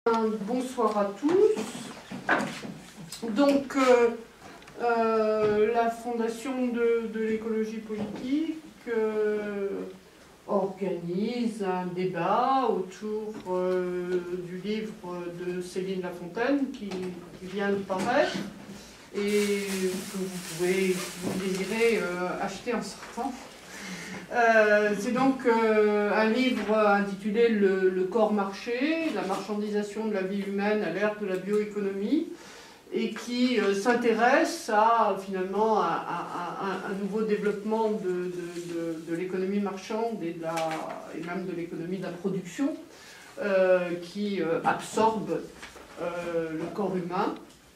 Bonsoir à tous. Donc, la Fondation de l'écologie politique organise un débat autour du livre de Céline Lafontaine qui vient de paraître et que vous pouvez, si vous le désirez, acheter en sortant. C'est donc un livre intitulé Le corps marché, la marchandisation de la vie humaine à l'ère de la bioéconomie, et qui s'intéresse finalement à un nouveau développement de l'économie marchande et même de l'économie de la production qui absorbe le corps humain.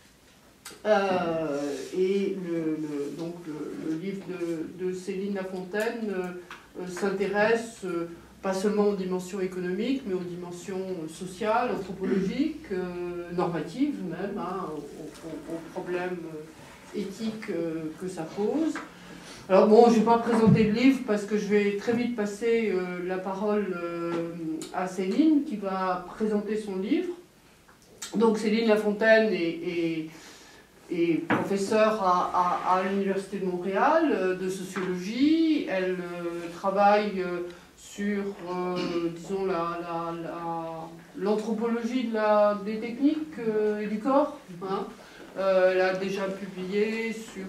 Donc le livre de Céline Lafontaine s'intéresse pas seulement aux dimensions économiques, mais aux dimensions sociales, anthropologiques, normatives même, aux problèmes éthiques que ça pose. Alors bon, je ne vais pas présenter le livre parce que je vais très vite passer la parole à Céline qui va présenter son livre. Donc Céline Lafontaine est professeure à l'Université de Montréal de sociologie. Elle travaille sur, disons, l'anthropologie des techniques et du corps. Elle a déjà publié sur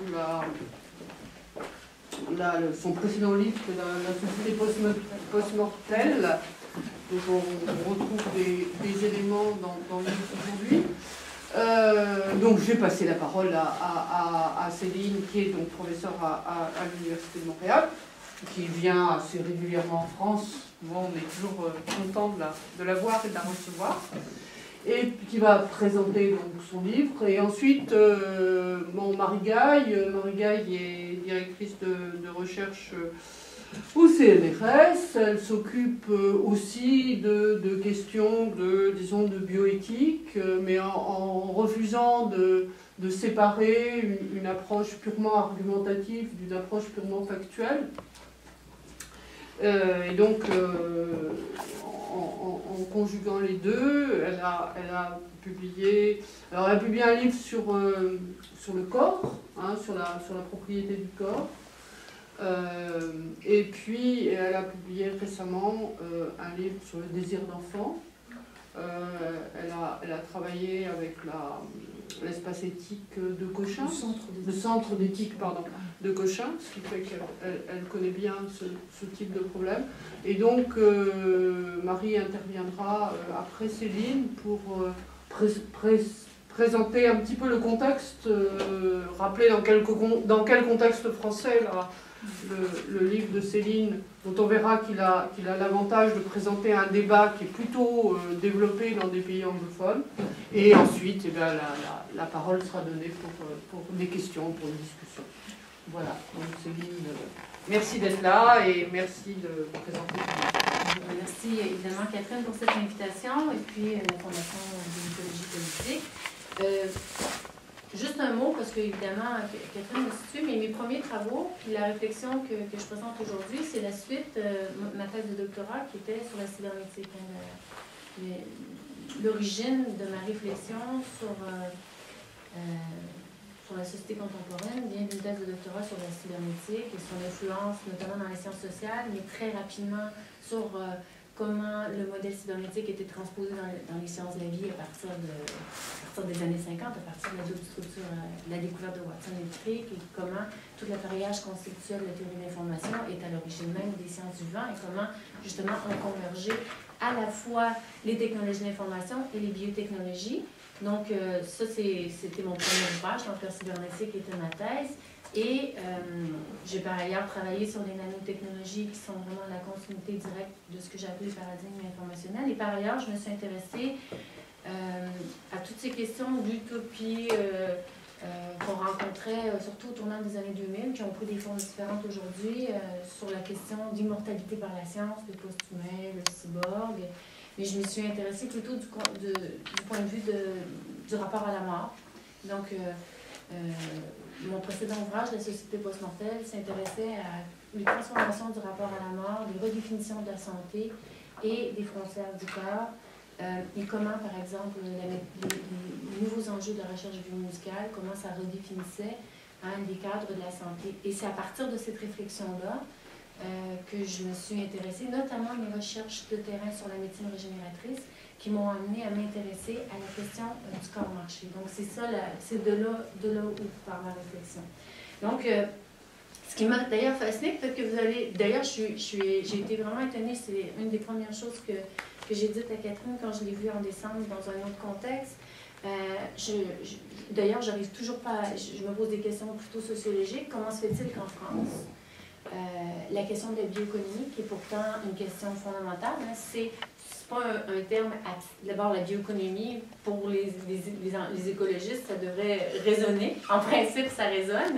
son précédent livre, la société post-mortelle. Donc on retrouve des éléments dans le livre aujourd'hui. Donc je vais passer la parole à Céline, qui est donc professeure à l'Université de Montréal, qui vient assez régulièrement en France. Bon, on est toujours content de la voir et de la recevoir. Et qui va présenter donc son livre. Et ensuite, Marie Gaille est directrice de recherche au CNRS. Elle s'occupe aussi de questions disons, de bioéthique, mais en refusant de séparer une approche purement argumentative d'une approche purement factuelle. Et donc, en conjuguant les deux, elle a publié un livre sur le corps, sur la propriété du corps. Et puis, elle a publié récemment un livre sur le désir d'enfant. Elle a travaillé avec l'espace éthique de Cochin, le centre d'éthique de Cochin, ce qui fait qu'elle connaît bien ce type de problème. Et donc, Marie interviendra après Céline pour présenter un petit peu le contexte, rappeler dans quel contexte français le livre de Céline, dont on verra qu'il a l'avantage de présenter un débat qui est plutôt développé dans des pays anglophones. Et ensuite, la parole sera donnée pour des questions, pour une discussion. Voilà, donc Céline, merci d'être là et merci de présenter ton livre. Merci évidemment Catherine pour cette invitation et puis la Fondation de l'écologie politique. Juste un mot, parce que évidemment, Catherine me situe, mais mes premiers travaux, puis la réflexion que je présente aujourd'hui, c'est la suite, ma thèse de doctorat qui était sur la cybernétique. L'origine de ma réflexion sur la société contemporaine vient d'une thèse de doctorat sur la cybernétique et son influence, notamment dans les sciences sociales, mais très rapidement sur comment le modèle cybernétique était transposé dans les sciences de la vie à partir des années 50, à partir de la double structure, la découverte de Watson et Crick, et comment tout l'appareillage conceptuel de la théorie de l'information est à l'origine même des sciences du vivant et comment, justement, ont convergé à la fois les technologies de l'information et les biotechnologies. Donc, ça, c'était mon premier ouvrage, donc la cybernétique était ma thèse. Et j'ai par ailleurs travaillé sur les nanotechnologies qui sont vraiment la continuité directe de ce que j'ai appelé le paradigme informationnel. Et par ailleurs, je me suis intéressée à toutes ces questions d'utopie qu'on rencontrait surtout au tournant des années 2000, qui ont pris des formes différentes aujourd'hui, sur la question d'immortalité par la science, le post-humain, le cyborg. Mais je me suis intéressée plutôt du point de vue du rapport à la mort. Donc, mon précédent ouvrage, La société post-mortelle, s'intéressait à les transformations du rapport à la mort, des redéfinitions de la santé et des frontières du corps et comment, par exemple, les nouveaux enjeux de la recherche biomédicale, comment ça redéfinissait les cadres de la santé. Et c'est à partir de cette réflexion-là que je me suis intéressée, notamment mes recherches de terrain sur la médecine régénératrice, qui m'ont amenée à m'intéresser à la question du corps marché. Donc, c'est ça, c'est de là où part ma réflexion. Donc, ce qui m'a d'ailleurs fascinée, peut-être que vous allez... D'ailleurs, j'ai été vraiment étonnée, c'est une des premières choses que j'ai dites à Catherine quand je l'ai vue en décembre dans un autre contexte. D'ailleurs, j'arrive toujours pas... Je me pose des questions plutôt sociologiques. Comment se fait-il qu'en France, la question de la bioéconomie, qui est pourtant une question fondamentale, hein, c'est pas un terme... D'abord, la bioéconomie, pour les écologistes, ça devrait résonner. En principe, ça résonne.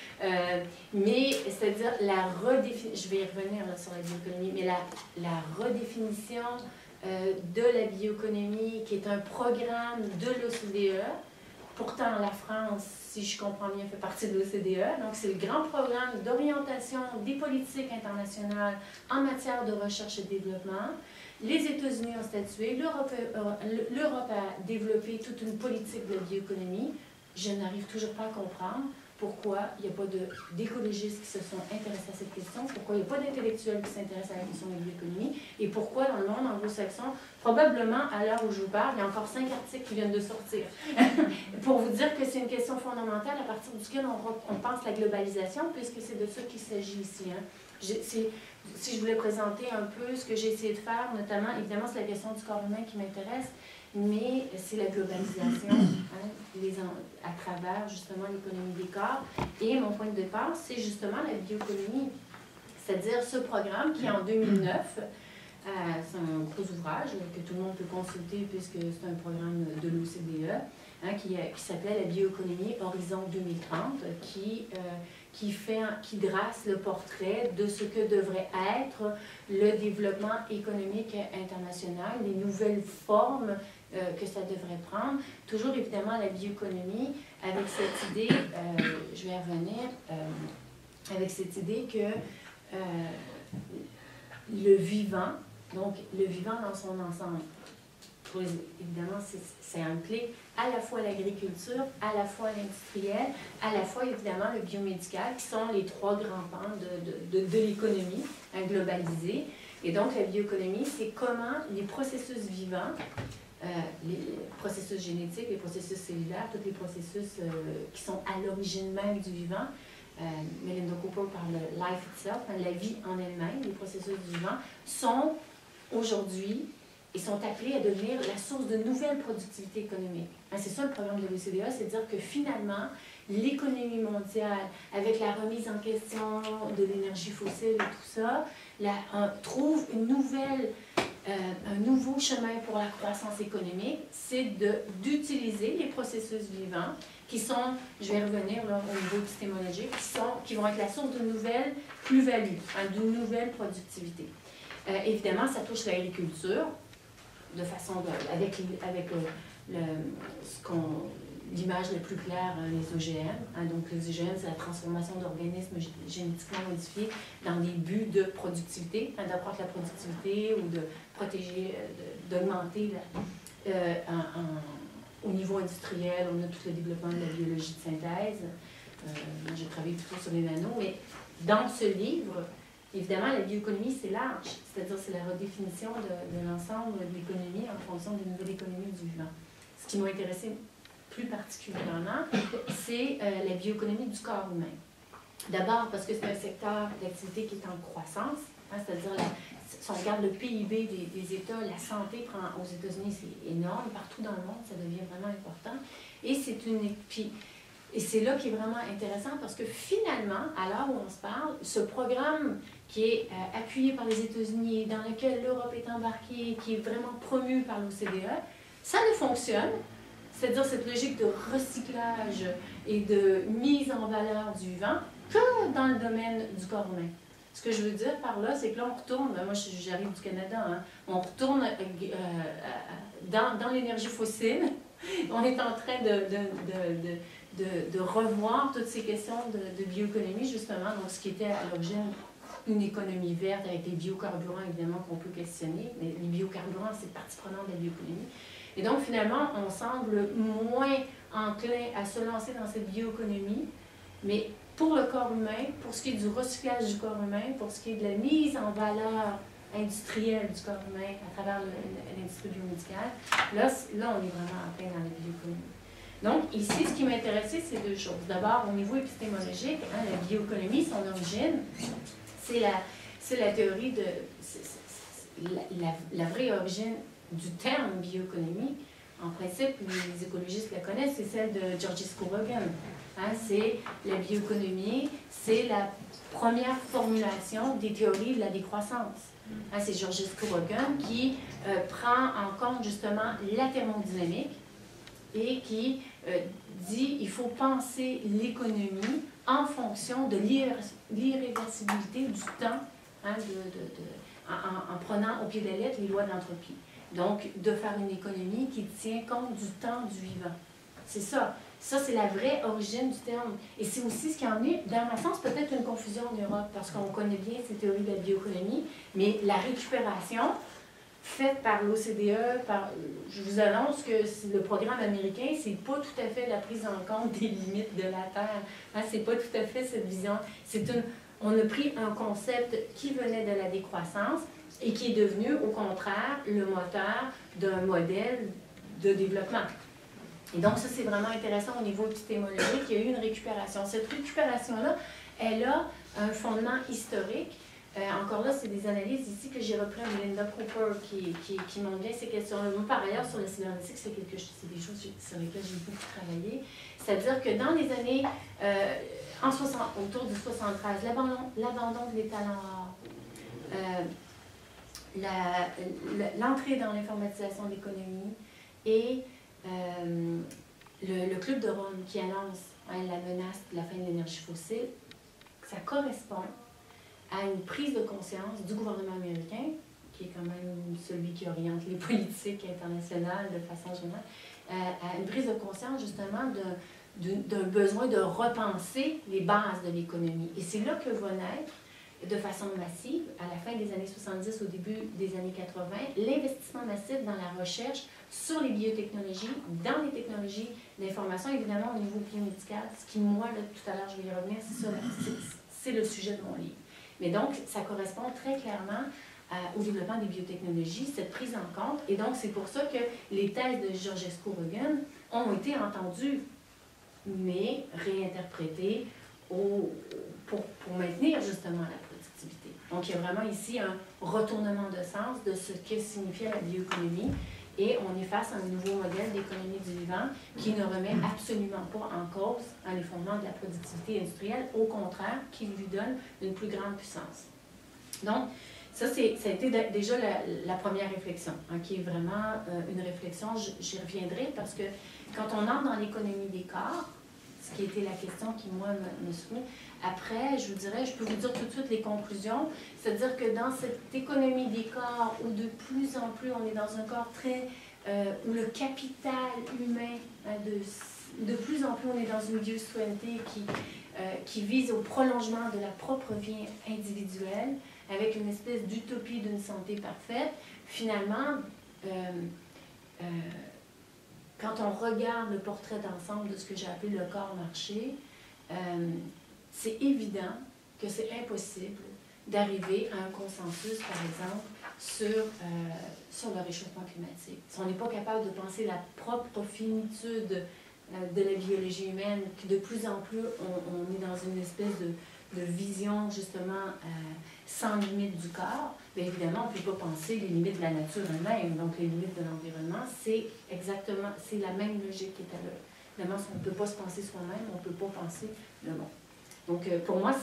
Mais c'est-à-dire la redéfinition, je vais y revenir là, sur la bioéconomie, mais la redéfinition de la bioéconomie, qui est un programme de l'OCDE. Pourtant, la France, si je comprends bien, fait partie de l'OCDE. Donc, c'est le grand programme d'orientation des politiques internationales en matière de recherche et de développement. Les États-Unis ont statué, l'Europe a développé toute une politique de bioéconomie. Je n'arrive toujours pas à comprendre pourquoi il n'y a pas d'écologistes qui se sont intéressés à cette question, pourquoi il n'y a pas d'intellectuels qui s'intéressent à la question de l'économie, et pourquoi dans le monde anglo-saxon, probablement à l'heure où je vous parle, il y a encore 5 articles qui viennent de sortir. Pour vous dire que c'est une question fondamentale à partir duquel on pense la globalisation, puisque c'est de ça qu'il s'agit ici. Hein. Si je voulais présenter un peu ce que j'ai essayé de faire, notamment, évidemment, c'est la question du corps humain qui m'intéresse, mais c'est la globalisation à travers justement l'économie des corps. Et mon point de départ, c'est justement la bioéconomie, c'est-à-dire ce programme qui, en 2009, c'est un gros ouvrage que tout le monde peut consulter puisque c'est un programme de l'OCDE, qui s'appelait la bioéconomie Horizon 2030, qui drasse le portrait de ce que devrait être le développement économique international, les nouvelles formes que ça devrait prendre. Toujours évidemment la bioéconomie avec cette idée, je vais y revenir, avec cette idée que le vivant, donc le vivant dans son ensemble, évidemment c'est inclus à la fois l'agriculture, à la fois l'industriel, à la fois évidemment le biomédical, qui sont les 3 grands pans de l'économie globalisée. Et donc la bioéconomie, c'est comment les processus vivants, les processus génétiques, les processus cellulaires, tous les processus qui sont à l'origine même du vivant. Melinda Cooper parle de life itself, la vie en elle-même, les processus du vivant, sont aujourd'hui et sont appelés à devenir la source de nouvelles productivités économiques. C'est ça le programme de l'OCDE, c'est de dire que finalement, l'économie mondiale, avec la remise en question de l'énergie fossile et tout ça, trouve un nouveau chemin pour la croissance économique, c'est d'utiliser les processus vivants qui sont, je vais revenir là, au niveau épistémologique, qui vont être la source de nouvelles plus-values, d'une nouvelle productivité. Évidemment, ça touche l'agriculture, de façon avec l'image la plus claire, les OGM. Donc, les OGM, c'est la transformation d'organismes génétiquement modifiés dans des buts de productivité, d'accroître la productivité ou de protéger, d'augmenter au niveau industriel. On a tout le développement de la biologie de synthèse. J'ai travaillé plutôt sur les nanos, mais dans ce livre, évidemment, la bioéconomie, c'est large, c'est-à-dire c'est la redéfinition de l'ensemble de l'économie en fonction d'une nouvelle économie du vivant. Ce qui m'a intéressé plus particulièrement, c'est la bioéconomie du corps humain. D'abord parce que c'est un secteur d'activité qui est en croissance, c'est-à-dire si on regarde le PIB des États, la santé aux États-Unis, c'est énorme, partout dans le monde, ça devient vraiment important. Et c'est là qui est vraiment intéressant parce que finalement, à l'heure où on se parle, ce programme qui est appuyé par les États-Unis, dans lequel l'Europe est embarquée, qui est vraiment promu par l'OCDE, ça ne fonctionne. C'est-à-dire cette logique de recyclage et de mise en valeur du vivant que dans le domaine du corps humain. Ce que je veux dire par là, c'est que là, on retourne, moi j'arrive du Canada, on retourne dans l'énergie fossile. On est en train de revoir toutes ces questions de bioéconomie, justement, donc ce qui était à l'origine une économie verte avec les biocarburants, évidemment, qu'on peut questionner, mais les biocarburants, c'est partie prenante de la bioéconomie. Et donc, finalement, on semble moins enclin à se lancer dans cette bioéconomie, mais pour le corps humain, pour ce qui est du recyclage du corps humain, pour ce qui est de la mise en valeur industrielle du corps humain à travers l'industrie biomédicale, là, on est vraiment en plein dans la bioéconomie. Donc, ici, ce qui m'intéressait, c'est deux choses. D'abord, au niveau épistémologique, la bioéconomie, son origine, c'est la théorie de... la vraie origine du terme bioéconomie. En principe, les écologistes la connaissent, c'est celle de Georges Skurogan. C'est la bioéconomie, c'est la première formulation des théories de la décroissance. C'est Georges Skurogan qui prend en compte justement la thermodynamique et qui dit qu'il faut penser l'économie en fonction de l'irréversibilité du temps, en prenant au pied de la lettre les lois de l'entropie. Donc, de faire une économie qui tient compte du temps du vivant. C'est ça. Ça, c'est la vraie origine du terme. Et c'est aussi ce qui en est, dans ma sens, peut-être une confusion en Europe, parce qu'on connaît bien ces théories de la bioéconomie, mais la récupération faite par l'OCDE, je vous annonce que le programme américain, c'est pas tout à fait la prise en compte des limites de la Terre. C'est pas tout à fait cette vision. On a pris un concept qui venait de la décroissance et qui est devenu, au contraire, le moteur d'un modèle de développement. Et donc, ça, c'est vraiment intéressant au niveau épistémologique. Il y a eu une récupération. Cette récupération-là, elle a un fondement historique. Encore là, c'est des analyses ici que j'ai repris à Melinda Cooper qui montrent bien ces questions-là. Par ailleurs, sur la cybernétique, c'est des choses sur lesquelles j'ai beaucoup travaillé. C'est-à-dire que dans les années, autour du 73, l'abandon de l'étalon or, l'entrée dans l'informatisation de l'économie et le Club de Rome qui annonce la menace de la fin de l'énergie fossile, ça correspond à une prise de conscience du gouvernement américain, qui est quand même celui qui oriente les politiques internationales de façon générale, à une prise de conscience justement d'un besoin de repenser les bases de l'économie. Et c'est là que va naître, de façon massive, à la fin des années 70, au début des années 80, l'investissement massif dans la recherche sur les biotechnologies, dans les technologies d'information, évidemment au niveau biomédical, ce qui, moi, là, tout à l'heure, je vais y revenir, c'est le sujet de mon livre. Mais donc, ça correspond très clairement au développement des biotechnologies, cette prise en compte, et donc c'est pour ça que les thèses de Georges Skurogan ont été entendues, mais réinterprétées pour maintenir justement la productivité. Donc, il y a vraiment ici un retournement de sens de ce que signifiait la bioéconomie et on est face à un nouveau modèle d'économie du vivant qui ne remet absolument pas en cause les fondements de la productivité industrielle, au contraire, qui lui donne une plus grande puissance. Donc, ça a été déjà la première réflexion, qui est vraiment une réflexion, j'y reviendrai, parce que quand on entre dans l'économie des corps, ce qui était la question qui, moi, me souvenait. Après, je vous dirais, je peux vous dire tout de suite les conclusions. C'est-à-dire que dans cette économie des corps, où de plus en plus on est dans un corps très... où le capital humain, de plus en plus on est dans une biosouveraineté qui vise au prolongement de la propre vie individuelle, avec une espèce d'utopie d'une santé parfaite, finalement... quand on regarde le portrait d'ensemble de ce que j'ai appelé le corps marché, c'est évident que c'est impossible d'arriver à un consensus, par exemple, sur le réchauffement climatique. Si on n'est pas capable de penser la propre finitude de la biologie humaine, que de plus en plus on est dans une espèce de vision, justement, sans limite du corps, bien évidemment, on ne peut pas penser les limites de la nature elle-même, donc les limites de l'environnement, c'est la même logique qui est à l'œuvre. Évidemment, si on ne peut pas se penser soi-même, on ne peut pas penser le monde. Donc, pour moi,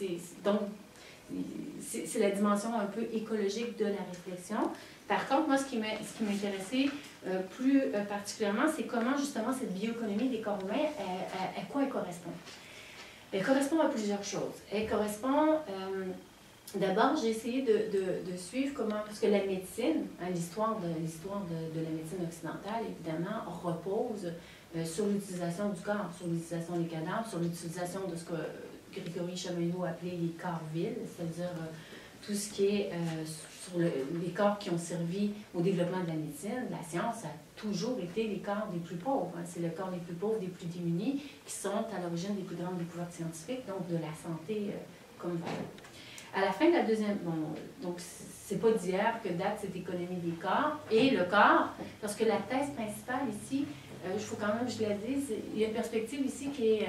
c'est la dimension un peu écologique de la réflexion. Par contre, moi, ce qui m'intéressait plus particulièrement, c'est comment, justement, cette bioéconomie des corps humains, à quoi elle correspond. Elle correspond à plusieurs choses. Elle correspond... D'abord, j'ai essayé de suivre comment, parce que la médecine, l'histoire de la médecine occidentale, évidemment, repose sur l'utilisation du corps, sur l'utilisation des cadavres, sur l'utilisation de ce Grégory Chamaillot appelait les corps vils, c'est-à-dire tout ce qui est sur les corps qui ont servi au développement de la médecine. La science a toujours été les corps des plus pauvres. Hein. C'est le corps des plus pauvres, des plus démunis, qui sont à l'origine des plus grandes découvertes scientifiques, donc de la santé comme valeur. À la fin de la deuxième... Bon, donc, c'est pas d'hier que date cette économie des corps. Et le corps, parce que la thèse principale ici, il faut quand même que je la dise, il y a une perspective ici qui est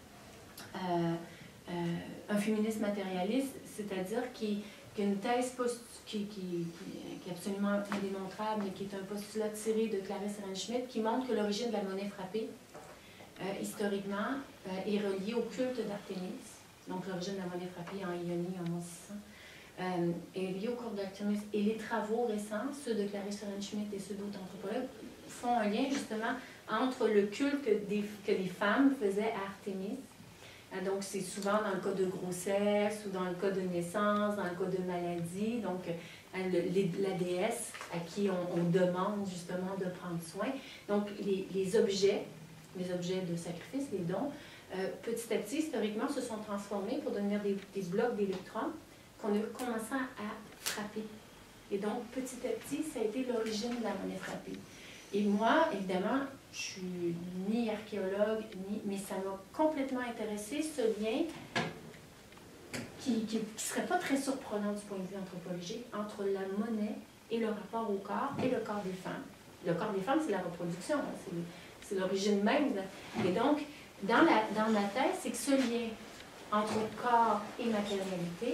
un féminisme matérialiste, c'est-à-dire qui a une thèse qui est absolument indémontrable, mais qui est un postulat tiré de Clarisse Ehrenschmidt, qui montre que l'origine de la monnaie frappée, historiquement, est reliée au culte d'Artémis. Donc, l'origine de la monnaie frappée en Ionie, en 1600, est liée au culte d'Artémis. Et les travaux récents, ceux de Clarisse Ehrenschmidt et ceux d'autres anthropologues, font un lien justement entre le culte que les femmes faisaient à Artémis. Donc, c'est souvent dans le cas de grossesse ou dans le cas de naissance, dans le cas de maladie. Donc, la déesse à qui on demande justement de prendre soin. Donc, les objets de sacrifice, les dons, petit à petit, historiquement, se sont transformés pour devenir des blocs d'électrons qu'on a commencé à frapper. Et donc, petit à petit, ça a été l'origine de la monnaie frappée. Et moi, évidemment, je suis ni archéologue, mais ça m'a complètement intéressé, ce lien qui ne serait pas très surprenant du point de vue anthropologique entre la monnaie et le rapport au corps et le corps des femmes. Le corps des femmes, c'est la reproduction, hein, c'est l'origine même. Et donc, dans ma thèse, c'est que ce lien entre corps et matérialité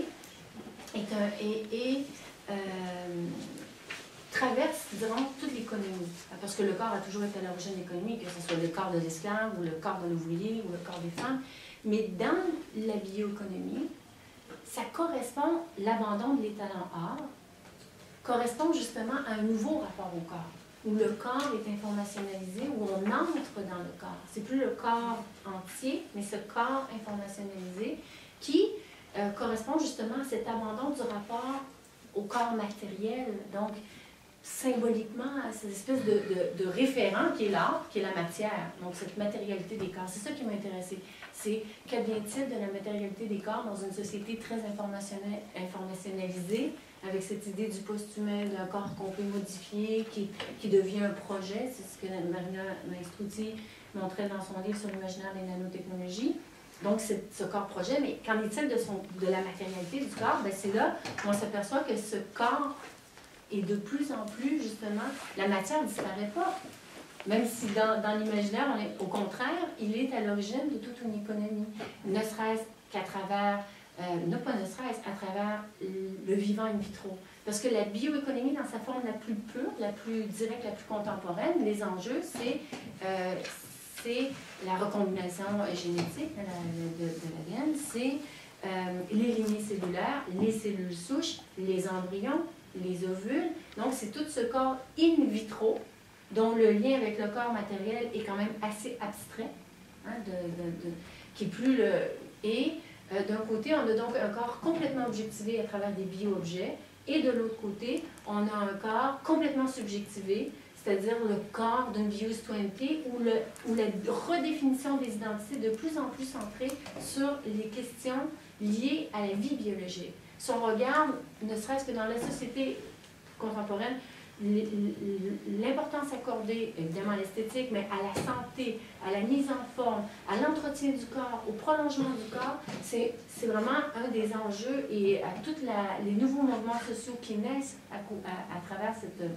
traverse, disons, toute l'économie. Parce que le corps a toujours été à l'origine de l'économie, que ce soit le corps de l'esclave ou le corps de l'ouvrier ou le corps des femmes. Mais dans la bioéconomie, ça correspond, l'abandon de l'étalon art, correspond justement à un nouveau rapport au corps, où le corps est informationnalisé, où on entre dans le corps. C'est plus le corps entier, mais ce corps informationnalisé qui correspond justement à cet abandon du rapport au corps matériel. Donc, symboliquement, à cette espèce de référent qui est l'art, qui est la matière, donc cette matérialité des corps. C'est ça qui m'a intéressée. C'est qu'advient-il de la matérialité des corps dans une société très informationnalisée, avec cette idée du post-humain, d'un corps qu'on peut modifier, qui devient un projet. C'est ce que Marina Maestruti montrait dans son livre sur l'imaginaire des nanotechnologies. Donc, c'est ce corps-projet, mais qu'en est-il de la matérialité du corps? Ben, c'est là où on s'aperçoit que ce corps est de plus en plus, justement, la matière ne disparaît pas. Même si dans l'imaginaire, au contraire, il est à l'origine de toute une économie. Ne serait-ce qu'à travers, à travers le vivant in vitro. Parce que la bioéconomie, dans sa forme la plus pure, la plus directe, la plus contemporaine, les enjeux, c'est la recombination génétique de l'ADN, c'est les lignées cellulaires, les cellules souches, les embryons, les ovules. Donc, c'est tout ce corps in vitro, dont le lien avec le corps matériel est quand même assez abstrait, hein, qui est plus le... Et d'un côté, on a donc un corps complètement objectivé à travers des bio-objets, et de l'autre côté, on a un corps complètement subjectivé, c'est-à-dire le corps d'une biocitoyenneté où la redéfinition des identités de plus en plus centrée sur les questions liées à la vie biologique. Si on regarde, ne serait-ce que dans la société contemporaine, l'importance accordée, évidemment à l'esthétique, mais à la santé, à la mise en forme, à l'entretien du corps, au prolongement du corps, c'est vraiment un des enjeux et à tous les nouveaux mouvements sociaux qui naissent à travers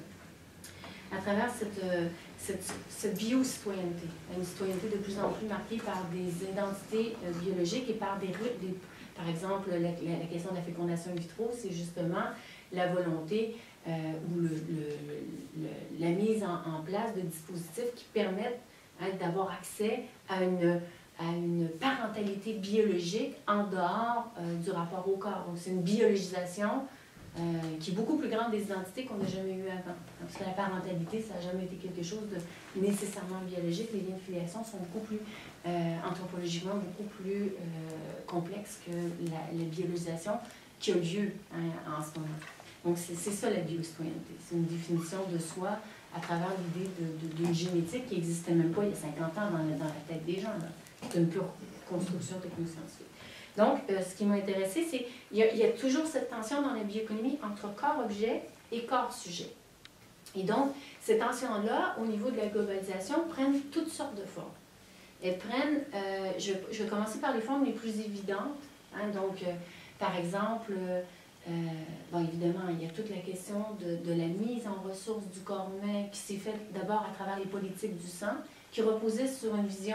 cette bio-citoyenneté. Une citoyenneté de plus en plus marquée par des identités biologiques et par par exemple, la question de la fécondation in vitro, c'est justement la volonté ou la mise en place de dispositifs qui permettent d'avoir accès à une parentalité biologique en dehors du rapport au corps. Donc, c'est une biologisation qui est beaucoup plus grande des identités qu'on n'a jamais eues avant. Parce que la parentalité, ça n'a jamais été quelque chose de nécessairement biologique. Les liens de filiation sont beaucoup plus, anthropologiquement, beaucoup plus complexes que la biologisation qui a lieu en ce moment. Donc, c'est ça la bio-citoyenneté. C'est une définition de soi à travers l'idée d'une génétique qui n'existait même pas il y a 50 ans dans la tête des gens. C'est une pure construction technoscientifique. Donc, ce qui m'a intéressé, c'est qu'il y a toujours cette tension dans la bioéconomie entre corps-objet et corps-sujet. Et donc, ces tensions-là, au niveau de la globalisation, prennent toutes sortes de formes. Elles prennent, je vais commencer par les formes les plus évidentes. Hein, donc, par exemple, bon, évidemment, il y a toute la question de la mise en ressources du corps humain qui s'est faite d'abord à travers les politiques du sang, qui reposait sur une vision...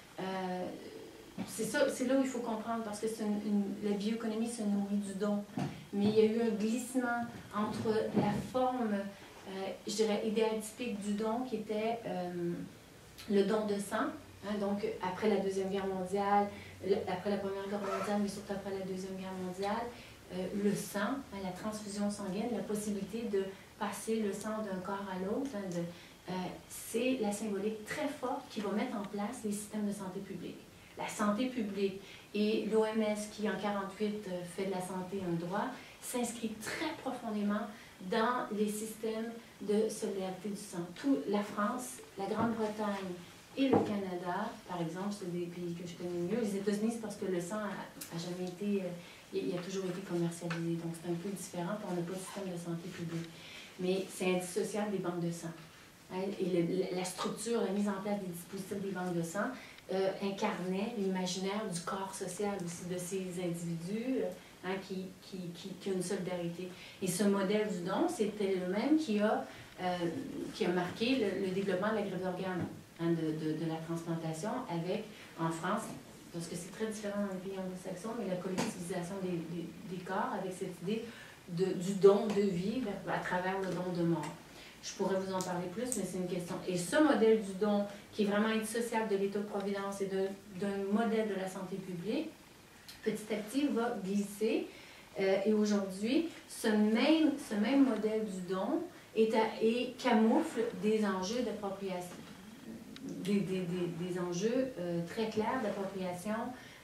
c'est là où il faut comprendre, parce que la bioéconomie se nourrit du don. Mais il y a eu un glissement entre la forme, je dirais, idéale typique du don, qui était le don de sang. Hein, donc, après la Deuxième Guerre mondiale, après la Première Guerre mondiale, mais surtout après la Deuxième Guerre mondiale, le sang, hein, la transfusion sanguine, la possibilité de passer le sang d'un corps à l'autre, hein, c'est la symbolique très forte qui va mettre en place les systèmes de santé publique. La santé publique et l'OMS, qui en 1948 fait de la santé un droit, s'inscrit très profondément dans les systèmes de solidarité du sang. La France, la Grande-Bretagne et le Canada, par exemple, c'est des pays que je connais mieux. Les États-Unis, c'est parce que le sang a jamais été, il a toujours été commercialisé, donc c'est un peu différent, puis on n'a pas de système de santé publique. Mais c'est indissociable des banques de sang. Hein, et la structure, la mise en place des dispositifs des banques de sang incarnait l'imaginaire du corps social aussi de ces individus hein, qui ont une solidarité. Et ce modèle du don, c'était le même qui a marqué le développement de la greffe d'organes, hein, de la transplantation avec, en France, parce que c'est très différent dans les pays anglo-saxons, mais la collectivisation des corps avec cette idée du don de vie à travers le don de mort. Je pourrais vous en parler plus, mais c'est une question. Et ce modèle du don, qui est vraiment indissociable de l'État-providence et d'un modèle de la santé publique, petit à petit va glisser. Et aujourd'hui, ce même modèle du don camoufle des enjeux d'appropriation, des enjeux très clairs d'appropriation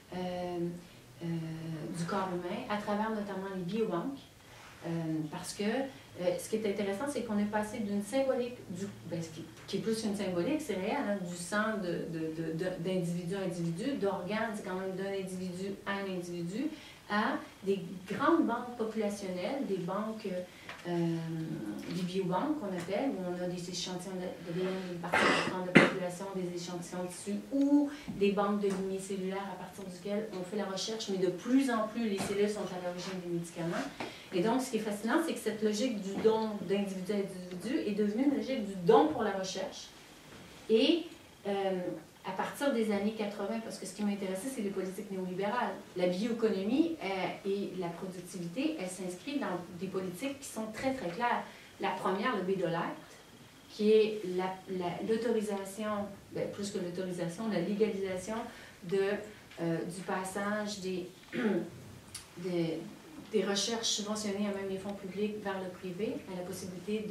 du corps humain à travers notamment les biobanques. Parce que ce qui est intéressant, c'est qu'on est passé d'une symbolique, qui est plus une symbolique, c'est réel, hein, du sang d'individu à individu, d'organes, c'est quand même d'un individu à un individu, à des grandes banques populationnelles, des banques, des biobanques qu'on appelle, où on a des échantillons d'ADN d'une partie importante de la population, des échantillons de tissus, ou des banques de lignées cellulaires à partir duquel on fait la recherche, mais de plus en plus, les cellules sont à l'origine des médicaments. Et donc, ce qui est fascinant, c'est que cette logique du don d'individu à individu est devenue une logique du don pour la recherche. Et à partir des années 80, parce que ce qui m'intéressait, c'est les politiques néolibérales. La bioéconomie et la productivité, elles s'inscrivent dans des politiques qui sont très, très claires. La première, le B-Dollar, qui est l'autorisation, plus que l'autorisation, la légalisation du passage des recherches subventionnées à même les fonds publics vers le privé, à la possibilité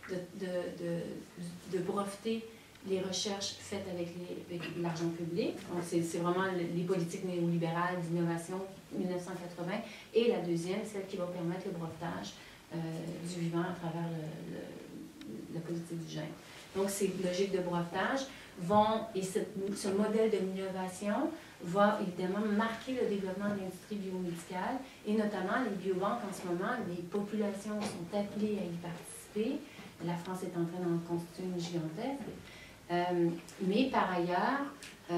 de breveter les recherches faites avec l'argent public. C'est vraiment les politiques néolibérales d'innovation 1980. Et la deuxième, celle qui va permettre le brevetage du vivant à travers la politique du gène. Donc, ces logiques de brevetage et ce modèle de l'innovation va évidemment marquer le développement de l'industrie biomédicale et notamment les biobanques en ce moment, les populations sont appelées à y participer. La France est en train d'en constituer une gigantesque. Mais par ailleurs,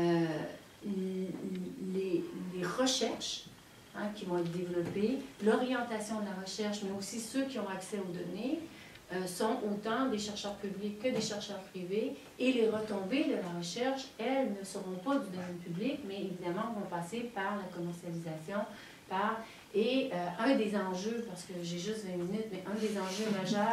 les recherches qui vont être développées, l'orientation de la recherche, mais aussi ceux qui ont accès aux données, sont autant des chercheurs publics que des chercheurs privés, et les retombées de la recherche, elles, ne seront pas du domaine public, mais évidemment vont passer par la commercialisation, et un des enjeux, parce que j'ai juste 20 minutes, mais un des enjeux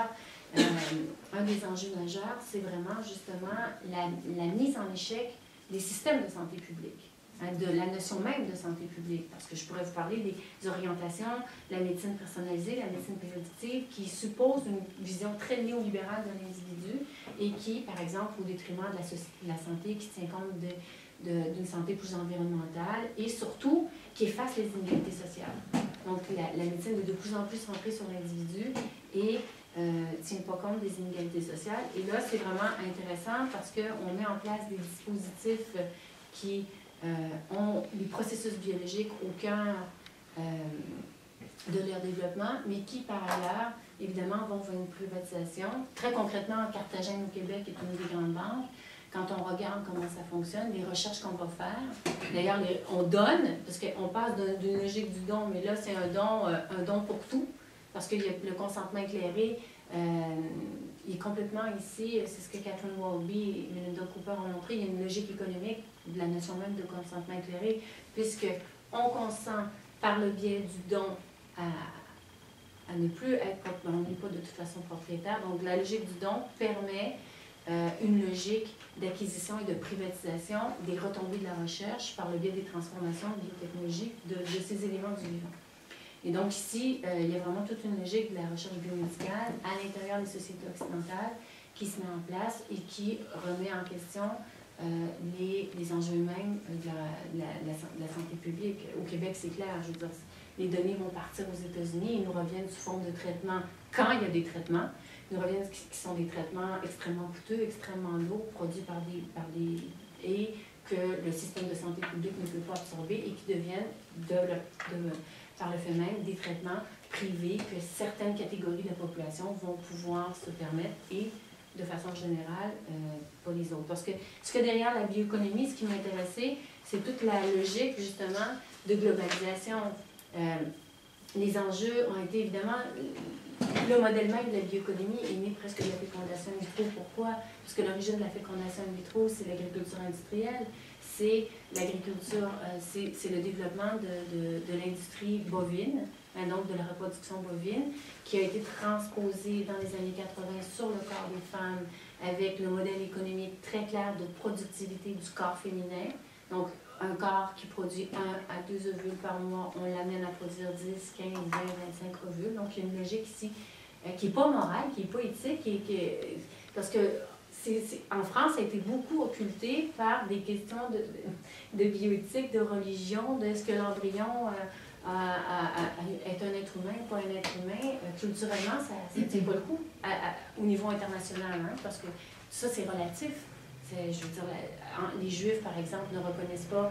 majeurs, c'est vraiment justement la mise en échec des systèmes de santé publique, hein, de la notion même de santé publique, parce que je pourrais vous parler des orientations, la médecine personnalisée, la médecine prédictive, qui suppose une vision très néolibérale de l'individu et qui, par exemple, au détriment de la santé, qui tient compte d'une santé plus environnementale et surtout qui efface les inégalités sociales. Donc la médecine est de plus en plus centrée sur l'individu et ne tient pas compte des inégalités sociales. Et là, c'est vraiment intéressant parce qu'on met en place des dispositifs qui ont les processus biologiques au cœur de leur développement, mais qui, par ailleurs, évidemment, vont vers une privatisation. Très concrètement, Carthagène au Québec est une des grandes banques. Quand on regarde comment ça fonctionne, les recherches qu'on va faire, d'ailleurs, on donne, parce qu'on passe d'une logique du don, mais là, c'est un don pour tout, parce que le consentement éclairé, il est complètement ici, c'est ce que Catherine Walby et Melinda Cooper ont montré, il y a une logique économique de la notion même de consentement éclairé, puisqu'on consent par le biais du don à ne plus être, on n'est pas de toute façon propriétaire, donc la logique du don permet une logique d'acquisition et de privatisation des retombées de la recherche par le biais des transformations biotechnologiques de ces éléments du vivant. Et donc ici, il y a vraiment toute une logique de la recherche biomédicale à l'intérieur des sociétés occidentales qui se met en place et qui remet en question les enjeux mêmes de la santé publique. Au Québec, c'est clair, je veux dire, les données vont partir aux États-Unis, ils nous reviennent sous forme de traitements quand il y a des traitements. Ils nous reviennent qui sont des traitements extrêmement coûteux, extrêmement lourds, produits et que le système de santé publique ne peut pas absorber et qui deviennent, par le fait même, des traitements privés que certaines catégories de la population vont pouvoir se permettre et, de façon générale, pas les autres. Parce que ce que derrière la bioéconomie, ce qui m'intéressait, c'est toute la logique, justement, de globalisation. Les enjeux ont été évidemment, le modèle même de la bioéconomie est né presque de la fécondation in vitro. Pourquoi? Parce que l'origine de la fécondation in vitro, c'est l'agriculture industrielle, c'est l'agriculture, c'est le développement de l'industrie bovine, hein, donc de la reproduction bovine, qui a été transposée dans les années 80 sur le corps des femmes avec le modèle économique très clair de productivité du corps féminin. Donc, un corps qui produit 1 à 2 ovules par mois, on l'amène à produire 10, 15, 20, 25 ovules. Donc, il y a une logique ici qui n'est pas morale, qui n'est pas éthique, parce que en France, ça a été beaucoup occulté par des questions de bioéthique, de religion, de est-ce que l'embryon est un être humain, pas un être humain. Culturellement, ça ne tient pas le coup au niveau international, hein, parce que ça, c'est relatif. Je veux dire, les Juifs, par exemple, ne reconnaissent pas,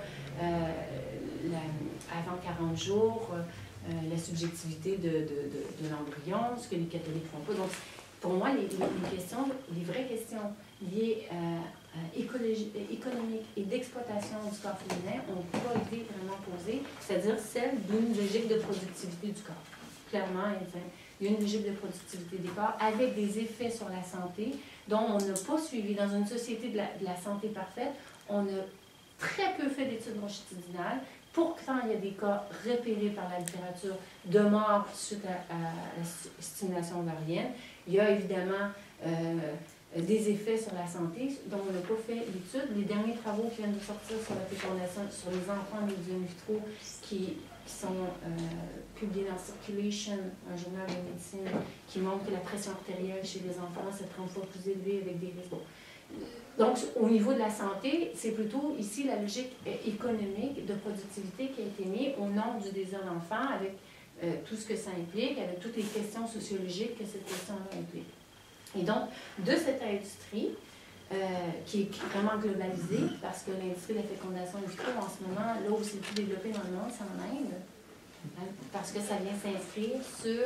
avant 40 jours, la subjectivité de l'embryon, ce que les catholiques ne font pas. Donc, pour moi, les vraies questions liées économiques et d'exploitation du corps féminin n'ont pas été vraiment posées, c'est-à-dire celle d'une logique de productivité du corps. Clairement, il y a une logique de productivité des corps avec des effets sur la santé dont on n'a pas suivi. Dans une société de la santé parfaite, on a très peu fait d'études longitudinales. Pourtant, il y a des cas repérés par la littérature de mort suite à la stimulation ovarienne. Il y a évidemment des effets sur la santé dont on n'a pas fait d'études. Les derniers travaux qui viennent de sortir sur la fécondation, sur les enfants nés in vitro, qui sont publiés dans Circulation, un journal de médecine, qui montre que la pression artérielle chez les enfants est 30 fois plus élevée avec des risques. Donc, au niveau de la santé, c'est plutôt ici la logique économique de productivité qui a été mise au nom du désir d'enfant, avec tout ce que ça implique, avec toutes les questions sociologiques que cette question-là implique. Et donc, de cette industrie, qui est vraiment globalisée, parce que l'industrie de la fécondation in vitro, en ce moment, là où c'est le plus développé dans le monde, c'est en Inde, hein, parce que ça vient s'inscrire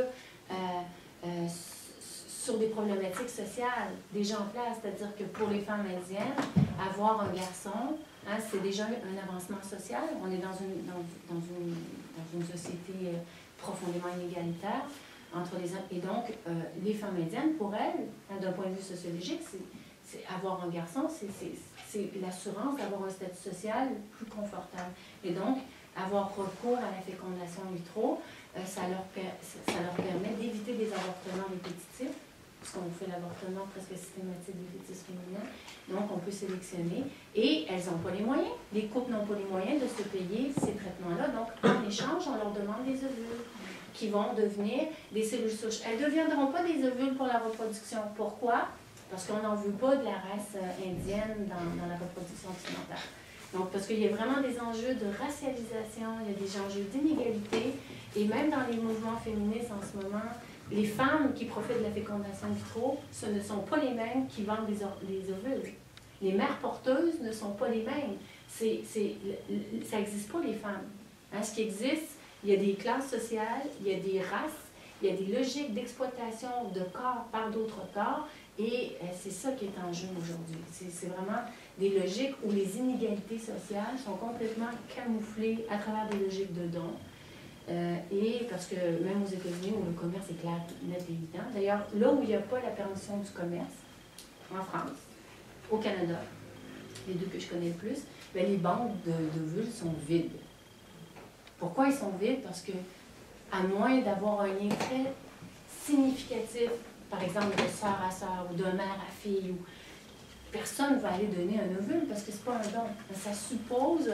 sur des problématiques sociales déjà en place, c'est-à-dire que pour les femmes indiennes, avoir un garçon, hein, c'est déjà un avancement social. On est dans une société profondément inégalitaire entre les hommes. Et donc, les femmes indiennes, pour elles, hein, d'un point de vue sociologique, c'est avoir un garçon, c'est l'assurance d'avoir un statut social plus confortable. Et donc, avoir recours à la fécondation in vitro, ça leur permet d'éviter des avortements répétitifs, puisqu'on fait l'avortement presque systématique des fœtus féminins. Donc, on peut sélectionner. Et elles n'ont pas les moyens. Les couples n'ont pas les moyens de se payer ces traitements-là. Donc, en échange, on leur demande des ovules qui vont devenir des cellules souches. Elles ne deviendront pas des ovules pour la reproduction. Pourquoi? Parce qu'on n'en veut pas de la race indienne dans la reproduction occidentale. Donc, parce qu'il y a vraiment des enjeux de racialisation, il y a des enjeux d'inégalité, et même dans les mouvements féministes en ce moment, les femmes qui profitent de la fécondation in vitro, ce ne sont pas les mêmes qui vendent les ovules. Les mères porteuses ne sont pas les mêmes. Ça n'existe pas, les femmes. Hein, ce qui existe, il y a des classes sociales, il y a des races, il y a des logiques d'exploitation de corps par d'autres corps, et c'est ça qui est en jeu aujourd'hui. C'est vraiment des logiques où les inégalités sociales sont complètement camouflées à travers des logiques de dons. Et parce que même aux États-Unis, où le commerce est clair, net et évident, d'ailleurs, là où il n'y a pas la permission du commerce, en France, au Canada, les deux que je connais le plus, bien, les banques de vulves sont vides. Pourquoi ils sont vides? Parce que, à moins d'avoir un lien très significatif, par exemple de sœur à sœur ou de mère à fille, ou personne ne va aller donner un ovule parce que ce n'est pas un don. Ça suppose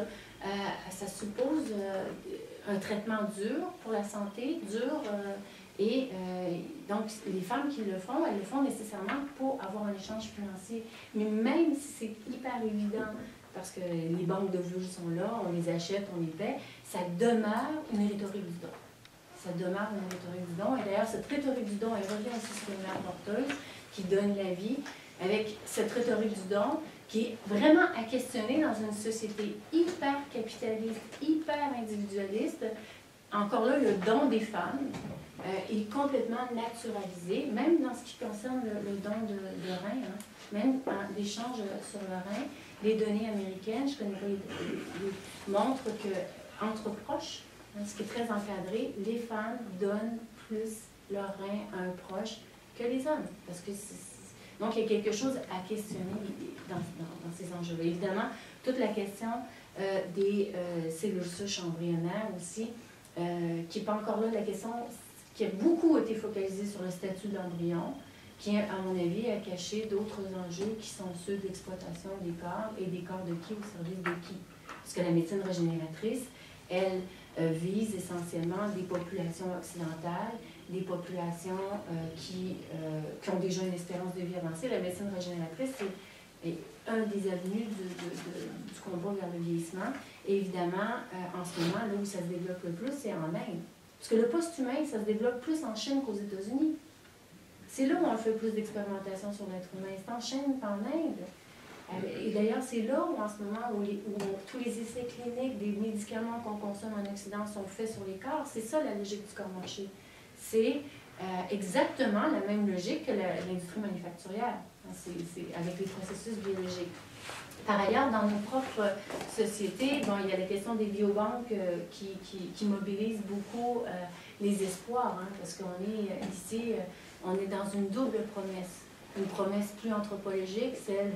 un traitement dur pour la santé, donc les femmes qui le font, elles le font nécessairement pour avoir un échange financier. Mais même si c'est hyper évident, parce que les banques de vulves sont là, on les achète, on les paie, ça demeure une rhétorique du don. Ça demeure une rhétorique du don. Et d'ailleurs, cette rhétorique du don, elle revient aussi sur une mère porteuse qui donne la vie, avec cette rhétorique du don qui est vraiment à questionner dans une société hyper capitaliste, hyper individualiste. Encore là, le don des femmes est complètement naturalisé, même dans ce qui concerne le don de rein, hein, même en échange sur le rein. Les données américaines, je connais pas montrent qu'entre proches, hein, ce qui est très encadré, les femmes donnent plus leur rein à un proche que les hommes. Parce que donc, il y a quelque chose à questionner dans ces enjeux-là. Évidemment, toute la question des cellules souches embryonnaires aussi, qui n'est pas encore là, la question qui a beaucoup été focalisée sur le statut de l'embryon, qui, à mon avis, a caché d'autres enjeux qui sont ceux de l'exploitation des corps et des corps de qui au service de qui. Parce que la médecine régénératrice, elle vise essentiellement des populations occidentales, des populations qui ont déjà une espérance de vie avancée. La médecine régénératrice, c'est un des avenues du combat vers le vieillissement. Et évidemment, en ce moment, là où ça se développe le plus, c'est en Inde. Parce que le post-humain, ça se développe plus en Chine qu'aux États-Unis. C'est là où on fait plus d'expérimentation sur l'être humain. C'est en Chine qu'en Inde. Et d'ailleurs, c'est là où, en ce moment, où tous les essais cliniques des médicaments qu'on consomme en Occident sont faits sur les corps. C'est ça, la logique du corps marché. C'est exactement la même logique que l'industrie manufacturière. C'est avec les processus biologiques. Par ailleurs, dans nos propres sociétés, bon, il y a la question des biobanques qui mobilisent beaucoup les espoirs, hein, parce qu'on est ici, on est dans une double promesse. Une promesse plus anthropologique, celle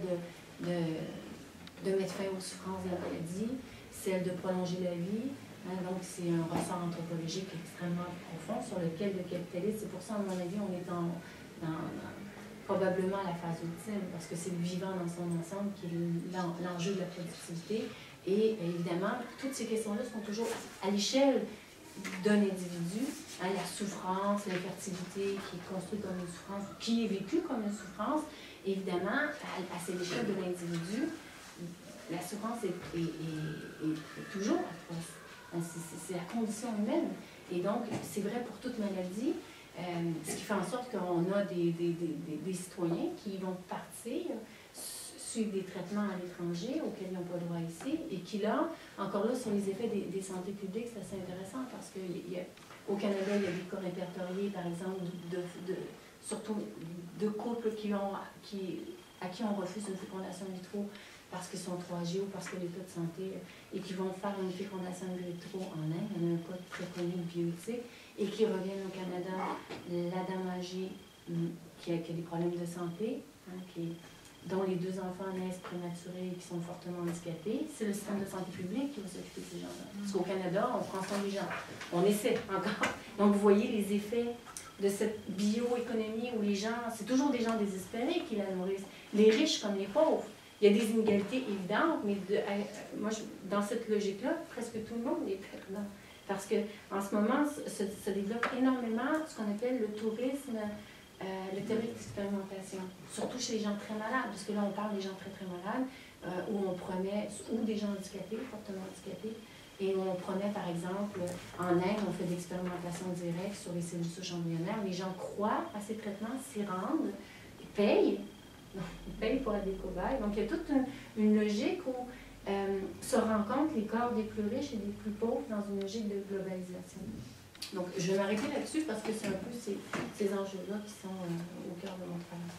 de mettre fin aux souffrances de la maladie, celle de prolonger la vie. Hein, donc, c'est un ressort anthropologique extrêmement profond sur lequel le capitalisme, c'est pour ça, à mon avis, on est dans probablement la phase ultime, parce que c'est le vivant dans son ensemble qui est l'enjeu de la productivité. Et évidemment, toutes ces questions-là sont toujours à l'échelle d'un individu. Hein, la souffrance, l'infertilité qui est construite comme une souffrance, qui est vécue comme une souffrance, évidemment, à l'échelle de l'individu, la souffrance est toujours atroce. C'est la condition humaine. Et donc, c'est vrai pour toute maladie. Ce qui fait en sorte qu'on a des citoyens qui vont partir, suivre des traitements à l'étranger auxquels ils n'ont pas le droit ici, et qui là, encore là, sur les effets des santé publiques, c'est assez intéressant parce qu'au Canada, il y a des cas répertoriés, par exemple, surtout de couples à qui on refuse une fécondation in vitro parce qu'ils sont trop âgés ou parce que l'état de santé, et qui vont faire une fécondation in vitro en Inde. Il y en a un cas très connu de bioéthique, et qui reviennent au Canada, la dame âgée qui a des problèmes de santé, hein, dont les 2 enfants naissent prématurés et qui sont fortement handicapés. C'est le système de santé publique qui va s'occuper de ces gens-là. Parce qu'au Canada, on prend soin des gens. On essaie encore. Donc, vous voyez les effets de cette bioéconomie où les gens, c'est toujours des gens désespérés qui la nourrissent, les riches comme les pauvres. Il y a des inégalités évidentes, mais moi, dans cette logique-là, presque tout le monde est perdant. Parce qu'en ce moment, se développe énormément ce qu'on appelle le tourisme, le tourisme d'expérimentation, surtout chez les gens très malades, parce que là, on parle des gens très, très malades, ou des gens handicapés, fortement handicapés, et où on prenait, par exemple, en Inde, on fait des expérimentations directes sur les cellules souches embryonnaires. Les gens croient à ces traitements, s'y rendent, payent, ils payent pour être des cobayes. Donc il y a toute une logique où se rencontrent les corps des plus riches et des plus pauvres dans une logique de globalisation. Donc je vais m'arrêter là-dessus parce que c'est un peu ces enjeux-là qui sont au cœur de mon travail.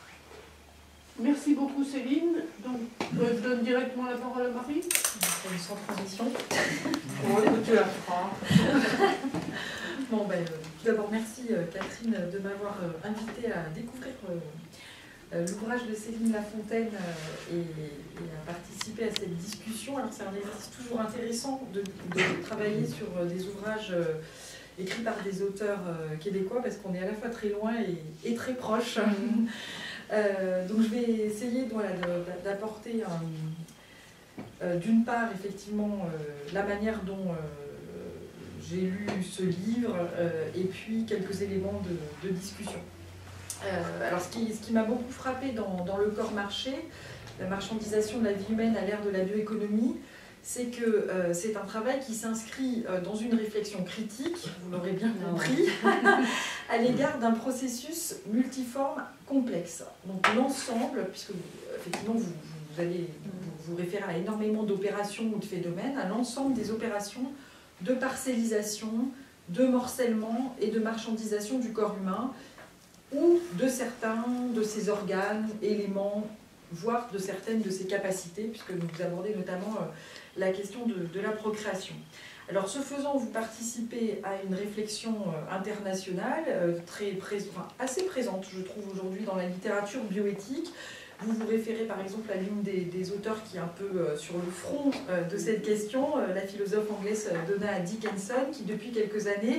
Merci beaucoup Céline. Donc je donne directement la parole à Marie. Sans transition. Bon, écoute, tu la feras. Bon, tout d'abord, merci Catherine de m'avoir invitée à découvrir l'ouvrage de Céline Lafontaine et à participer à cette discussion. Alors c'est un exercice toujours intéressant de travailler sur des ouvrages écrits par des auteurs québécois parce qu'on est à la fois très loin et très proche. Donc je vais essayer d'apporter d'une part effectivement la manière dont j'ai lu ce livre et puis quelques éléments de discussion. Alors ce qui m'a beaucoup frappé dans le corps marché, la marchandisation de la vie humaine à l'ère de la bioéconomie, c'est que c'est un travail qui s'inscrit dans une réflexion critique, vous l'aurez bien compris, à l'égard d'un processus multiforme complexe. Donc l'ensemble, puisque effectivement vous allez vous référer à énormément d'opérations ou de phénomènes, à l'ensemble des opérations de parcellisation, de morcellement et de marchandisation du corps humain, ou de certains de ses organes, éléments, voire de certaines de ses capacités, puisque vous abordez notamment la question de la procréation. Alors, ce faisant, vous participez à une réflexion internationale assez présente, je trouve, aujourd'hui dans la littérature bioéthique. Vous vous référez par exemple à l'une des auteurs qui est un peu sur le front de cette question, la philosophe anglaise Donna Dickinson, qui depuis quelques années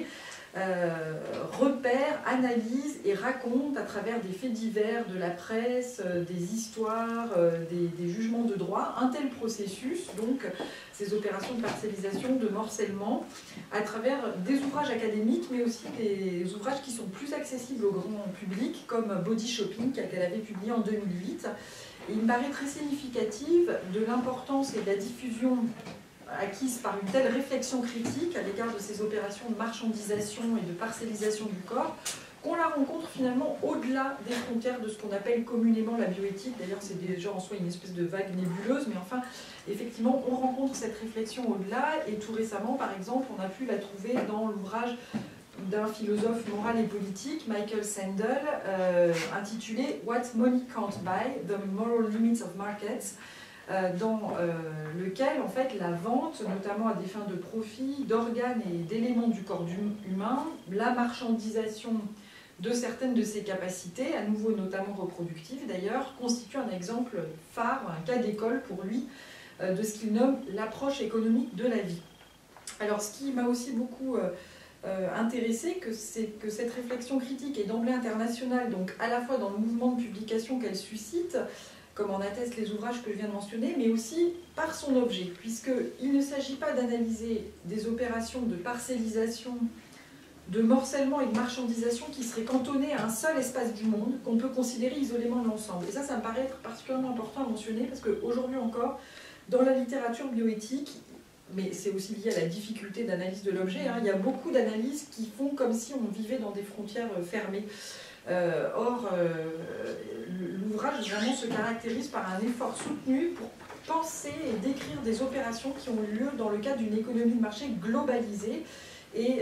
repère, analyse et raconte à travers des faits divers, de la presse, des histoires, des jugements de droit, un tel processus, donc ces opérations de parcellisation, de morcellement, à travers des ouvrages académiques, mais aussi des ouvrages qui sont plus accessibles au grand public, comme Body Shopping, qu'elle avait publié en 2008. Et il me paraît très significative de l'importance et de la diffusion acquise par une telle réflexion critique à l'égard de ces opérations de marchandisation et de parcellisation du corps, qu'on la rencontre finalement au-delà des frontières de ce qu'on appelle communément la bioéthique. D'ailleurs, c'est déjà en soi une espèce de vague nébuleuse, mais enfin, effectivement, on rencontre cette réflexion au-delà, et tout récemment, par exemple, on a pu la trouver dans l'ouvrage d'un philosophe moral et politique, Michael Sandel, intitulé « What Money Can't Buy, The Moral Limits of Markets », dans lequel en fait la vente, notamment à des fins de profit, d'organes et d'éléments du corps humain, la marchandisation de certaines de ses capacités, à nouveau notamment reproductives d'ailleurs, constitue un exemple phare, un cas d'école pour lui, de ce qu'il nomme l'approche économique de la vie. Alors ce qui m'a aussi beaucoup intéressé, c'est que cette réflexion critique est d'emblée internationale, donc à la fois dans le mouvement de publication qu'elle suscite, comme en attestent les ouvrages que je viens de mentionner, mais aussi par son objet, puisqu'il ne s'agit pas d'analyser des opérations de parcellisation, de morcellement et de marchandisation qui seraient cantonnées à un seul espace du monde, qu'on peut considérer isolément de l'ensemble. Et ça me paraît être particulièrement important à mentionner, parce qu'aujourd'hui encore, dans la littérature bioéthique, mais c'est aussi lié à la difficulté d'analyse de l'objet, il y a beaucoup d'analyses qui font comme si on vivait dans des frontières fermées. Or, l'ouvrage vraiment se caractérise par un effort soutenu pour penser et décrire des opérations qui ont eu lieu dans le cadre d'une économie de marché globalisée et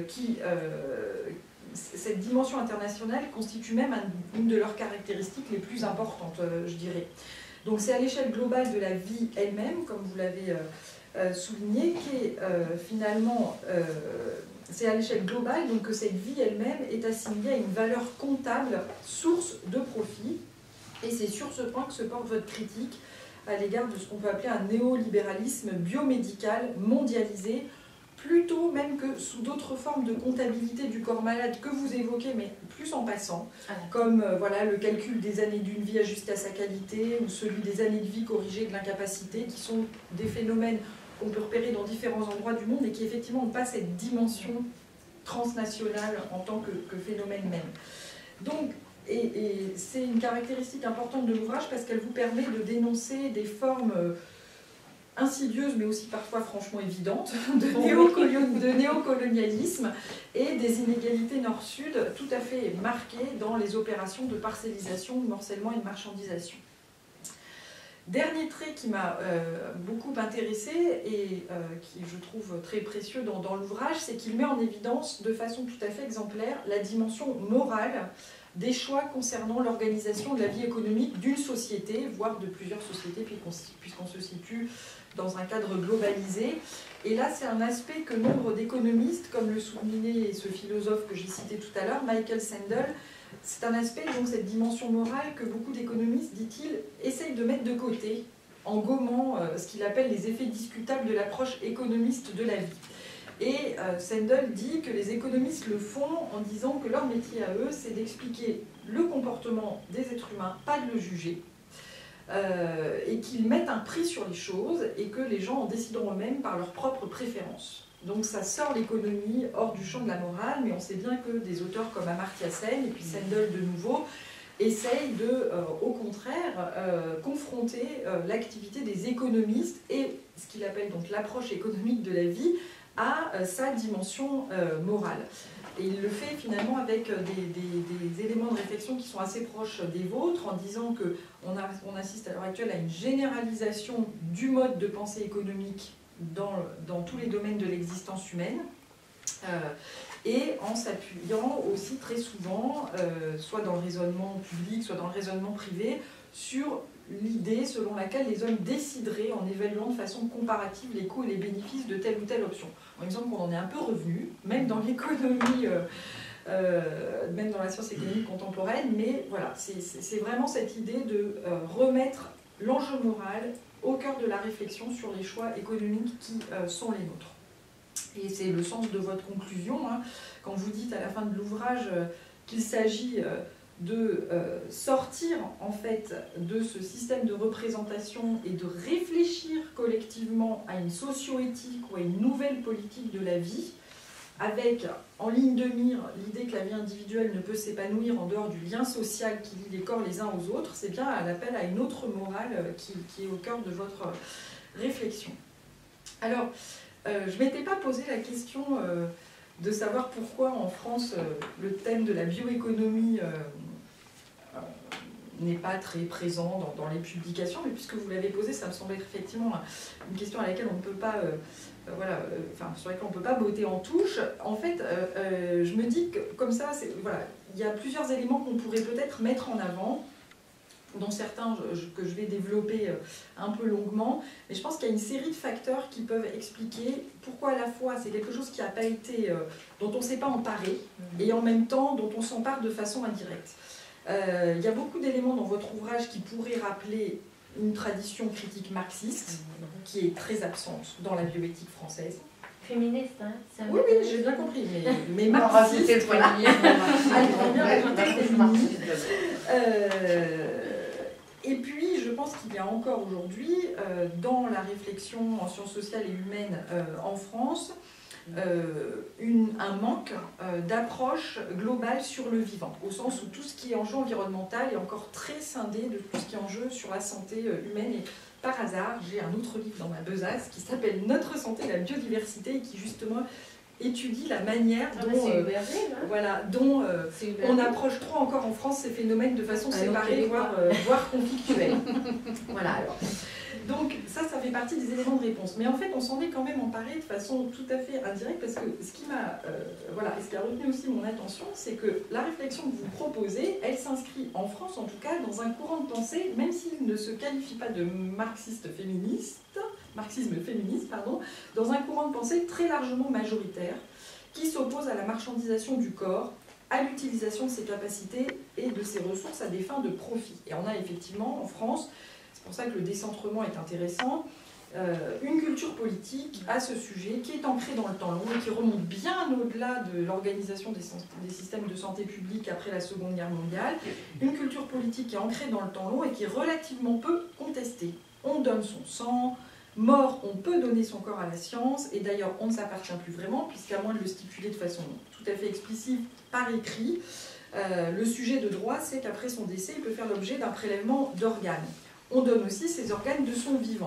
cette dimension internationale constitue même une de leurs caractéristiques les plus importantes, je dirais. Donc c'est à l'échelle globale de la vie elle-même, comme vous l'avez souligné, qu'est finalement... c'est à l'échelle globale donc, que cette vie elle-même est assimilée à une valeur comptable, source de profit. Et c'est sur ce point que se porte votre critique à l'égard de ce qu'on peut appeler un néolibéralisme biomédical mondialisé, plutôt même que sous d'autres formes de comptabilité du corps malade que vous évoquez, mais plus en passant, comme voilà, le calcul des années d'une vie ajusté à sa qualité, ou celui des années de vie corrigées de l'incapacité, qui sont des phénomènes qu'on peut repérer dans différents endroits du monde et qui effectivement n'ont pas cette dimension transnationale en tant que phénomène même. Donc, et c'est une caractéristique importante de l'ouvrage parce qu'elle vous permet de dénoncer des formes insidieuse, mais aussi parfois franchement évidente, de néocolonialisme et des inégalités nord-sud tout à fait marquées dans les opérations de parcellisation, de morcellement et de marchandisation. Dernier trait qui m'a beaucoup intéressée et qui je trouve très précieux dans l'ouvrage, c'est qu'il met en évidence de façon tout à fait exemplaire la dimension morale des choix concernant l'organisation de la vie économique d'une société, voire de plusieurs sociétés, puisqu'on se situe dans un cadre globalisé. Et là, c'est un aspect que nombre d'économistes, comme le soulignait ce philosophe que j'ai cité tout à l'heure, Michael Sandel, c'est un aspect, donc cette dimension morale, que beaucoup d'économistes, dit-il, essayent de mettre de côté en gommant ce qu'il appelle les effets discutables de l'approche économiste de la vie. Et Sandel dit que les économistes le font en disant que leur métier à eux, c'est d'expliquer le comportement des êtres humains, pas de le juger, et qu'ils mettent un prix sur les choses et que les gens en décideront eux-mêmes par leurs propres préférences. Donc ça sort l'économie hors du champ de la morale, mais on sait bien que des auteurs comme Amartya Sen et puis Sandel de nouveau essayent de, au contraire, confronter l'activité des économistes et ce qu'il appelle donc l'approche économique de la vie à sa dimension morale. Et il le fait finalement avec des éléments de réflexion qui sont assez proches des vôtres, en disant qu'on assiste à l'heure actuelle à une généralisation du mode de pensée économique dans tous les domaines de l'existence humaine, et en s'appuyant aussi très souvent, soit dans le raisonnement public, soit dans le raisonnement privé, sur l'idée selon laquelle les hommes décideraient en évaluant de façon comparative les coûts et les bénéfices de telle ou telle option. Il me semble qu'on en est un peu revenu, même dans l'économie, même dans la science économique contemporaine, mais voilà, c'est vraiment cette idée de remettre l'enjeu moral au cœur de la réflexion sur les choix économiques qui sont les nôtres. Et c'est le sens de votre conclusion, hein, quand vous dites à la fin de l'ouvrage qu'il s'agit de sortir en fait de ce système de représentation et de réfléchir collectivement à une socio-éthique ou à une nouvelle politique de la vie, avec en ligne de mire l'idée que la vie individuelle ne peut s'épanouir en dehors du lien social qui lie les corps les uns aux autres, c'est bien un appel à une autre morale qui est au cœur de votre réflexion. Alors, je ne m'étais pas posé la question de savoir pourquoi en France le thème de la bioéconomie n'est pas très présent dans les publications, mais puisque vous l'avez posé, ça me semble être effectivement une question à laquelle on ne peut pas, sur laquelle on ne peut pas botter en touche. En fait, je me dis que comme ça, voilà, il y a plusieurs éléments qu'on pourrait peut-être mettre en avant, dont certains que je vais développer un peu longuement, mais je pense qu'il y a une série de facteurs qui peuvent expliquer pourquoi à la fois c'est quelque chose qui n'a pas été, dont on ne s'est pas emparé, et en même temps dont on s'empare de façon indirecte. Il y a beaucoup d'éléments dans votre ouvrage qui pourraient rappeler une tradition critique marxiste, qui est très absente dans la bioéthique française. Féministe, hein? Oui, j'ai bien compris, mais marxiste. C'était le premier. Et puis, je pense qu'il y a encore aujourd'hui, dans la réflexion en sciences sociales et humaines en France, un manque d'approche globale sur le vivant, au sens où tout ce qui est enjeu environnemental est encore très scindé de tout ce qui est enjeu sur la santé humaine. Et par hasard, j'ai un autre livre dans ma besace qui s'appelle « Notre santé et la biodiversité » et qui justement étudie la manière dont on approche trop encore en France ces phénomènes de façon séparée, voire conflictuelle. Voilà, alors. Donc ça fait partie des éléments de réponse. Mais en fait, on s'en est quand même emparé de façon tout à fait indirecte, parce que ce qui a retenu aussi mon attention, c'est que la réflexion que vous proposez, elle s'inscrit en France, en tout cas, dans un courant de pensée, même s'il ne se qualifie pas de marxisme féministe, dans un courant de pensée très largement majoritaire, qui s'oppose à la marchandisation du corps, à l'utilisation de ses capacités et de ses ressources à des fins de profit. Et on a effectivement, en France, c'est pour ça que le décentrement est intéressant, une culture politique à ce sujet qui est ancrée dans le temps long et qui remonte bien au-delà de l'organisation des systèmes de santé publique après la Seconde Guerre mondiale. Une culture politique qui est ancrée dans le temps long et qui est relativement peu contestée. On donne son sang, mort, on peut donner son corps à la science, et d'ailleurs on ne s'appartient plus vraiment, puisqu'à moins de le stipuler de façon tout à fait explicite par écrit, le sujet de droit, c'est qu'après son décès, il peut faire l'objet d'un prélèvement d'organes. On donne aussi ces organes de son vivant.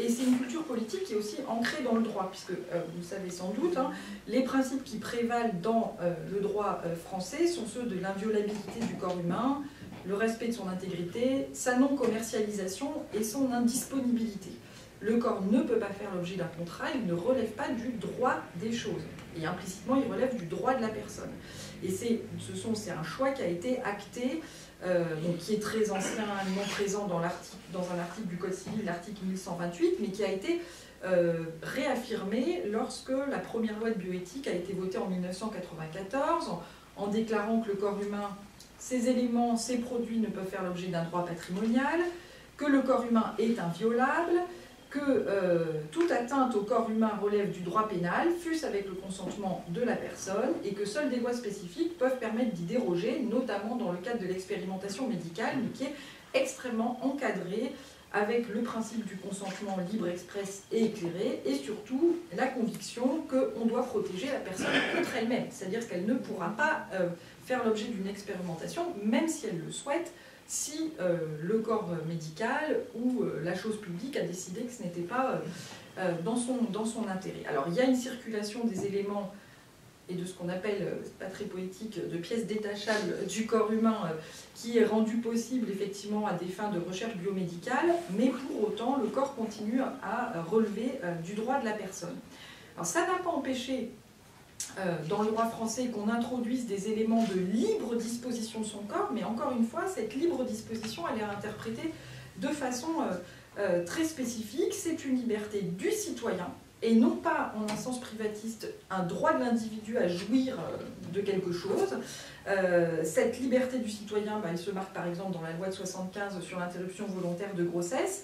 Et c'est une culture politique qui est aussi ancrée dans le droit, puisque, vous le savez sans doute, hein, les principes qui prévalent dans le droit français sont ceux de l'inviolabilité du corps humain, le respect de son intégrité, sa non-commercialisation et son indisponibilité. Le corps ne peut pas faire l'objet d'un contrat, il ne relève pas du droit des choses. Et implicitement, il relève du droit de la personne. Et c'est un choix qui a été acté, donc qui est très anciennement présent dans un article du Code civil, l'article 1128, mais qui a été réaffirmé lorsque la première loi de bioéthique a été votée en 1994, en déclarant que le corps humain, ses éléments, ses produits ne peuvent faire l'objet d'un droit patrimonial, que le corps humain est inviolable, que toute atteinte au corps humain relève du droit pénal, fût-ce avec le consentement de la personne, et que seules des lois spécifiques peuvent permettre d'y déroger, notamment dans le cadre de l'expérimentation médicale, mais qui est extrêmement encadrée avec le principe du consentement libre, express et éclairé, et surtout la conviction qu'on doit protéger la personne contre elle-même, c'est-à-dire qu'elle ne pourra pas faire l'objet d'une expérimentation, même si elle le souhaite, si le corps médical ou la chose publique a décidé que ce n'était pas dans son intérêt. Alors il y a une circulation des éléments et de ce qu'on appelle, c'est pas très poétique, de pièces détachables du corps humain qui est rendue possible effectivement à des fins de recherche biomédicale, mais pour autant le corps continue à relever du droit de la personne. Alors ça n'a pas empêché dans le droit français qu'on introduise des éléments de libre disposition de son corps, mais encore une fois, cette libre disposition, elle est interprétée de façon très spécifique. C'est une liberté du citoyen, et non pas, en un sens privatiste, un droit de l'individu à jouir de quelque chose. Cette liberté du citoyen, elle se marque par exemple dans la loi de 75 sur l'interruption volontaire de grossesse.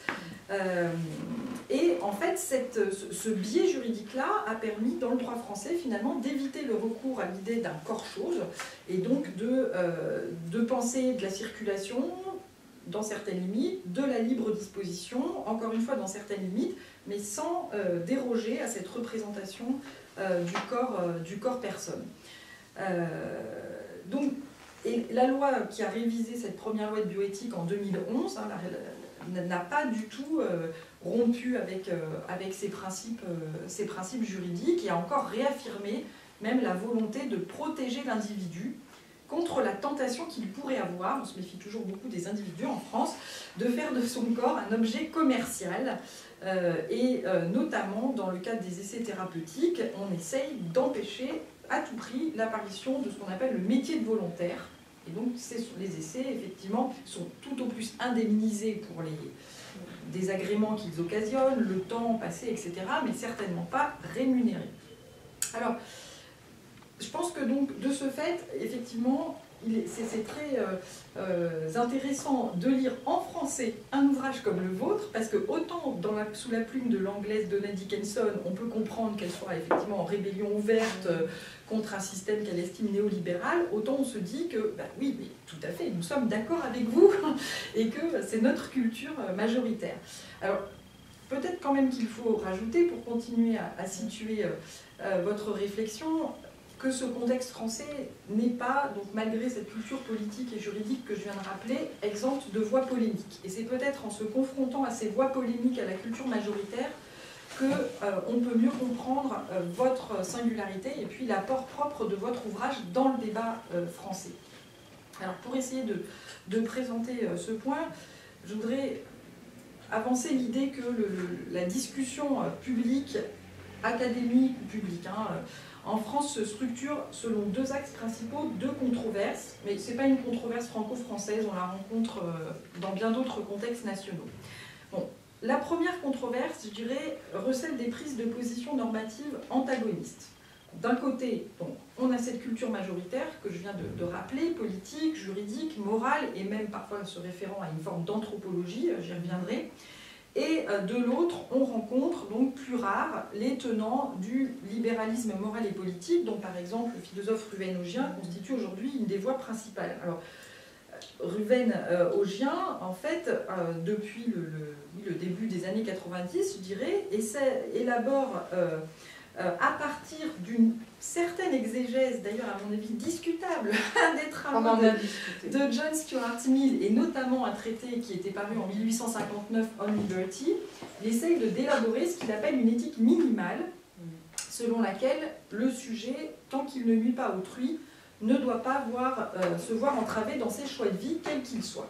Et en fait, ce biais juridique-là a permis, dans le droit français, finalement, d'éviter le recours à l'idée d'un corps-chose, et donc de penser de la circulation, dans certaines limites, de la libre disposition, encore une fois dans certaines limites, mais sans déroger à cette représentation du corps personne. Donc, et la loi qui a révisé cette première loi de bioéthique en 2011 n'a pas du tout rompu avec ces principes juridiques, et a encore réaffirmé même la volonté de protéger l'individu contre la tentation qu'il pourrait avoir, on se méfie toujours beaucoup des individus en France, de faire de son corps un objet commercial, et notamment dans le cadre des essais thérapeutiques, on essaye d'empêcher à tout prix l'apparition de ce qu'on appelle le métier de volontaire. Et donc les essais, effectivement, sont tout au plus indemnisés pour les désagréments qu'ils occasionnent, le temps passé, etc., mais certainement pas rémunérés. Alors, je pense que donc, de ce fait, effectivement, c'est très intéressant de lire en français un ouvrage comme le vôtre, parce que autant sous la plume de l'anglaise Donna Dickinson, on peut comprendre qu'elle soit effectivement en rébellion ouverte contre un système qu'elle estime néolibéral, autant on se dit que, oui, mais tout à fait, nous sommes d'accord avec vous, et que c'est notre culture majoritaire. Alors, peut-être quand même qu'il faut rajouter, pour continuer à situer votre réflexion, que ce contexte français n'est pas, donc malgré cette culture politique et juridique que je viens de rappeler, exempte de voix polémiques. Et c'est peut-être en se confrontant à ces voix polémiques, à la culture majoritaire, qu'on peut mieux comprendre votre singularité et puis l'apport propre de votre ouvrage dans le débat français. Alors pour essayer de présenter ce point, je voudrais avancer l'idée que la discussion publique, académique ou publique, en France se structure selon deux axes principaux, deux controverses, mais ce n'est pas une controverse franco-française, on la rencontre dans bien d'autres contextes nationaux. Bon, la première controverse, je dirais, recèle des prises de position normatives antagonistes. D'un côté, donc, on a cette culture majoritaire que je viens de rappeler, politique, juridique, morale, et même parfois se référant à une forme d'anthropologie, j'y reviendrai. Et de l'autre, on rencontre, donc plus rare, les tenants du libéralisme moral et politique, dont par exemple le philosophe Ruven-Augien constitue aujourd'hui une des voix principales. Alors, Ruven-Augien, en fait, depuis le début des années 90, je dirais, élabore à partir d'une certaines exégèses, d'ailleurs à mon avis discutables, des On travaux en a discuté. de John Stuart Mill, et notamment un traité qui était paru en 1859, On Liberty, il essaye d'élaborer ce qu'il appelle une éthique minimale, selon laquelle le sujet, tant qu'il ne nuit pas à autrui, ne doit pas se voir entravé dans ses choix de vie, quels qu'ils soient.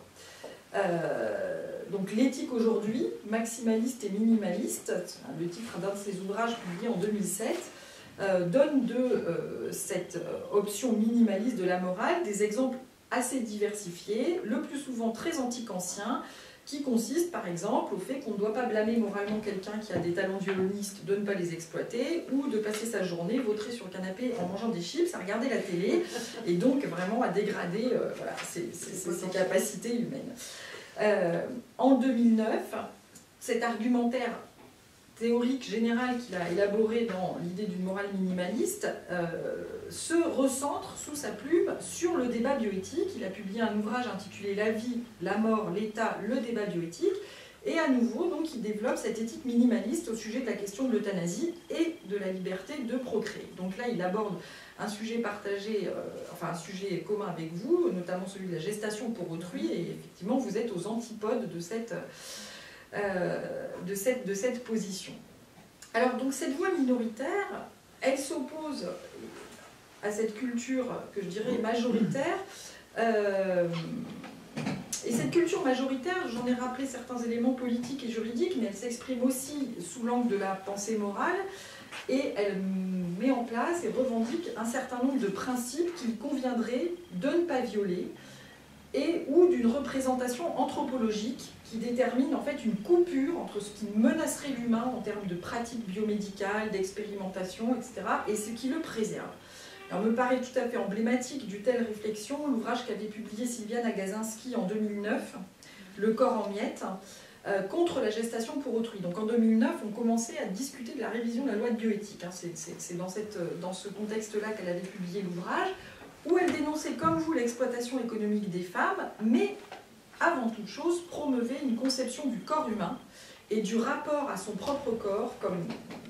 Donc l'éthique aujourd'hui, maximaliste et minimaliste, le titre d'un de ses ouvrages publié en 2007, donne de cette option minimaliste de la morale des exemples assez diversifiés, le plus souvent très antiques-anciens, qui consistent par exemple au fait qu'on ne doit pas blâmer moralement quelqu'un qui a des talents violonistes de ne pas les exploiter, ou de passer sa journée vautré sur le canapé en mangeant des chips, à regarder la télé, et donc vraiment à dégrader voilà, ses capacités humaines. En 2009, cet argumentaire théorique général qu'il a élaboré dans l'idée d'une morale minimaliste se recentre sous sa plume sur le débat bioéthique. Il a publié un ouvrage intitulé « La vie, la mort, l'état, le débat bioéthique ». Et à nouveau, donc, il développe cette éthique minimaliste au sujet de la question de l'euthanasie et de la liberté de procréer. Donc là, il aborde un sujet partagé, enfin un sujet commun avec vous, notamment celui de la gestation pour autrui, et effectivement, vous êtes aux antipodes de cette position. Alors, donc, cette voix minoritaire, elle s'oppose à cette culture que je dirais majoritaire. Et cette culture majoritaire, j'en ai rappelé certains éléments politiques et juridiques, mais elle s'exprime aussi sous l'angle de la pensée morale, et elle met en place et revendique un certain nombre de principes qu'il conviendrait de ne pas violer, et ou d'une représentation anthropologique qui détermine en fait une coupure entre ce qui menacerait l'humain en termes de pratiques biomédicales, d'expérimentation, etc., et ce qui le préserve. Alors, me paraît tout à fait emblématique d'une telle réflexion l'ouvrage qu'avait publié Sylviane Agazinski en 2009, Le corps en miettes, contre la gestation pour autrui. Donc en 2009, on commençait à discuter de la révision de la loi de bioéthique. C'est dans ce contexte-là qu'elle avait publié l'ouvrage, où elle dénonçait comme vous l'exploitation économique des femmes, mais avant toute chose promeuvait une conception du corps humain et du rapport à son propre corps, comme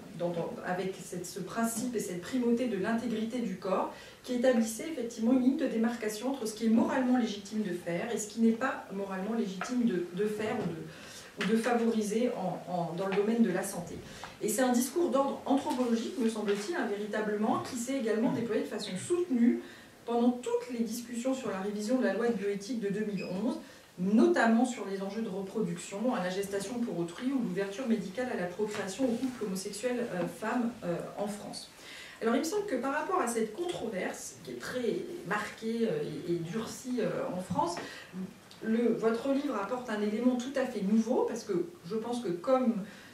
avec ce principe et cette primauté de l'intégrité du corps, qui établissait effectivement une ligne de démarcation entre ce qui est moralement légitime de faire et ce qui n'est pas moralement légitime de faire ou de favoriser dans le domaine de la santé. Et c'est un discours d'ordre anthropologique, me semble-t-il, véritablement, qui s'est également déployé de façon soutenue pendant toutes les discussions sur la révision de la loi de bioéthique de 2011, notamment sur les enjeux de reproduction, à la gestation pour autrui ou l'ouverture médicale à la procréation aux couples homosexuels femmes en France. Alors il me semble que par rapport à cette controverse, qui est très marquée et durcie en France, votre livre apporte un élément tout à fait nouveau, parce que je pense que comme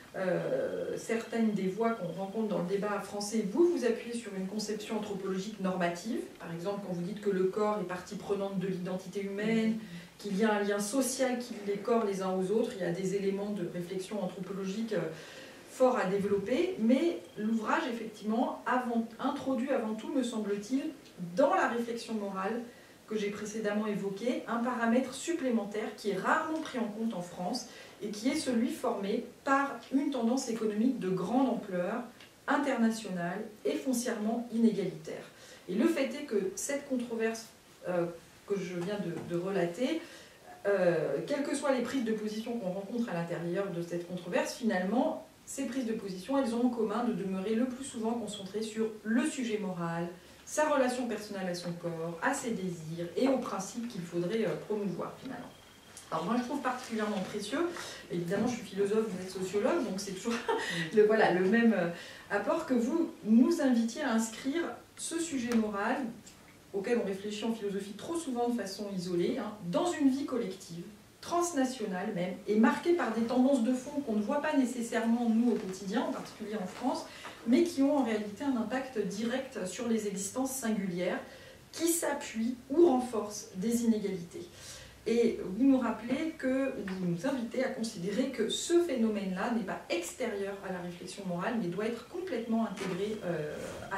certaines des voix qu'on rencontre dans le débat français, vous appuyez sur une conception anthropologique normative, par exemple quand vous dites que le corps est partie prenante de l'identité humaine, qu'il y a un lien social qui lie les corps les uns aux autres, il y a des éléments de réflexion anthropologique forts à développer, mais l'ouvrage, effectivement, introduit avant tout, me semble-t-il, dans la réflexion morale que j'ai précédemment évoquée, un paramètre supplémentaire qui est rarement pris en compte en France et qui est celui formé par une tendance économique de grande ampleur, internationale et foncièrement inégalitaire. Et le fait est que cette controverse que je viens de relater, quelles que soient les prises de position qu'on rencontre à l'intérieur de cette controverse, finalement, ces prises de position, elles ont en commun de demeurer le plus souvent concentrées sur le sujet moral, sa relation personnelle à son corps, à ses désirs et aux principes qu'il faudrait promouvoir finalement. Alors moi je trouve particulièrement précieux, évidemment je suis philosophe, vous êtes sociologue, donc c'est toujours le même apport, que vous nous invitiez à inscrire ce sujet moral, auquel on réfléchit en philosophie trop souvent de façon isolée, dans une vie collective, transnationale même, et marquée par des tendances de fond qu'on ne voit pas nécessairement nous au quotidien, en particulier en France, mais qui ont en réalité un impact direct sur les existences singulières, qui s'appuient ou renforcent des inégalités. Et vous nous rappelez que vous nous invitez à considérer que ce phénomène-là n'est pas extérieur à la réflexion morale, mais doit être complètement intégré à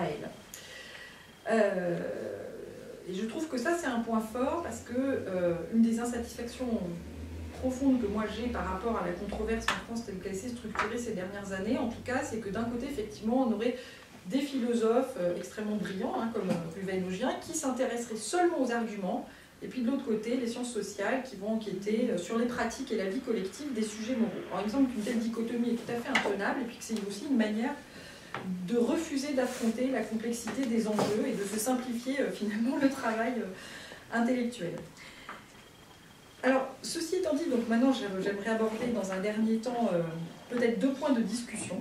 elle. Et je trouve que ça, c'est un point fort, parce que une des insatisfactions profondes que moi j'ai par rapport à la controverse en France telle qu'elle s'est structurée ces dernières années, en tout cas, c'est que d'un côté, effectivement, on aurait des philosophes extrêmement brillants, hein, comme Ruvainogien, qui s'intéresseraient seulement aux arguments, et puis de l'autre côté, les sciences sociales qui vont enquêter sur les pratiques et la vie collective des sujets moraux. Alors il me semble qu'une telle dichotomie est tout à fait intenable, et puis que c'est aussi une manière de refuser d'affronter la complexité des enjeux et de se simplifier finalement le travail intellectuel. Alors, ceci étant dit, donc maintenant j'aimerais aborder dans un dernier temps peut-être 2 points de discussion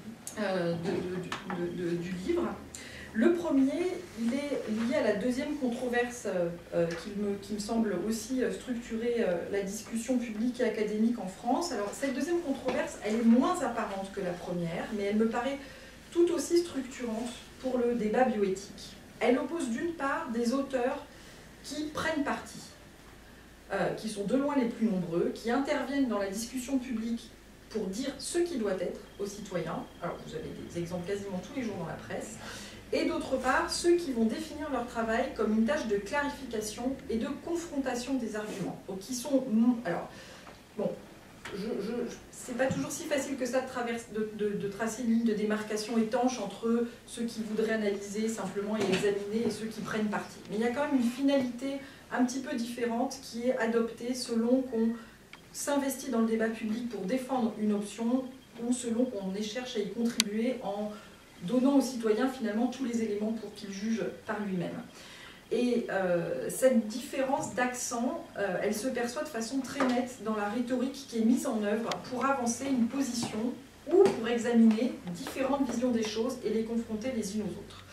du livre. Le premier, il est lié à la deuxième controverse qui me semble aussi structurer la discussion publique et académique en France. Alors, cette deuxième controverse, elle est moins apparente que la première, mais elle me paraît tout aussi structurante pour le débat bioéthique. Elle oppose d'une part des auteurs qui prennent parti, qui sont de loin les plus nombreux, qui interviennent dans la discussion publique pour dire ce qui doit être aux citoyens. Alors vous avez des exemples quasiment tous les jours dans la presse. Et d'autre part, ceux qui vont définir leur travail comme une tâche de clarification et de confrontation des arguments. Donc qui sont... Alors, bon, c'est pas toujours si facile que ça de tracer une ligne de démarcation étanche entre ceux qui voudraient analyser simplement et examiner et ceux qui prennent parti. Mais il y a quand même une finalité un petit peu différente qui est adoptée selon qu'on s'investit dans le débat public pour défendre une option ou selon qu'on cherche à y contribuer en donnant aux citoyens finalement tous les éléments pour qu'ils jugent par lui-même. Et cette différence d'accent, elle se perçoit de façon très nette dans la rhétorique qui est mise en œuvre pour avancer une position ou pour examiner différentes visions des choses et les confronter les unes aux autres.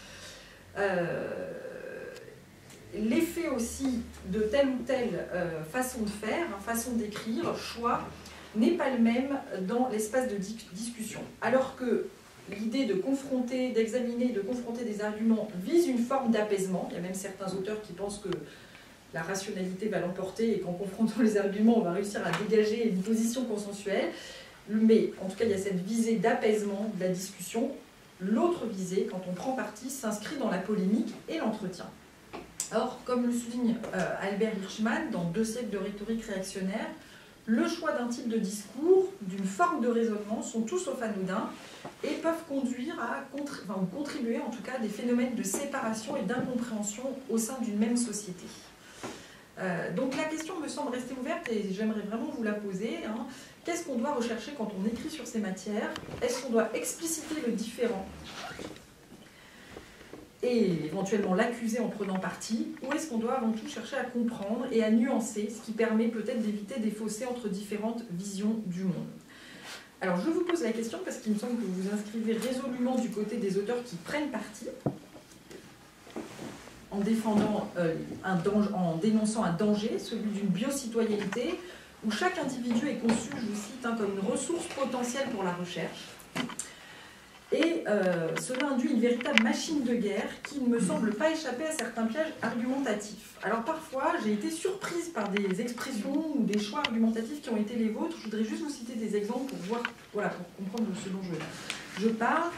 L'effet aussi de telle ou telle façon de faire, façon d'écrire, choix, n'est pas le même dans l'espace de discussion. Alors que l'idée de confronter, d'examiner, de confronter des arguments vise une forme d'apaisement. Il y a même certains auteurs qui pensent que la rationalité va l'emporter et qu'en confrontant les arguments, on va réussir à dégager une position consensuelle. Mais en tout cas, il y a cette visée d'apaisement de la discussion. L'autre visée, quand on prend parti, s'inscrit dans la polémique et l'entretien. Or, comme le souligne Albert Hirschman dans 2 siècles de rhétorique réactionnaire, le choix d'un type de discours, d'une forme de raisonnement, sont tous sauf anodins et peuvent conduire à contribuer en tout cas à des phénomènes de séparation et d'incompréhension au sein d'une même société. Donc la question me semble rester ouverte et j'aimerais vraiment vous la poser. Hein. Qu'est-ce qu'on doit rechercher quand on écrit sur ces matières? Est-ce qu'on doit expliciter le différent et éventuellement l'accuser en prenant parti, ou est-ce qu'on doit avant tout chercher à comprendre et à nuancer, ce qui permet peut-être d'éviter des fossés entre différentes visions du monde? Alors je vous pose la question parce qu'il me semble que vous vous inscrivez résolument du côté des auteurs qui prennent parti, en défendant en dénonçant un danger, celui d'une biocitoyenneté, où chaque individu est conçu, je vous cite, comme une ressource potentielle pour la recherche. Et cela induit une véritable machine de guerre qui ne me semble pas échapper à certains pièges argumentatifs. Alors parfois, j'ai été surprise par des expressions ou des choix argumentatifs qui ont été les vôtres. Je voudrais juste vous citer des exemples pour voir, voilà, pour comprendre ce dont je parle.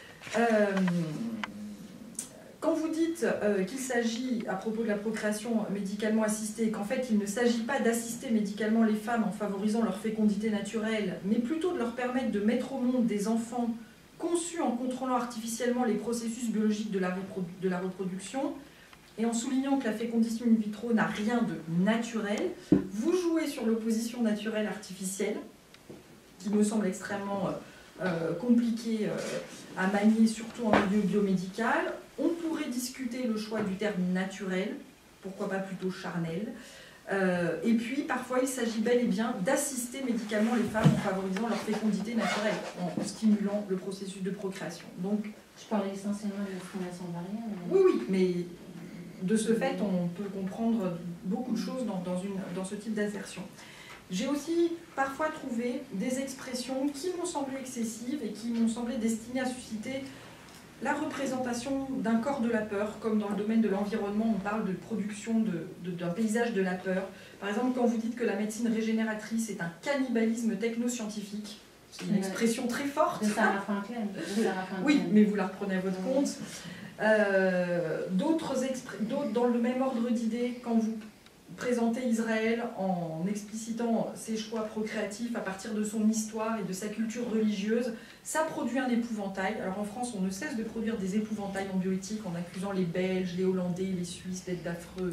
Quand vous dites qu'il s'agit, à propos de la procréation médicalement assistée, qu'en fait il ne s'agit pas d'assister médicalement les femmes en favorisant leur fécondité naturelle, mais plutôt de leur permettre de mettre au monde des enfants conçus en contrôlant artificiellement les processus biologiques de la reproduction, et en soulignant que la fécondation in vitro n'a rien de naturel, vous jouez sur l'opposition naturelle-artificielle, qui me semble extrêmement compliquée à manier, surtout en milieu biomédical. On pourrait discuter le choix du terme naturel, pourquoi pas plutôt charnel. Et puis, parfois, il s'agit bel et bien d'assister médicalement les femmes en favorisant leur fécondité naturelle, en stimulant le processus de procréation. Donc, je parlais essentiellement de la fondation ovarien. Mais... Oui, mais de ce fait, on peut comprendre beaucoup de choses dans ce type d'assertion. J'ai aussi parfois trouvé des expressions qui m'ont semblé excessives et qui m'ont semblé destinées à susciter la représentation d'un corps de la peur, comme dans le domaine de l'environnement, on parle de production d'un paysage de la peur. Par exemple, quand vous dites que la médecine régénératrice est un cannibalisme technoscientifique, c'est une expression très forte. De Sarah Franklin. Oui, mais vous la reprenez à votre compte. D'autres, dans le même ordre d'idées, quand vous présenter Israël en explicitant ses choix procréatifs à partir de son histoire et de sa culture religieuse, ça produit un épouvantail. Alors en France, on ne cesse de produire des épouvantails en bioéthique en accusant les Belges, les Hollandais, les Suisses d'être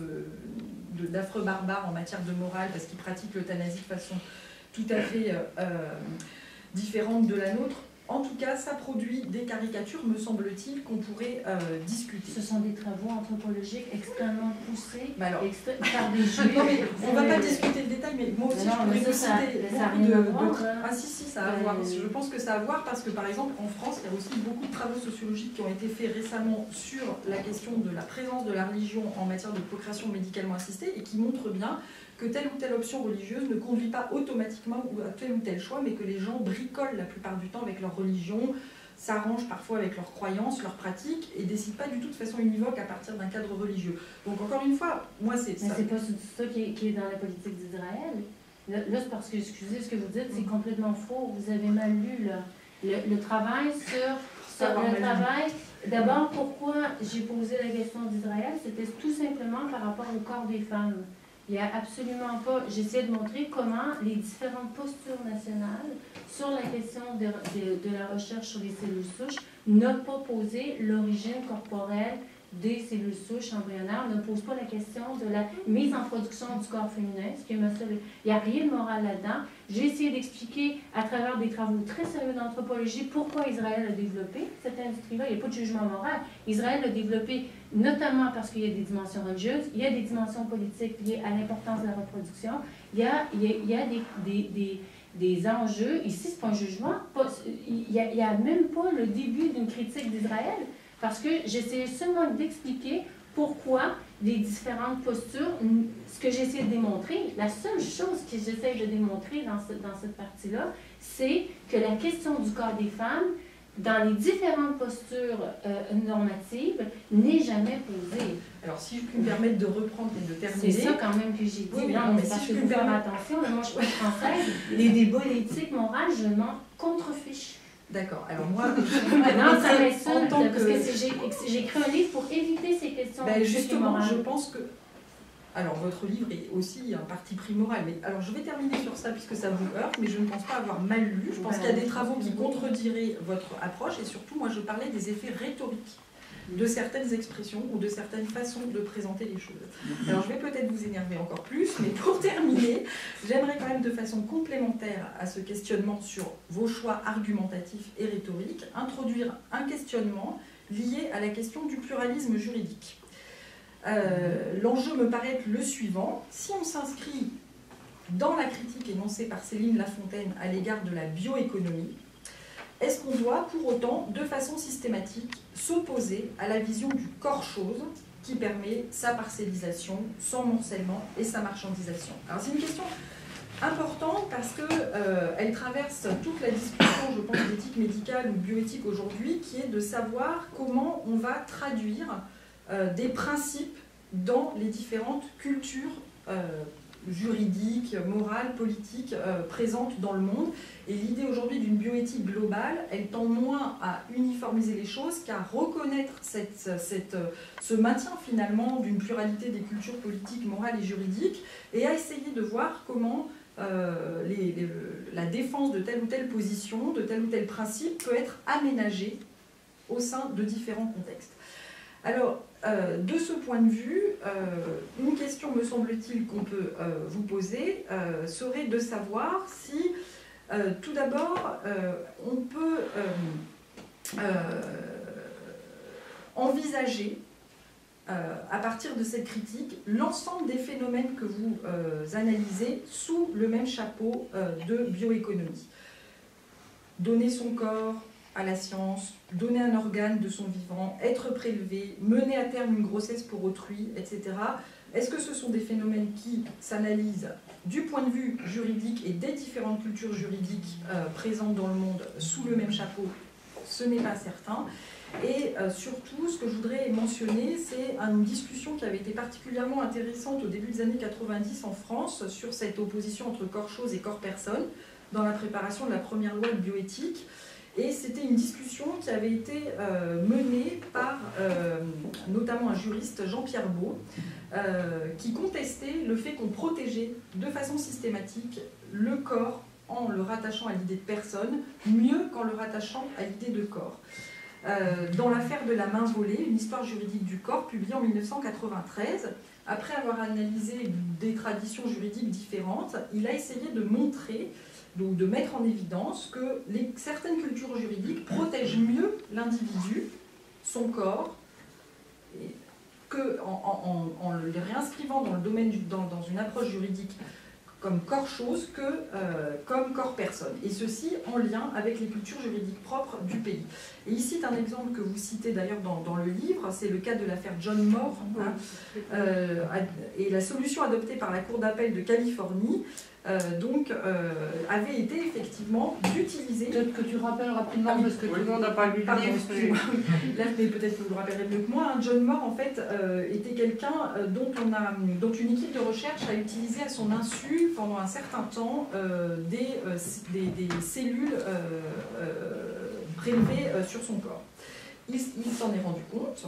d'affreux barbares en matière de morale parce qu'ils pratiquent l'euthanasie de façon tout à fait différente de la nôtre. En tout cas, ça produit des caricatures, me semble-t-il, qu'on pourrait discuter. Ce sont des travaux anthropologiques extrêmement poussés Alors, par des juifs. On ne va pas discuter le détail, mais moi aussi, je pourrais vous citer beaucoup de... Ah si, ça a à voir. Je pense que ça a à voir parce que, par exemple, en France, il y a aussi beaucoup de travaux sociologiques qui ont été faits récemment sur la question de la présence de la religion en matière de procréation médicalement assistée et qui montrent bien que telle ou telle option religieuse ne conduit pas automatiquement à tel ou tel choix, mais que les gens bricolent la plupart du temps avec leur religion, s'arrangent parfois avec leurs croyances, leurs pratiques, et ne décident pas du tout de façon univoque à partir d'un cadre religieux. Donc encore une fois, moi c'est ça. Mais c'est pas ça qui est dans la politique d'Israël. Là, c'est parce que, excusez, ce que vous dites, c'est complètement faux. Vous avez mal lu là. Le travail sur le travail. D'abord, pourquoi j'ai posé la question d'Israël, c'était tout simplement par rapport au corps des femmes. Il n'y a absolument pas... J'essaie de montrer comment les différentes postures nationales sur la question de la recherche sur les cellules souches n'ont pas posé l'origine corporelle des cellules souches embryonnaires, ne pose pas la question de la mise en production du corps féminin. Ce qui me semble, il n'y a rien de moral là-dedans. J'ai essayé d'expliquer à travers des travaux très sérieux d'anthropologie pourquoi Israël a développé cette industrie-là. Il n'y a pas de jugement moral. Israël l'a développé notamment parce qu'il y a des dimensions religieuses, il y a des dimensions politiques liées à l'importance de la reproduction, il y a des enjeux. Ici, ce n'est pas un jugement. Il n'y a même pas le début d'une critique d'Israël. Parce que j'essaie seulement d'expliquer pourquoi les différentes postures, ce que j'essaie de démontrer, la seule chose que j'essaie de démontrer dans cette partie-là, c'est que la question du corps des femmes, dans les différentes postures normatives, n'est jamais posée. Alors si je puis me permettre de reprendre et de terminer... C'est ça quand même que j'ai dit. Oui, non, mais si je peux faire attention, moi je suis pas française, les débats d'éthique morale, je m'en contrefiche. D'accord. Alors moi, non, ça m'insulte, parce que j'ai écrit un livre pour éviter ces questions. Ben justement, je pense que... Alors, votre livre est aussi un parti pris moral. Mais, alors, je vais terminer sur ça, puisque ça vous heurte, mais je ne pense pas avoir mal lu. Je pense qu'il y a des travaux qui contrediraient votre approche, et surtout, moi, je parlais des effets rhétoriques de certaines expressions ou de certaines façons de présenter les choses. Alors, je vais peut-être vous énerver encore plus, mais pour terminer, j'aimerais quand même de façon complémentaire à ce questionnement sur vos choix argumentatifs et rhétoriques, introduire un questionnement lié à la question du pluralisme juridique. L'enjeu me paraît être le suivant. Si on s'inscrit dans la critique énoncée par Céline Lafontaine à l'égard de la bioéconomie, est-ce qu'on doit pour autant, de façon systématique, s'opposer à la vision du corps-chose qui permet sa parcellisation, son morcellement et sa marchandisation? Alors c'est une question importante parce qu'elle traverse toute la discussion, je pense, d'éthique médicale ou bioéthique aujourd'hui, qui est de savoir comment on va traduire des principes dans les différentes cultures juridiques, morales, politiques présentes dans le monde. Et l'idée aujourd'hui d'une bioéthique globale, elle tend moins à uniformiser les choses qu'à reconnaître ce maintien finalement d'une pluralité des cultures politiques, morales et juridiques, et à essayer de voir comment la défense de telle ou telle position, de tel ou tel principe peut être aménagée au sein de différents contextes. Alors, de ce point de vue, une question, me semble-t-il, qu'on peut vous poser serait de savoir si, tout d'abord, on peut envisager, à partir de cette critique, l'ensemble des phénomènes que vous analysez sous le même chapeau de bioéconomie. Donner son corps à la science, donner un organe de son vivant, être prélevé, mener à terme une grossesse pour autrui, etc. Est-ce que ce sont des phénomènes qui s'analysent du point de vue juridique et des différentes cultures juridiques présentes dans le monde sous le même chapeau? Ce n'est pas certain. Et surtout, ce que je voudrais mentionner, c'est une discussion qui avait été particulièrement intéressante au début des années 90 en France sur cette opposition entre corps-chose et corps-personne dans la préparation de la première loi de bioéthique. Et c'était une discussion qui avait été menée par notamment un juriste, Jean-Pierre Beau, qui contestait le fait qu'on protégeait de façon systématique le corps en le rattachant à l'idée de personne, mieux qu'en le rattachant à l'idée de corps. Dans l'affaire de la main volée, une histoire juridique du corps, publiée en 1993, après avoir analysé des traditions juridiques différentes, il a essayé de montrer, donc de mettre en évidence que certaines cultures juridiques protègent mieux l'individu, son corps, en le réinscrivant dans le domaine dans une approche juridique comme corps-chose que comme corps-personne. Et ceci en lien avec les cultures juridiques propres du pays. Et ici, c'est un exemple que vous citez d'ailleurs dans le livre, c'est le cas de l'affaire John Moore, et la solution adoptée par la Cour d'appel de Californie avait été effectivement d'utiliser... Peut-être que tu rappelles rapidement, parce que tout le monde n'a pas lu le livre. Là, mais peut-être que vous le rappellerez mieux que moi. John Moore, en fait, était quelqu'un dont une équipe de recherche a utilisé à son insu, pendant un certain temps, des cellules prélevées sur son corps. Il s'en est rendu compte,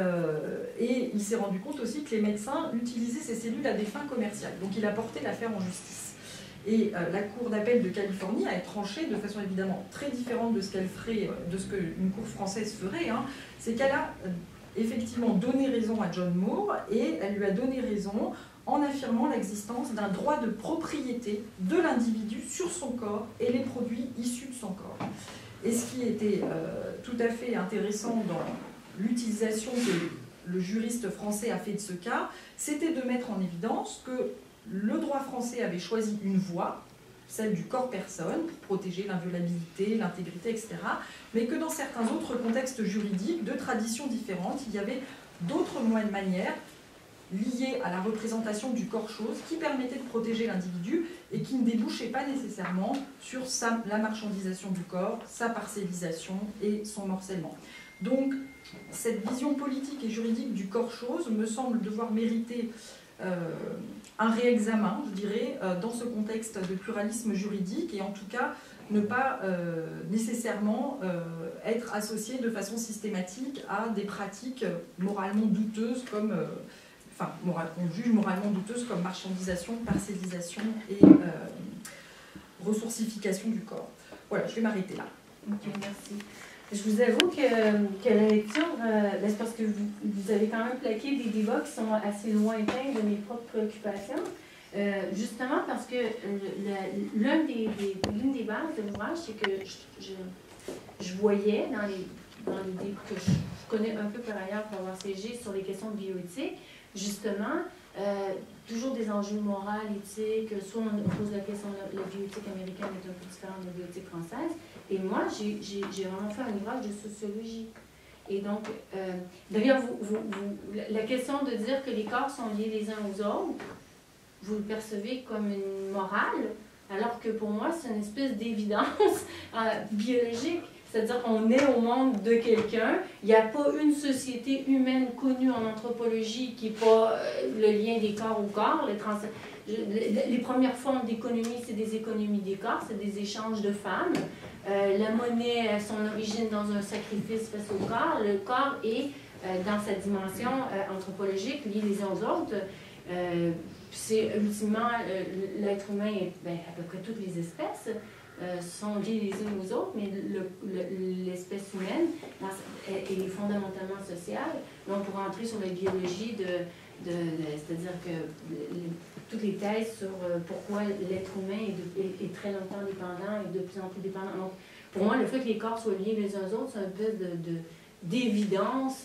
et il s'est rendu compte aussi que les médecins utilisaient ces cellules à des fins commerciales. Donc il a porté l'affaire en justice. Et la Cour d'appel de Californie a tranché de façon évidemment très différente de ce qu'elle ferait, de ce qu'une cour française ferait. C'est qu'elle a effectivement donné raison à John Moore, et elle lui a donné raison en affirmant l'existence d'un droit de propriété de l'individu sur son corps et les produits issus de son corps. Et ce qui était tout à fait intéressant dans l'utilisation que le juriste français a fait de ce cas, c'était de mettre en évidence que le droit français avait choisi une voie, celle du corps-personne, pour protéger l'inviolabilité, l'intégrité, etc., mais que dans certains autres contextes juridiques, de traditions différentes, il y avait d'autres manières liées à la représentation du corps-chose qui permettaient de protéger l'individu et qui ne débouchaient pas nécessairement sur la marchandisation du corps, sa parcellisation et son morcellement. Donc, cette vision politique et juridique du corps-chose me semble devoir mériter un réexamen, je dirais, dans ce contexte de pluralisme juridique, et en tout cas ne pas nécessairement être associé de façon systématique à des pratiques moralement douteuses comme, qu'on juge moralement douteuses comme marchandisation, parcellisation et ressourcification du corps. Voilà, je vais m'arrêter là. Ok, merci. Je vous avoue que la lecture, c'est parce que vous avez quand même plaqué des débats qui sont assez lointains de mes propres préoccupations. Justement parce que l'une des bases de l'ouvrage, c'est que je voyais dans les livres que je connais un peu par ailleurs pour avoir siégé sur les questions de bioéthique, justement, toujours des enjeux moraux, éthiques, soit on pose la question de la bioéthique américaine est un peu différente de la bioéthique française. Et moi, j'ai vraiment fait un ouvrage de sociologie. Et donc, d'ailleurs, la question de dire que les corps sont liés les uns aux autres, vous le percevez comme une morale, alors que pour moi, c'est une espèce d'évidence biologique. C'est-à-dire qu'on est au monde de quelqu'un. Il n'y a pas une société humaine connue en anthropologie qui n'est pas le lien des corps au corps. Les premières formes d'économie, c'est des économies des corps, c'est des échanges de femmes. La monnaie a son origine dans un sacrifice face au corps. Le corps est, dans sa dimension anthropologique, lié les uns aux autres. C'est ultimement, l'être humain, à peu près toutes les espèces, sont liées les unes aux autres, mais l'espèce humaine est fondamentalement sociale. Donc, pour entrer sur la biologie c'est-à-dire que toutes les thèses sur pourquoi l'être humain est très longtemps dépendant et de plus en plus dépendant. Donc, pour moi, le fait que les corps soient liés les uns aux autres, c'est un peu d'évidence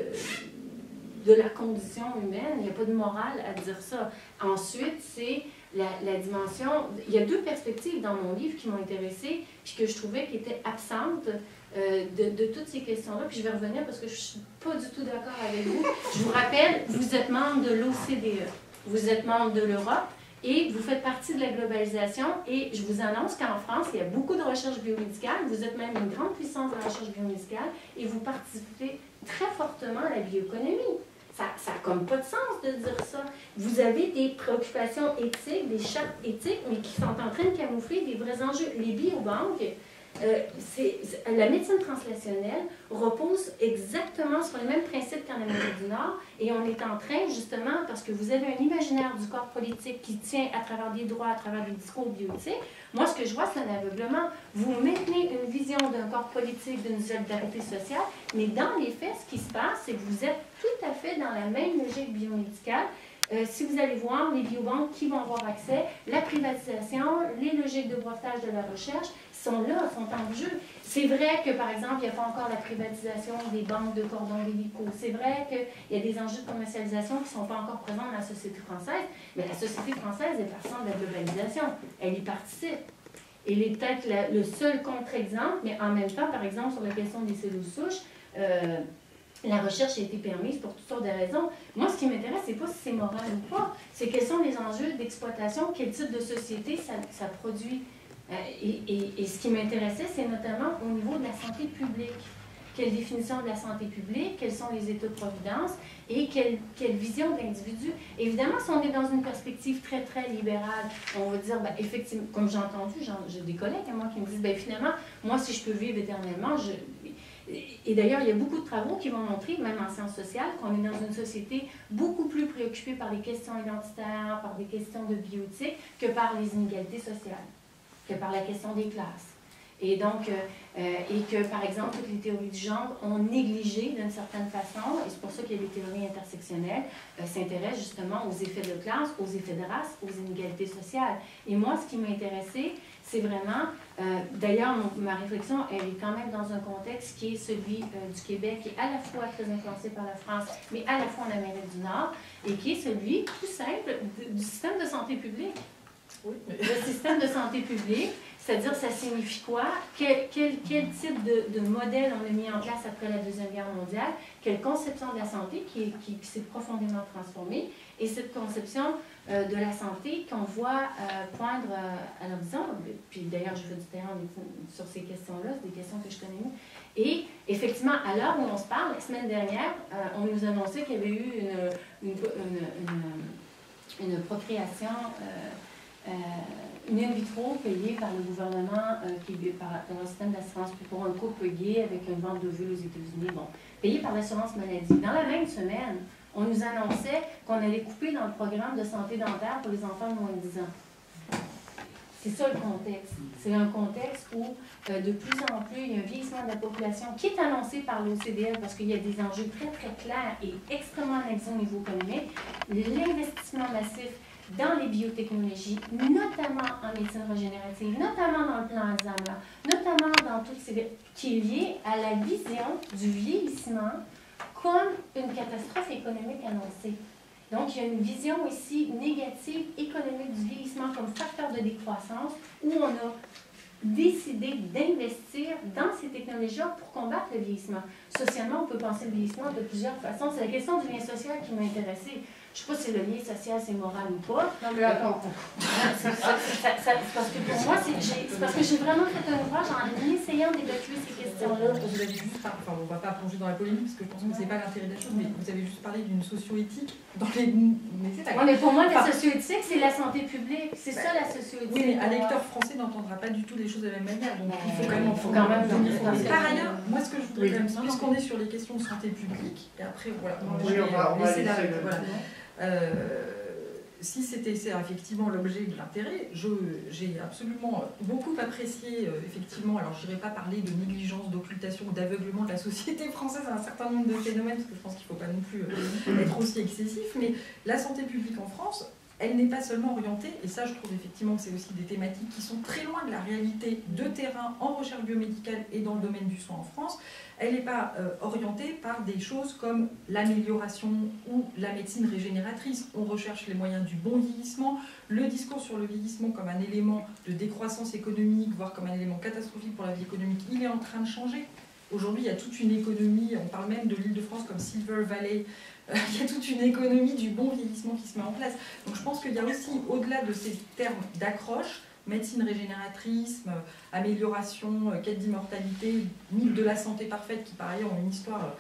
de la condition humaine. Il n'y a pas de morale à dire ça. Ensuite, c'est la dimension... Il y a deux perspectives dans mon livre qui m'ont intéressée puis que je trouvais qui étaient absentes de toutes ces questions-là. Puis je vais revenir parce que je ne suis pas du tout d'accord avec vous. Je vous rappelle, vous êtes membre de l'OCDE, vous êtes membre de l'Europe et vous faites partie de la globalisation. Et je vous annonce qu'en France, il y a beaucoup de recherche biomédicale. Vous êtes même une grande puissance de la recherche biomédicale et vous participez très fortement à la bioéconomie. Ça n'a comme pas de sens de dire ça. Vous avez des préoccupations éthiques, des chartes éthiques, mais qui sont en train de camoufler des vrais enjeux. Les biobanques, la médecine translationnelle repose exactement sur les mêmes principes qu'en Amérique du Nord, et on est en train, justement, parce que vous avez un imaginaire du corps politique qui tient à travers des droits, à travers des discours bioéthiques. Moi, ce que je vois, c'est un aveuglement. Vous maintenez une vision d'un corps politique, d'une solidarité sociale, mais dans les faits, ce qui se passe, c'est que vous êtes tout à fait dans la même logique biomédicale. Si vous allez voir les biobanques qui vont avoir accès, la privatisation, les logiques de brevetage de la recherche sont là, sont en jeu. C'est vrai que, par exemple, il n'y a pas encore la privatisation des banques de cordons ombilicaux. C'est vrai qu'il y a des enjeux de commercialisation qui ne sont pas encore présents dans la société française, mais la société française est partisane de la globalisation. Elle y participe. Elle est peut-être le seul contre-exemple, mais en même temps, par exemple, sur la question des cellules souches, la recherche a été permise pour toutes sortes de raisons. Moi, ce qui m'intéresse, c'est pas si c'est moral ou pas, c'est quels sont les enjeux d'exploitation, quel type de société ça produit. Et ce qui m'intéressait, c'est notamment au niveau de la santé publique. Quelle définition de la santé publique, quels sont les états-providence et quelle vision de l'individu. Évidemment, si on est dans une perspective très, très libérale, on va dire, ben, effectivement, comme j'ai entendu, j'ai des collègues à moi qui me disent, ben, finalement, moi, si je peux vivre éternellement, Et d'ailleurs, il y a beaucoup de travaux qui vont montrer, même en sciences sociales, qu'on est dans une société beaucoup plus préoccupée par les questions identitaires, par des questions de bioéthique, que par les inégalités sociales, que par la question des classes. Et donc, et que, par exemple, toutes les théories du genre ont négligé d'une certaine façon, et c'est pour ça que les théories intersectionnelles s'intéressent justement aux effets de classe, aux effets de race, aux inégalités sociales. Et moi, ce qui m'a intéressé, c'est vraiment, d'ailleurs, ma réflexion, elle est quand même dans un contexte qui est celui du Québec, qui est à la fois très influencé par la France, mais à la fois en Amérique du Nord, et qui est celui, tout simple, du système de santé publique. Oui. Le système de santé publique, c'est-à-dire, ça signifie quoi? Quel type de modèle on a mis en place après la Deuxième Guerre mondiale? Quelle conception de la santé qui s'est profondément transformée? Et cette conception de la santé qu'on voit poindre à l'horizon, puis d'ailleurs, je fais du terrain sur ces questions-là, c'est des questions que je connais mieux. Et effectivement, à l'heure où on se parle, la semaine dernière, on nous annonçait qu'il y avait eu une procréation une in vitro payée par le gouvernement, par un système d'assurance pour un couple gay avec une vente d'ovules aux États-Unis, bon, payée par l'assurance maladie. Dans la même semaine, on nous annonçait qu'on allait couper dans le programme de santé dentaire pour les enfants de moins de 10 ans. C'est ça le contexte. C'est un contexte où, de plus en plus, il y a un vieillissement de la population qui est annoncé par l'OCDE parce qu'il y a des enjeux très, très clairs et extrêmement analysés au niveau économique. L'investissement massif dans les biotechnologies, notamment en médecine régénérative, notamment dans le plan Alzheimer, notamment dans tout ce qui est lié à la vision du vieillissement comme une catastrophe économique annoncée. Donc, il y a une vision ici négative économique du vieillissement comme facteur de décroissance où on a décidé d'investir dans ces technologies-là pour combattre le vieillissement. Socialement, on peut penser le vieillissement de plusieurs façons. C'est la question du lien social qui m'a intéressée. Je ne sais pas si le lien social, c'est moral ou pas. Non, mais attends. C'est parce que pour moi, c'est parce que j'ai vraiment fait un ouvrage en essayant d'évacuer ces questions-là. Vous avez juste on ne va pas plonger dans la polémique, parce que je pense que ce n'est pas l'intérêt de la chose, mais vous avez juste parlé d'une socio-éthique dans les... mais pour moi, la socio-éthique, c'est la santé publique. C'est ça, la socio-éthique. Oui, mais un lecteur français n'entendra pas du tout les choses de la même manière, donc il faut quand même... Par ailleurs, moi, ce que je voudrais quand même, puisqu'on est sur les questions de santé publique, et après, voilà, on va laisser la... Si c'était effectivement l'objet de l'intérêt, j'ai absolument beaucoup apprécié, effectivement, alors je n'irai pas parler de négligence, d'occultation ou d'aveuglement de la société française à un certain nombre de phénomènes, parce que je pense qu'il ne faut pas non plus être aussi excessif, mais la santé publique en France, elle n'est pas seulement orientée, et ça je trouve effectivement que c'est aussi des thématiques qui sont très loin de la réalité de terrain en recherche biomédicale et dans le domaine du soin en France, elle n'est pas orientée par des choses comme l'amélioration ou la médecine régénératrice. On recherche les moyens du bon vieillissement, le discours sur le vieillissement comme un élément de décroissance économique, voire comme un élément catastrophique pour la vie économique, il est en train de changer. Aujourd'hui, il y a toute une économie, on parle même de l'Île-de-France comme Silver Valley, il y a toute une économie du bon vieillissement qui se met en place. Donc je pense qu'il y a aussi, au-delà de ces termes d'accroche, médecine régénératrice, amélioration, quête d'immortalité, mythe de la santé parfaite, qui par ailleurs ont une histoire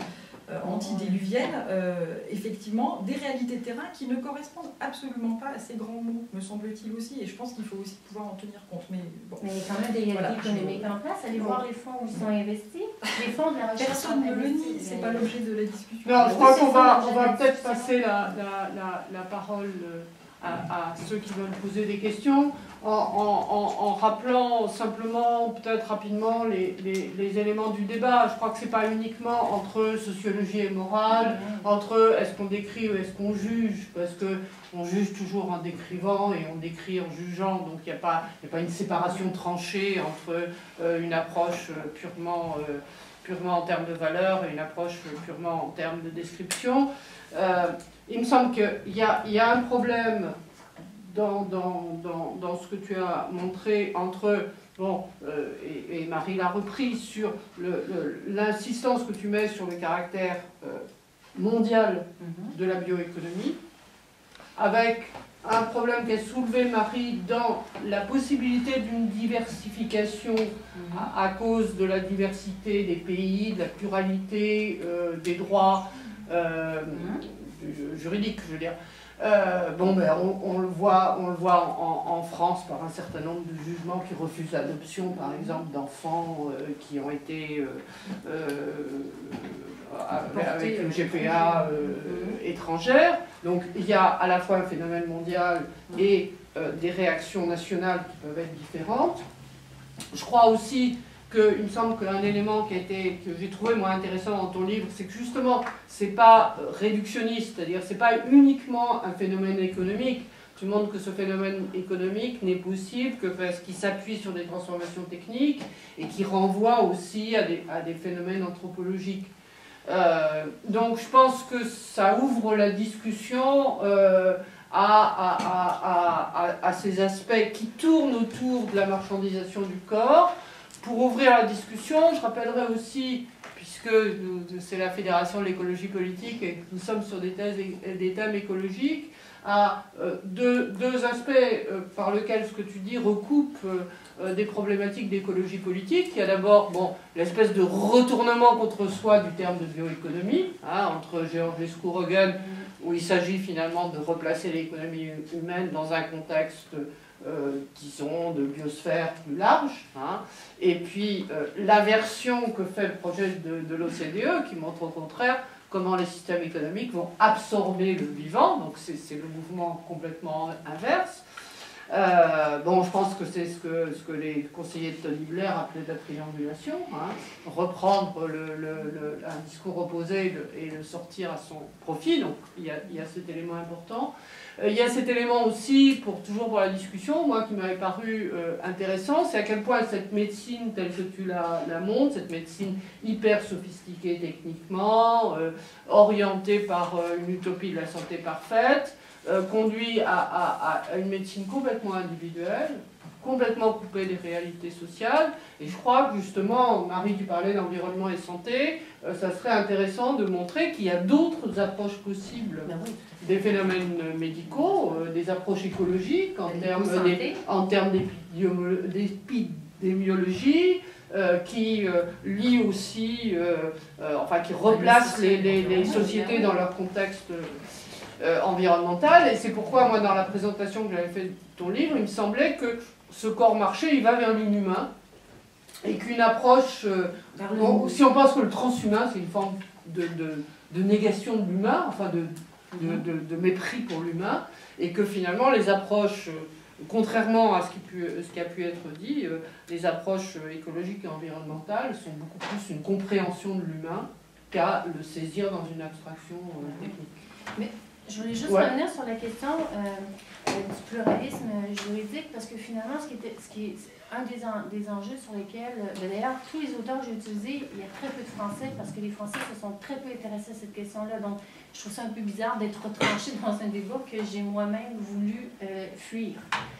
antidéluvienne, effectivement, des réalités de terrain qui ne correspondent absolument pas à ces grands mots, me semble-t-il aussi, et je pense qu'il faut aussi pouvoir en tenir compte. Mais bon. Mais il y a quand même des réalités économiques en place. Allez voir les fonds où ils sont investis. Les fonds de la recherche. Personne ne le nie, c'est pas l'objet de la discussion. Non, je crois qu'on va peut-être passer la parole à ceux qui veulent poser des questions, en rappelant simplement, peut-être rapidement, les éléments du débat. Je crois que ce n'est pas uniquement entre sociologie et morale, entre est-ce qu'on décrit ou est-ce qu'on juge, parce qu'on juge toujours en décrivant et on décrit en jugeant, donc il n'y a pas une séparation tranchée entre une approche purement en termes de valeur et une approche purement en termes de description. Il me semble qu'il y a un problème dans ce que tu as montré entre, et Marie l'a repris, sur l'insistance que tu mets sur le caractère mondial de la bioéconomie, avec un problème qu'a soulevé Marie dans la possibilité d'une diversification à cause de la diversité des pays, de la pluralité des droits juridiques, je veux dire. On le voit en France par un certain nombre de jugements qui refusent l'adoption, par exemple, d'enfants qui ont été avec une GPA étrangère. Donc il y a à la fois un phénomène mondial et des réactions nationales qui peuvent être différentes. Je crois aussi il me semble qu'un élément que j'ai trouvé moi intéressant dans ton livre, c'est que justement, c'est pas réductionniste, c'est-à-dire c'est pas uniquement un phénomène économique. Tu montres que ce phénomène économique n'est possible que parce qu'il s'appuie sur des transformations techniques et qui renvoie aussi à des phénomènes anthropologiques. Donc je pense que ça ouvre la discussion à ces aspects qui tournent autour de la marchandisation du corps. Pour ouvrir la discussion, je rappellerai aussi, puisque c'est la Fédération de l'écologie politique et que nous sommes sur des thèmes écologiques, à deux aspects par lesquels ce que tu dis recoupe des problématiques d'écologie politique. Il y a d'abord l'espèce de retournement contre soi du terme de bioéconomie, entre Georgescu-Roegen, où il s'agit finalement de replacer l'économie humaine dans un contexte disons, de biosphère plus large, et puis l'aversion que fait le projet de l'OCDE, qui montre au contraire comment les systèmes économiques vont absorber le vivant, donc c'est le mouvement complètement inverse. Je pense que c'est ce que les conseillers de Tony Blair appelaient la triangulation, reprendre un discours opposé et le sortir à son profit, donc il y a cet élément important. Il y a cet élément aussi, toujours pour la discussion, moi qui m'avait paru intéressant, c'est à quel point cette médecine telle que tu la montres, cette médecine hyper sophistiquée techniquement, orientée par une utopie de la santé parfaite, conduit à une médecine complètement individuelle, complètement coupée des réalités sociales. Et je crois que justement, Marie, tu parlais d'environnement et santé, ça serait intéressant de montrer qu'il y a d'autres approches possibles des phénomènes médicaux, des approches écologiques en termes d'épidémiologie, qui lient aussi, qui replacent les sociétés dans leur contexte environnemental. Et c'est pourquoi, moi, dans la présentation que j'avais faite de ton livre, il me semblait que ce corps marché, il va vers l'inhumain, et qu'une approche, si on pense que le transhumain, c'est une forme de négation de l'humain, de mépris pour l'humain, et que finalement les approches, contrairement à ce qui a pu être dit, les approches écologiques et environnementales sont beaucoup plus une compréhension de l'humain qu'à le saisir dans une abstraction technique. Mais je voulais juste revenir sur la question du pluralisme juridique, parce que finalement, ce qui est un des enjeux sur lesquels, d'ailleurs, tous les auteurs que j'ai utilisés, il y a très peu de Français, parce que les Français se sont très peu intéressés à cette question-là. Donc, je trouve ça un peu bizarre d'être retranché dans un débat que j'ai moi-même voulu fuir.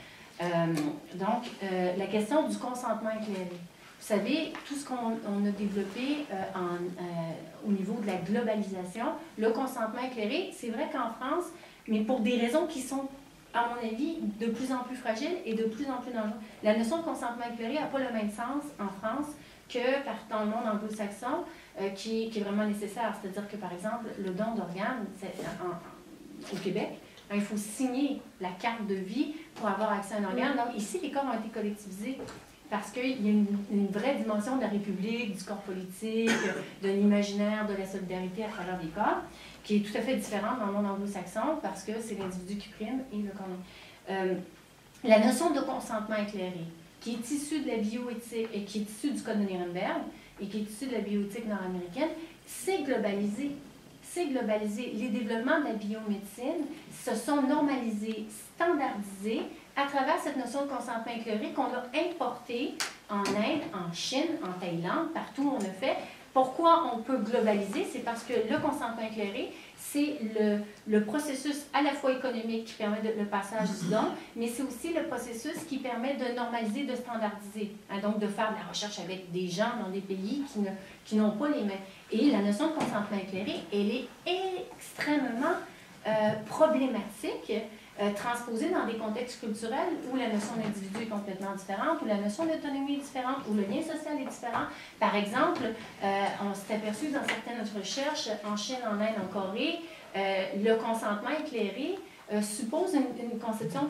La question du consentement éclairé. Vous savez, tout ce qu'on a développé au niveau de la globalisation, le consentement éclairé, c'est vrai qu'en France, mais pour des raisons qui sont, à mon avis, de plus en plus fragiles et de plus en plus dangereuses. La notion de consentement éclairé n'a pas le même sens en France que dans le monde anglo-saxon, qui est vraiment nécessaire. C'est-à-dire que, par exemple, le don d'organes au Québec, il faut signer la carte de vie pour avoir accès à un organe. Donc, ici, les corps ont été collectivisés parce qu'il y a une vraie dimension de la République, du corps politique, de l'imaginaire, de la solidarité à travers les corps, qui est tout à fait différente dans le monde anglo-saxon parce que c'est l'individu qui prime et le corps. La notion de consentement éclairé, qui est issue de la bioéthique et qui est issue du Code de Nuremberg et qui est issue de la bioéthique nord-américaine, c'est globalisé. C'est globalisé. Les développements de la biomédecine se sont normalisés, standardisés à travers cette notion de consentement éclairé qu'on a importée en Inde, en Chine, en Thaïlande, partout où on a fait. Pourquoi on peut globaliser? C'est parce que le consentement éclairé, c'est le processus à la fois économique qui permet le passage du don, mais c'est aussi le processus qui permet de normaliser, de standardiser. Hein, donc, de faire de la recherche avec des gens dans des pays qui n'ont pas les mêmes. Et la notion de consentement éclairé, elle est extrêmement problématique, transposée dans des contextes culturels où la notion d'individu est complètement différente, où la notion d'autonomie est différente, où le lien social est différent. Par exemple, on s'est aperçu dans certaines recherches, en Chine, en Inde, en Corée, le consentement éclairé suppose une conception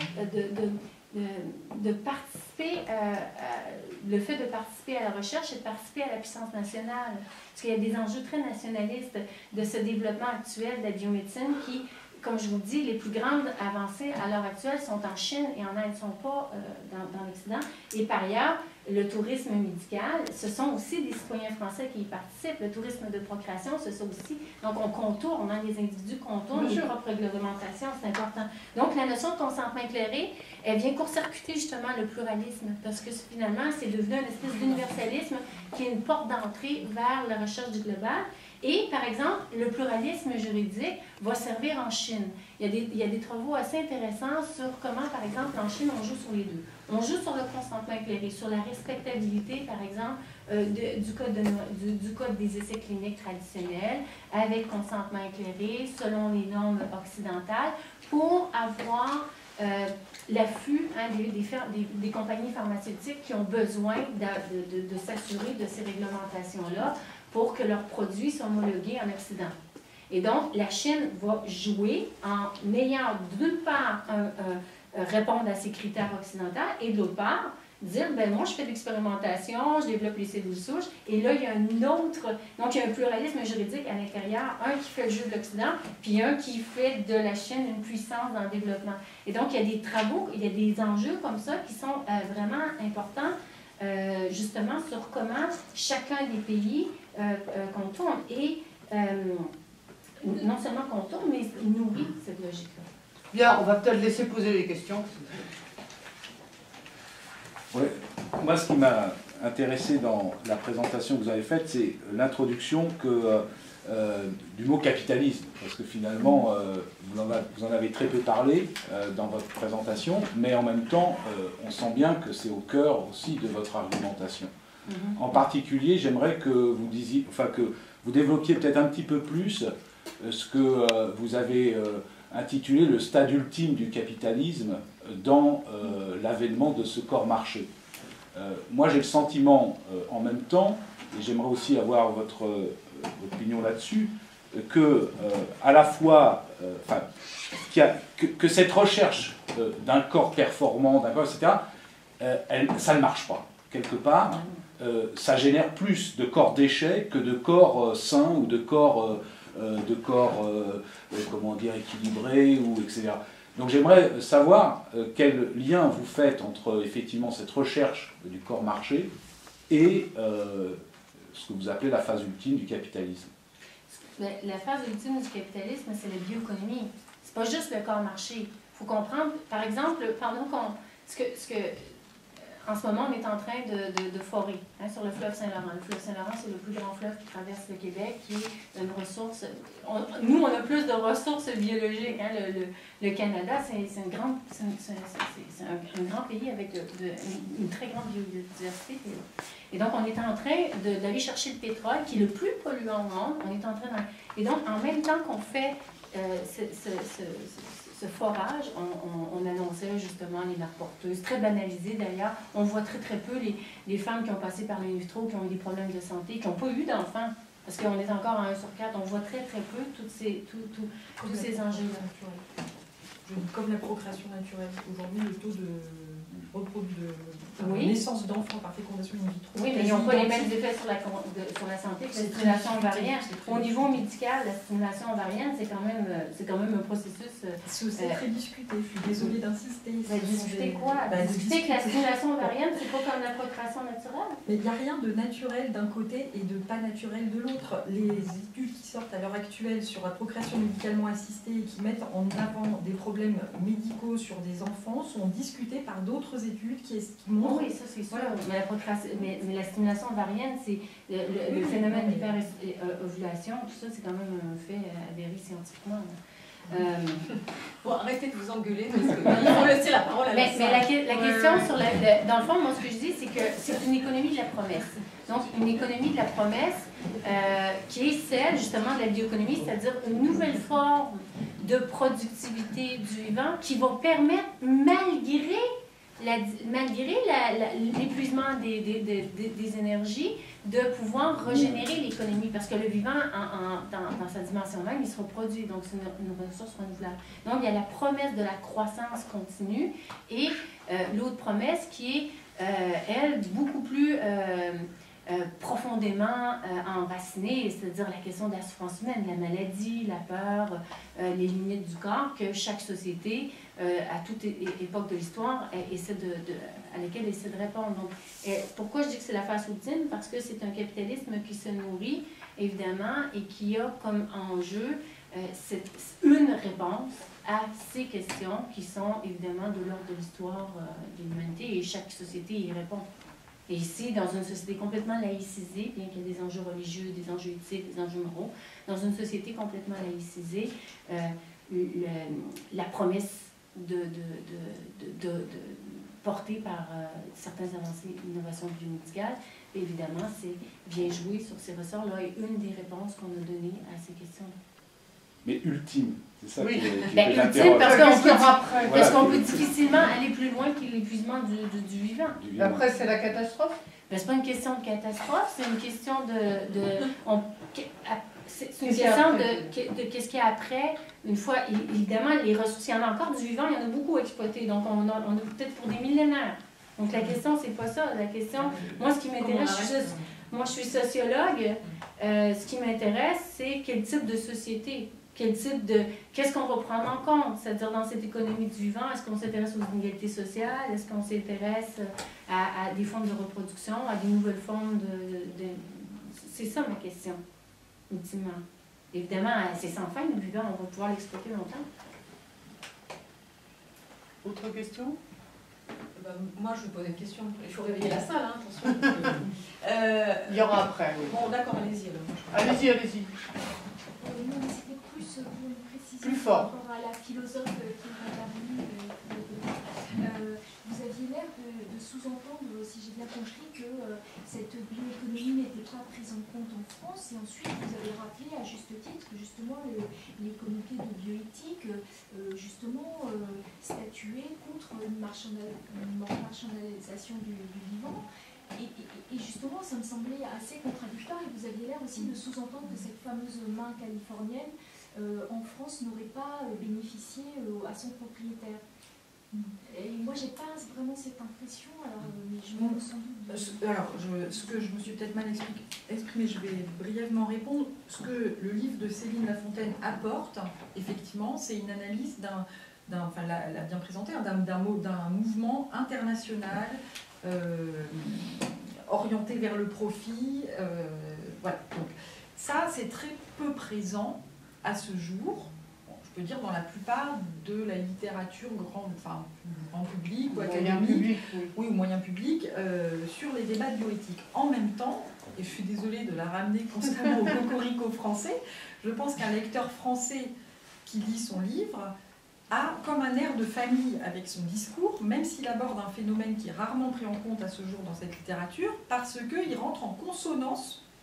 de participer, le fait de participer à la recherche et de participer à la puissance nationale. Parce qu'il y a des enjeux très nationalistes de ce développement actuel de la biomédecine qui, comme je vous dis, les plus grandes avancées à l'heure actuelle sont en Chine et en Inde, ne sont pas dans l'Occident. Et par ailleurs, le tourisme médical, ce sont aussi des citoyens français qui y participent. Le tourisme de procréation, ce sont aussi... Donc, on contourne, les individus contournent les propres réglementations, c'est important. Donc, la notion de consentement éclairé, elle vient court-circuiter justement le pluralisme, parce que finalement, c'est devenu une espèce d'universalisme qui est une porte d'entrée vers la recherche du global. Et, par exemple, le pluralisme juridique va servir en Chine. Il y a des travaux assez intéressants sur comment, par exemple, en Chine, on joue sur les deux. On joue sur le consentement éclairé, sur la respectabilité, par exemple, du code des essais cliniques traditionnels, avec consentement éclairé, selon les normes occidentales, pour avoir l'afflux des compagnies pharmaceutiques qui ont besoin de s'assurer de ces réglementations-là pour que leurs produits soient homologués en Occident. Et donc, la Chine va jouer en ayant, d'une part, répondre à ces critères occidentaux et de l'autre part, dire, ben moi je fais de l'expérimentation, je développe les cellules souches, et là il y a un autre, donc il y a un pluralisme juridique à l'intérieur, un qui fait le jeu de l'Occident, puis un qui fait de la Chine une puissance dans le développement. Et donc il y a des travaux, il y a des enjeux comme ça qui sont vraiment importants, justement sur comment chacun des pays contourne et non seulement contourne, mais nourrit cette logique-là. Bien, on va peut-être laisser poser les questions. Ouais. Moi, ce qui m'a intéressé dans la présentation que vous avez faite, c'est l'introduction du mot capitalisme. Parce que finalement, vous en avez très peu parlé dans votre présentation, mais en même temps, on sent bien que c'est au cœur aussi de votre argumentation. En particulier, j'aimerais que vous disiez, enfin que vous développiez peut-être un petit peu plus ce que vous avez intitulé le stade ultime du capitalisme dans l'avènement de ce corps marché. Moi, j'ai le sentiment, en même temps, et j'aimerais aussi avoir votre opinion là-dessus, que à la fois, que cette recherche d'un corps performant, d'un corps, etc., ça ne marche pas. Quelque part, ça génère plus de corps déchets que de corps sains ou de corps comment dire, équilibrés, ou etc. Donc j'aimerais savoir quel lien vous faites entre effectivement cette recherche du corps marché et ce que vous appelez la phase ultime du capitalisme. La phase ultime du capitalisme, c'est la bioéconomie. C'est pas juste le corps marché. Il faut comprendre, par exemple, en ce moment, on est en train de forer sur le fleuve Saint-Laurent. Le fleuve Saint-Laurent, c'est le plus grand fleuve qui traverse le Québec, qui est une ressource... Nous, on a plus de ressources biologiques. Le Canada, c'est un grand pays avec une très grande biodiversité. Et donc, on est en train d'aller chercher le pétrole, qui est le plus polluant au monde. On est en train et donc, en même temps qu'on fait ce forage, on annonçait justement les mères porteuses, très banalisé d'ailleurs. On voit très très peu les femmes qui ont passé par le vitro, qui ont eu des problèmes de santé, qui n'ont pas eu d'enfants, parce qu'on est encore à 1 sur 4. On voit très très peu tous ces enjeux-là. Je dis comme la procréation naturelle. Aujourd'hui, le taux de oui. naissance d'enfants par fécondation in vitro. Oui, mais ils n'ont pas les mêmes effets sur la santé que la stimulation ovarienne. Au niveau médical, la stimulation ovarienne, c'est quand même un processus... C'est aussi très discuté, je suis désolée d'insister. Discuter quoi? Discuter que la stimulation ovarienne, c'est pas comme la procréation naturelle. Mais il n'y a rien de naturel d'un côté et de pas naturel de l'autre. Les études qui sortent à l'heure actuelle sur la procréation médicalement assistée et qui mettent en avant des problèmes médicaux sur des enfants sont discutées par d'autres études qui montrent... Oui, ça c'est sûr. Voilà. Mais la stimulation ovarienne, c'est le phénomène d'hyperovulation, tout ça, c'est quand même un fait avéré scientifiquement. Bon, arrêtez de vous engueuler, parce qu'il faut laisser la parole à la Mais la question sur dans le fond, moi, ce que je dis, c'est que c'est une économie de la promesse. Donc, une économie de la promesse qui est celle, justement, de la bioéconomie, c'est-à-dire une nouvelle forme de productivité du vivant qui va permettre, malgré l'épuisement des énergies, de pouvoir régénérer l'économie, parce que le vivant, dans sa dimension même, il se reproduit, donc c'est une ressource renouvelable. Donc, il y a la promesse de la croissance continue et l'autre promesse qui est, elle, beaucoup plus profondément enracinée, c'est-à-dire la question de la souffrance humaine, la maladie, la peur, les limites du corps, que chaque société, à toute époque de l'histoire, à laquelle elle essaie de répondre. Donc, pourquoi je dis que c'est la face ultime? Parce que c'est un capitalisme qui se nourrit, évidemment, et qui a comme enjeu une réponse à ces questions qui sont, évidemment, de l'ordre de l'histoire de l'humanité, et chaque société y répond. Et ici, dans une société complètement laïcisée, bien qu'il y ait des enjeux religieux, des enjeux éthiques, des enjeux moraux, dans une société complètement laïcisée, la promesse portée par certaines avancées d'innovation biomédicale, évidemment, vient jouer sur ces ressorts-là et une des réponses qu'on a données à ces questions-là. Mais ultime, c'est ça oui. qui ultime, parce qu'on peut difficilement aller plus loin que l'épuisement du vivant. Après, c'est la catastrophe. C'est pas une question de catastrophe, c'est une question c'est une question de qu'est-ce qu'il y a après. Une fois, évidemment, les ressources, il y en a encore du vivant, il y en a beaucoup à exploiter, donc on a peut-être pour des millénaires. Donc la question, c'est pas ça. La question, moi, ce qui m'intéresse, moi, je suis sociologue, ce qui m'intéresse, c'est quel type de société. Qu'est-ce qu'on va prendre en compte? C'est-à-dire, dans cette économie du vivant, est-ce qu'on s'intéresse aux inégalités sociales? Est-ce qu'on s'intéresse à des formes de reproduction, à des nouvelles formes de... C'est ça ma question, ultimement. Évidemment, c'est sans fin, le vivant, on va pouvoir l'exploiter longtemps. Autre question? Moi, je vais poser une question. Il faut réveiller la salle, hein, attention. Il y aura après, oui. Bon, d'accord, allez-y. Allez-y. Non, mais c'était plus pour une précision plus fort. par rapport à la philosophe qui est intervenue. Vous aviez l'air de sous-entendre, si j'ai bien compris, que cette bioéconomie n'était pas prise en compte en France. Et ensuite, vous avez rappelé à juste titre que justement les comités de bioéthique statuaient contre une marchandalisation du vivant. Et justement, ça me semblait assez contradictoire et vous aviez l'air aussi de sous-entendre que cette fameuse main californienne en France n'aurait pas bénéficié à son propriétaire. Et moi, j'ai pas vraiment cette impression, mais je me sans doute... Alors, ce que je me suis peut-être mal exprimé, je vais brièvement répondre. Ce que le livre de Céline Lafontaine apporte, effectivement, c'est une analyse enfin, l'a bien présenté, d'un mouvement international orienté vers le profit. Voilà. Donc, ça, c'est très peu présent à ce jour. Je peux dire dans la plupart de la littérature grand public ou académique, ou moyen public, sur les débats de bioéthique. En même temps, et je suis désolée de la ramener constamment au cocorico français, je pense qu'un lecteur français qui lit son livre a comme un air de famille avec son discours, même s'il aborde un phénomène qui est rarement pris en compte à ce jour dans cette littérature, parce qu'il rentre en consonance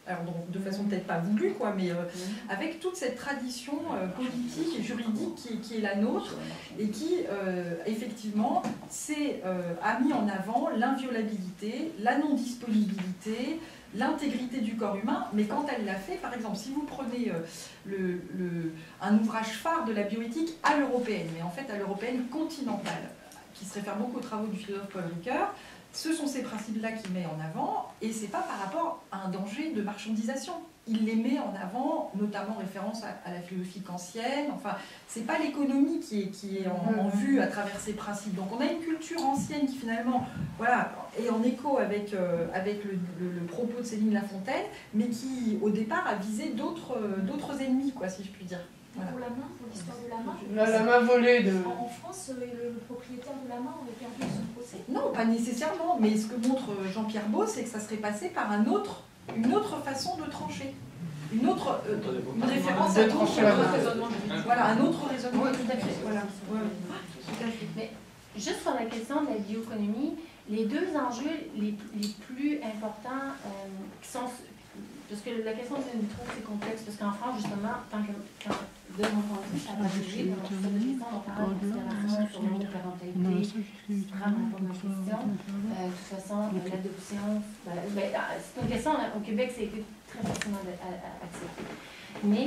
alors de façon peut-être pas voulue, quoi, mais avec toute cette tradition politique et juridique qui est la nôtre et qui, effectivement, a mis en avant l'inviolabilité, la non-disponibilité, l'intégrité du corps humain, mais quand elle l'a fait, par exemple, si vous prenez un ouvrage phare de la bioéthique à l'européenne, mais en fait à l'européenne continentale, qui se réfère beaucoup aux travaux du philosophe Paul Ricoeur, ce sont ces principes-là qu'il met en avant, et c'est pas par rapport à un danger de marchandisation. Il les met en avant, notamment en référence à la philosophie kantienne. Enfin, c'est pas l'économie qui est en vue à travers ces principes. Donc on a une culture ancienne qui finalement, voilà, est en écho avec le propos de Céline Lafontaine, mais qui au départ a visé d'autres ennemis, quoi, si je puis dire. Voilà. Pour la main, pour l'histoire de la main. La main volée de... En France, le propriétaire de la main aurait perdu son procès. Non, pas nécessairement, mais ce que montre Jean-Pierre Beau, c'est que ça serait passé par une autre façon de trancher. Une référence à trancher la main. Voilà, un autre raisonnement. Oui, tout à fait. Voilà. Ouais, tout à fait. Mais juste sur la question de la bioéconomie, les deux enjeux les plus importants qui sont... Parce que la question de l'intro, c'est complexe, parce qu'en France, justement, de mon point de vue, ça va bouger, dans cette question, on parle de considération sur l'homoparentalité, vraiment pas ma question. De toute façon, l'adoption, c'est une question, au Québec, c'est très facilement accepté. Mais,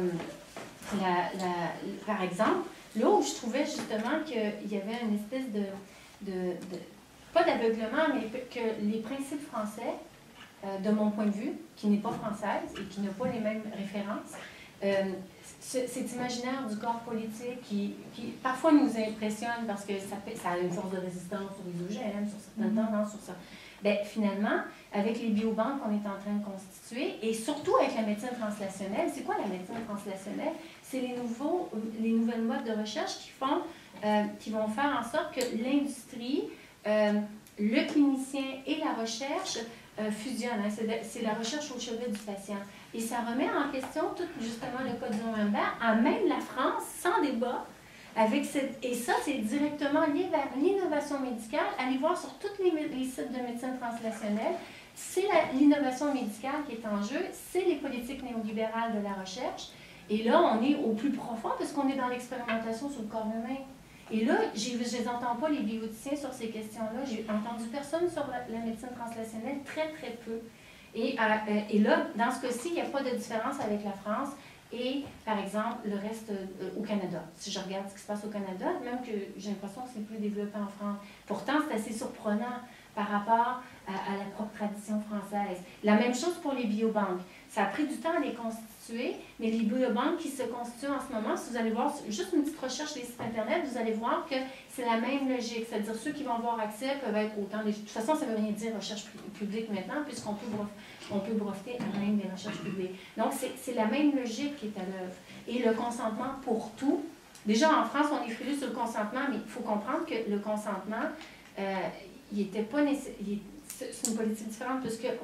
par exemple, là où je trouvais justement qu'il y avait une espèce pas d'aveuglement, mais que les principes français, de mon point de vue, qui n'est pas française et qui n'a pas les mêmes références, cet imaginaire du corps politique qui parfois nous impressionne parce que ça a une force de résistance sur les OGM, sur certaines tendances, sur ça. Bien, finalement, avec les biobanques qu'on est en train de constituer, et surtout avec la médecine translationnelle, c'est quoi la médecine translationnelle? C'est les nouvelles modes de recherche qui vont faire en sorte que l'industrie, le clinicien et la recherche fusionnent. C'est la recherche au chevet du patient. Et ça remet en question tout justement le code Nuremberg, à même la France, sans débat. Et ça, c'est directement lié vers l'innovation médicale. Allez voir sur tous les sites de médecine translationnelle, c'est l'innovation médicale qui est en jeu, c'est les politiques néolibérales de la recherche. Et là, on est au plus profond parce qu'on est dans l'expérimentation sur le corps humain. Et là, je les entends pas, les bioéthiciens, sur ces questions-là. J'ai entendu personne sur la médecine translationnelle, très, très peu. Et là, dans ce cas-ci, il n'y a pas de différence avec la France et, par exemple, le reste au Canada. Si je regarde ce qui se passe au Canada, même que j'ai l'impression que c'est plus développé en France. Pourtant, c'est assez surprenant par rapport à la propre tradition française. La même chose pour les biobanques. Ça a pris du temps à les constituer, mais les biobanques qui se constituent en ce moment, si vous allez voir juste une petite recherche sur les sites Internet, vous allez voir que c'est la même logique. C'est-à-dire ceux qui vont avoir accès peuvent être autant... De toute façon, ça ne veut rien dire recherche publique maintenant, puisqu'on peut breveter à même des recherches publiques. Donc, c'est la même logique qui est à l'œuvre. Et le consentement pour tout. Déjà, en France, on est frileux sur le consentement, mais il faut comprendre que le consentement, il n'était pas nécessaire... C'est une politique différente,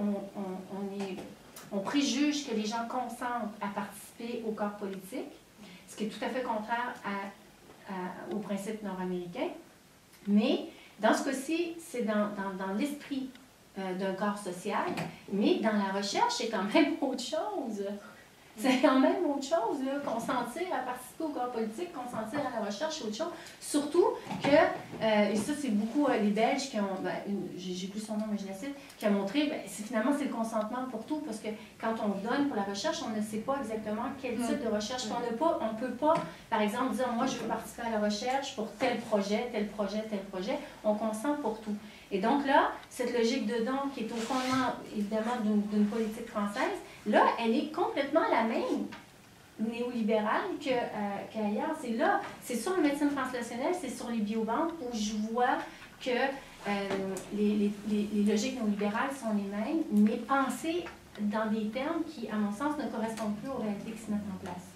on préjuge que les gens consentent à participer au corps politique, ce qui est tout à fait contraire au principe nord-américain. Mais dans ce cas-ci, c'est dans l'esprit d'un corps social, mais dans la recherche, c'est quand même autre chose. C'est quand même autre chose, là, consentir à participer au corps politique, consentir à la recherche, c'est autre chose. Surtout que, et ça c'est beaucoup les Belges qui ont, j'ai plus son nom mais je la cite, qui a montré, finalement c'est le consentement pour tout, parce que quand on donne pour la recherche, on ne sait pas exactement quel type de recherche. On ne peut pas, par exemple, dire moi je veux participer à la recherche pour tel projet, tel projet, tel projet. On consent pour tout. Et donc là, cette logique de don qui est au fondement, évidemment, d'une politique française, là, elle est complètement la même néolibérale qu'ailleurs. C'est sur la médecine translationnelle, c'est sur les biobanques où je vois que les logiques néolibérales sont les mêmes, mais pensées dans des termes qui, à mon sens, ne correspondent plus aux réalités qui se mettent en place.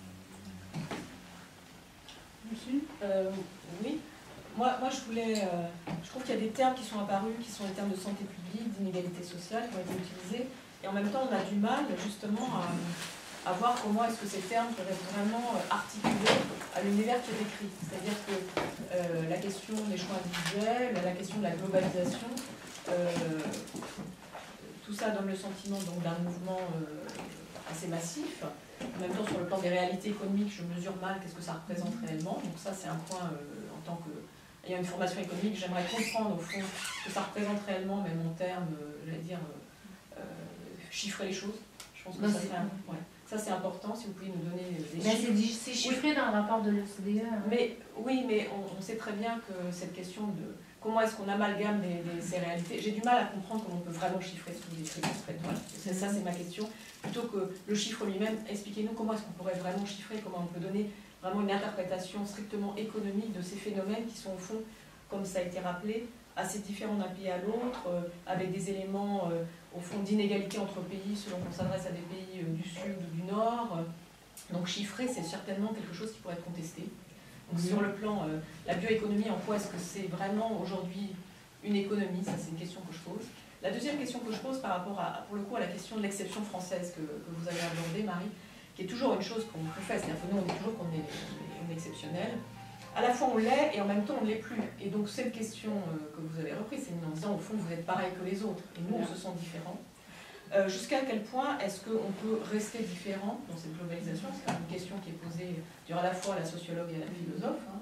Oui. Moi, je trouve qu'il y a des termes qui sont apparus, qui sont les termes de santé publique, d'inégalité sociale, qui ont été utilisés. Et en même temps, on a du mal, justement, à voir comment est-ce que ces termes peuvent être vraiment articulés à l'univers qui est décrit. C'est-à-dire que la question des choix individuels, la question de la globalisation, tout ça donne le sentiment d'un mouvement assez massif. En même temps, sur le plan des réalités économiques, je mesure mal qu'est-ce que ça représente réellement. Donc ça, c'est un point, en tant qu'ayant une formation économique, j'aimerais comprendre au fond ce que ça représente réellement, même en termes, j'allais dire, chiffrer les choses. Je pense que ça c'est important, si vous pouvez nous donner des chiffres. C'est chiffré dans le rapport de l'OCDE. Hein. Mais on sait très bien que cette question de comment est-ce qu'on amalgame ces réalités, j'ai du mal à comprendre comment on peut vraiment chiffrer ce que vous décrivez. Voilà. Ça, c'est ma question. Plutôt que le chiffre lui-même, expliquez-nous comment est-ce qu'on pourrait vraiment chiffrer, comment on peut donner vraiment une interprétation strictement économique de ces phénomènes qui sont au fond, comme ça a été rappelé, assez différents d'un pays à l'autre, avec des éléments au fond d'inégalité entre pays selon qu'on s'adresse à des pays du sud ou du nord. Donc chiffrer, c'est certainement quelque chose qui pourrait être contesté. Donc sur le plan, la bioéconomie, en quoi est-ce que c'est vraiment aujourd'hui une économie? Ça, c'est une question que je pose. La deuxième question que je pose par rapport pour le coup, à la question de l'exception française que vous avez abordée, Marie, qui est toujours une chose qu'on fait, c'est-à-dire que nous, on dit toujours qu'on est exceptionnel. À la fois, on l'est et en même temps, on ne l'est plus. Et donc, cette question que vous avez reprise, c'est en disant, au fond, vous êtes pareil que les autres, et nous, on se sent différents. Jusqu'à quel point est-ce qu'on peut rester différent dans cette globalisation? C'est une question qui est posée à la fois à la sociologue et à la philosophe. Hein.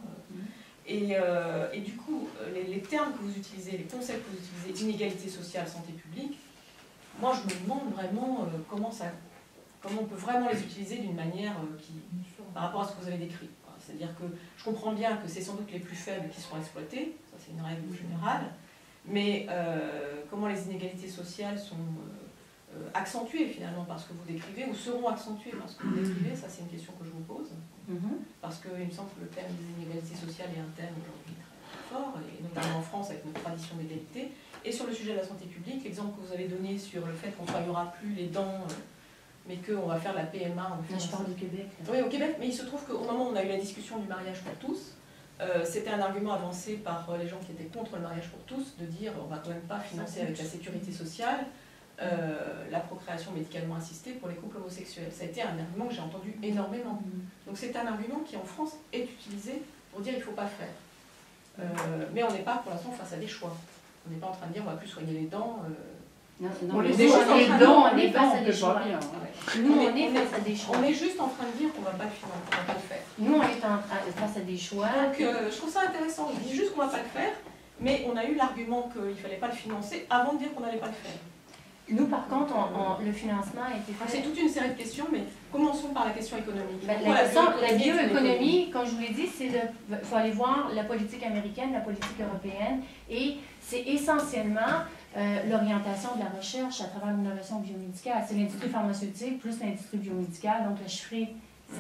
Et du coup, les termes que vous utilisez, les concepts que vous utilisez, inégalité sociale, santé publique, moi je me demande vraiment comment on peut vraiment les utiliser d'une manière par rapport à ce que vous avez décrit. C'est-à-dire que je comprends bien que c'est sans doute les plus faibles qui seront exploités, ça c'est une règle générale, mais comment les inégalités sociales sont accentuées finalement par ce que vous décrivez, ou seront accentuées par ce que vous décrivez, ça c'est une question que je vous pose. Parce qu'il me semble que le thème des inégalités sociales est un thème aujourd'hui très fort, et notamment en France avec notre tradition d'égalité. Et sur le sujet de la santé publique, l'exemple que vous avez donné sur le fait qu'on ne soignera plus les dents, mais qu'on va faire la PMA. Je parle du Québec. Oui, au Québec, mais il se trouve qu'au moment où on a eu la discussion du mariage pour tous, c'était un argument avancé par les gens qui étaient contre le mariage pour tous, de dire on ne va quand même pas financer avec la sécurité sociale la procréation médicalement assistée pour les couples homosexuels. Ça a été un argument que j'ai entendu énormément. Donc c'est un argument qui en France est utilisé pour dire il ne faut pas faire. Mais on n'est pas pour l'instant face à des choix. On n'est pas en train de dire on ne va plus soigner les dents. On est face à des choix. On est face à des choix. Nous, on est face à des choix. On est juste en train de dire qu'on ne va pas le financer, qu'on ne va pas le faire. Nous, on est face à des choix. Donc je trouve ça intéressant. On dit juste qu'on ne va pas le faire, mais on a eu l'argument qu'il ne fallait pas le financer avant de dire qu'on n'allait pas le faire. Nous, par contre, le financement a été fait. C'est toute une série de questions, mais commençons par la question économique. La bioéconomie, comme je vous l'ai dit, il faut aller voir la politique américaine, la politique européenne, et c'est essentiellement l'orientation de la recherche à travers l'innovation biomédicale. C'est l'industrie pharmaceutique plus l'industrie biomédicale, donc le chiffré,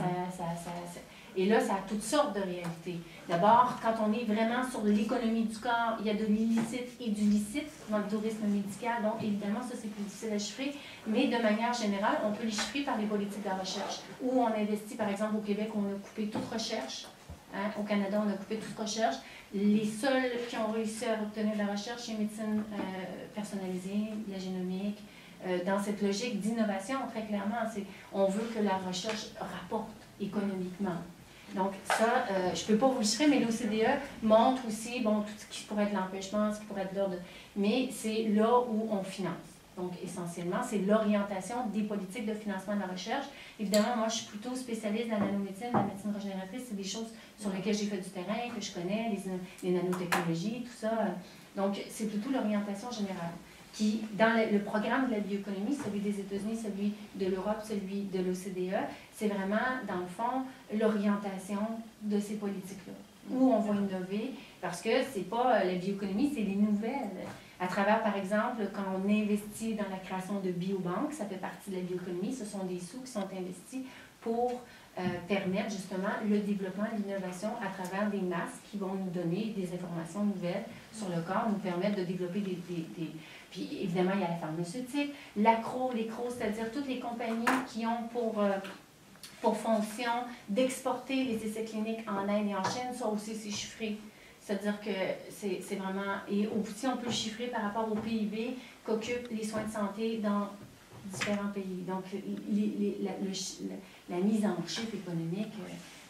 et là, ça a toutes sortes de réalités. D'abord, quand on est vraiment sur l'économie du corps, il y a de l'illicite et du licite dans le tourisme médical, donc évidemment, ça c'est plus difficile à chiffrer, mais de manière générale, on peut les chiffrer par les politiques de la recherche, où on investit, par exemple, au Québec, on a coupé toute recherche, hein, au Canada, on a coupé toute recherche. Les seuls qui ont réussi à obtenir de la recherche, c'est médecine personnalisée, la génomique, dans cette logique d'innovation, très clairement, on veut que la recherche rapporte économiquement. Donc ça, je ne peux pas vous le chiffrer, mais l'OCDE montre aussi tout ce qui pourrait être l'empêchement, ce qui pourrait être l'ordre, mais c'est là où on finance. Donc essentiellement, c'est l'orientation des politiques de financement de la recherche. Évidemment, moi je suis plutôt spécialiste dans la nanomédecine, la médecine régénératrice, c'est des choses sur lesquelles j'ai fait du terrain, que je connais, les nanotechnologies, tout ça. Donc c'est plutôt l'orientation générale. Qui, dans le programme de la bioéconomie, celui des États-Unis, celui de l'Europe, celui de l'OCDE, c'est vraiment, dans le fond, l'orientation de ces politiques-là, où on va innover, parce que c'est pas la bioéconomie, c'est les nouvelles. À travers, par exemple, quand on investit dans la création de biobanques, ça fait partie de la bioéconomie, ce sont des sous qui sont investis pour permettre justement le développement, l'innovation à travers des masques qui vont nous donner des informations nouvelles sur le corps, nous permettre de développer des Puis évidemment, il y a la pharmaceutique, l'ACRO, l'ECRO, c'est-à-dire toutes les compagnies qui ont pour fonction d'exporter les essais cliniques en Inde et en Chine, ça aussi c'est chiffré. C'est-à-dire que c'est vraiment... Et aussi, on peut le chiffrer par rapport au PIB qu'occupent les soins de santé dans différents pays. Donc, la mise en chiffre économique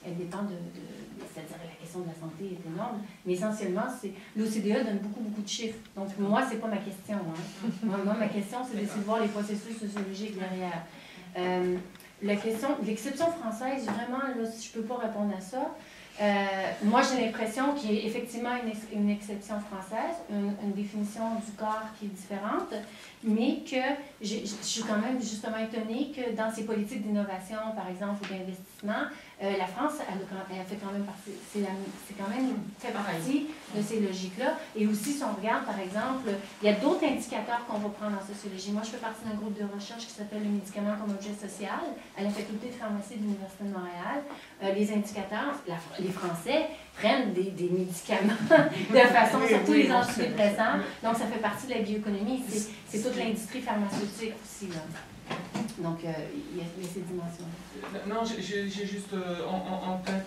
elle dépend c'est-à-dire la question de la santé est énorme, mais essentiellement, l'OCDE donne beaucoup de chiffres. Donc, moi, c'est pas ma question. Hein. Moi, ma question, c'est d'essayer de voir les processus sociologiques derrière. L'exception française, vraiment, là, si je peux pas répondre à ça, moi, j'ai l'impression qu'il y a effectivement une exception française, une définition du corps qui est différente, mais que je suis quand même justement étonnée que dans ces politiques d'innovation, par exemple, ou d'investissement, la France, elle fait quand même partie, c'est quand même fait partie de ces logiques-là. Et aussi, si on regarde, par exemple, il y a d'autres indicateurs qu'on va prendre en sociologie. Moi, je fais partie d'un groupe de recherche qui s'appelle le médicament comme objet social à la faculté de pharmacie de l'Université de Montréal. Les indicateurs, les Français prennent des médicaments de façon, surtout les antidépresseurs. Donc, ça fait partie de la bioéconomie. C'est toute l'industrie pharmaceutique aussi, là. Donc, il y a ces dimensions. Non, j'ai juste en tête,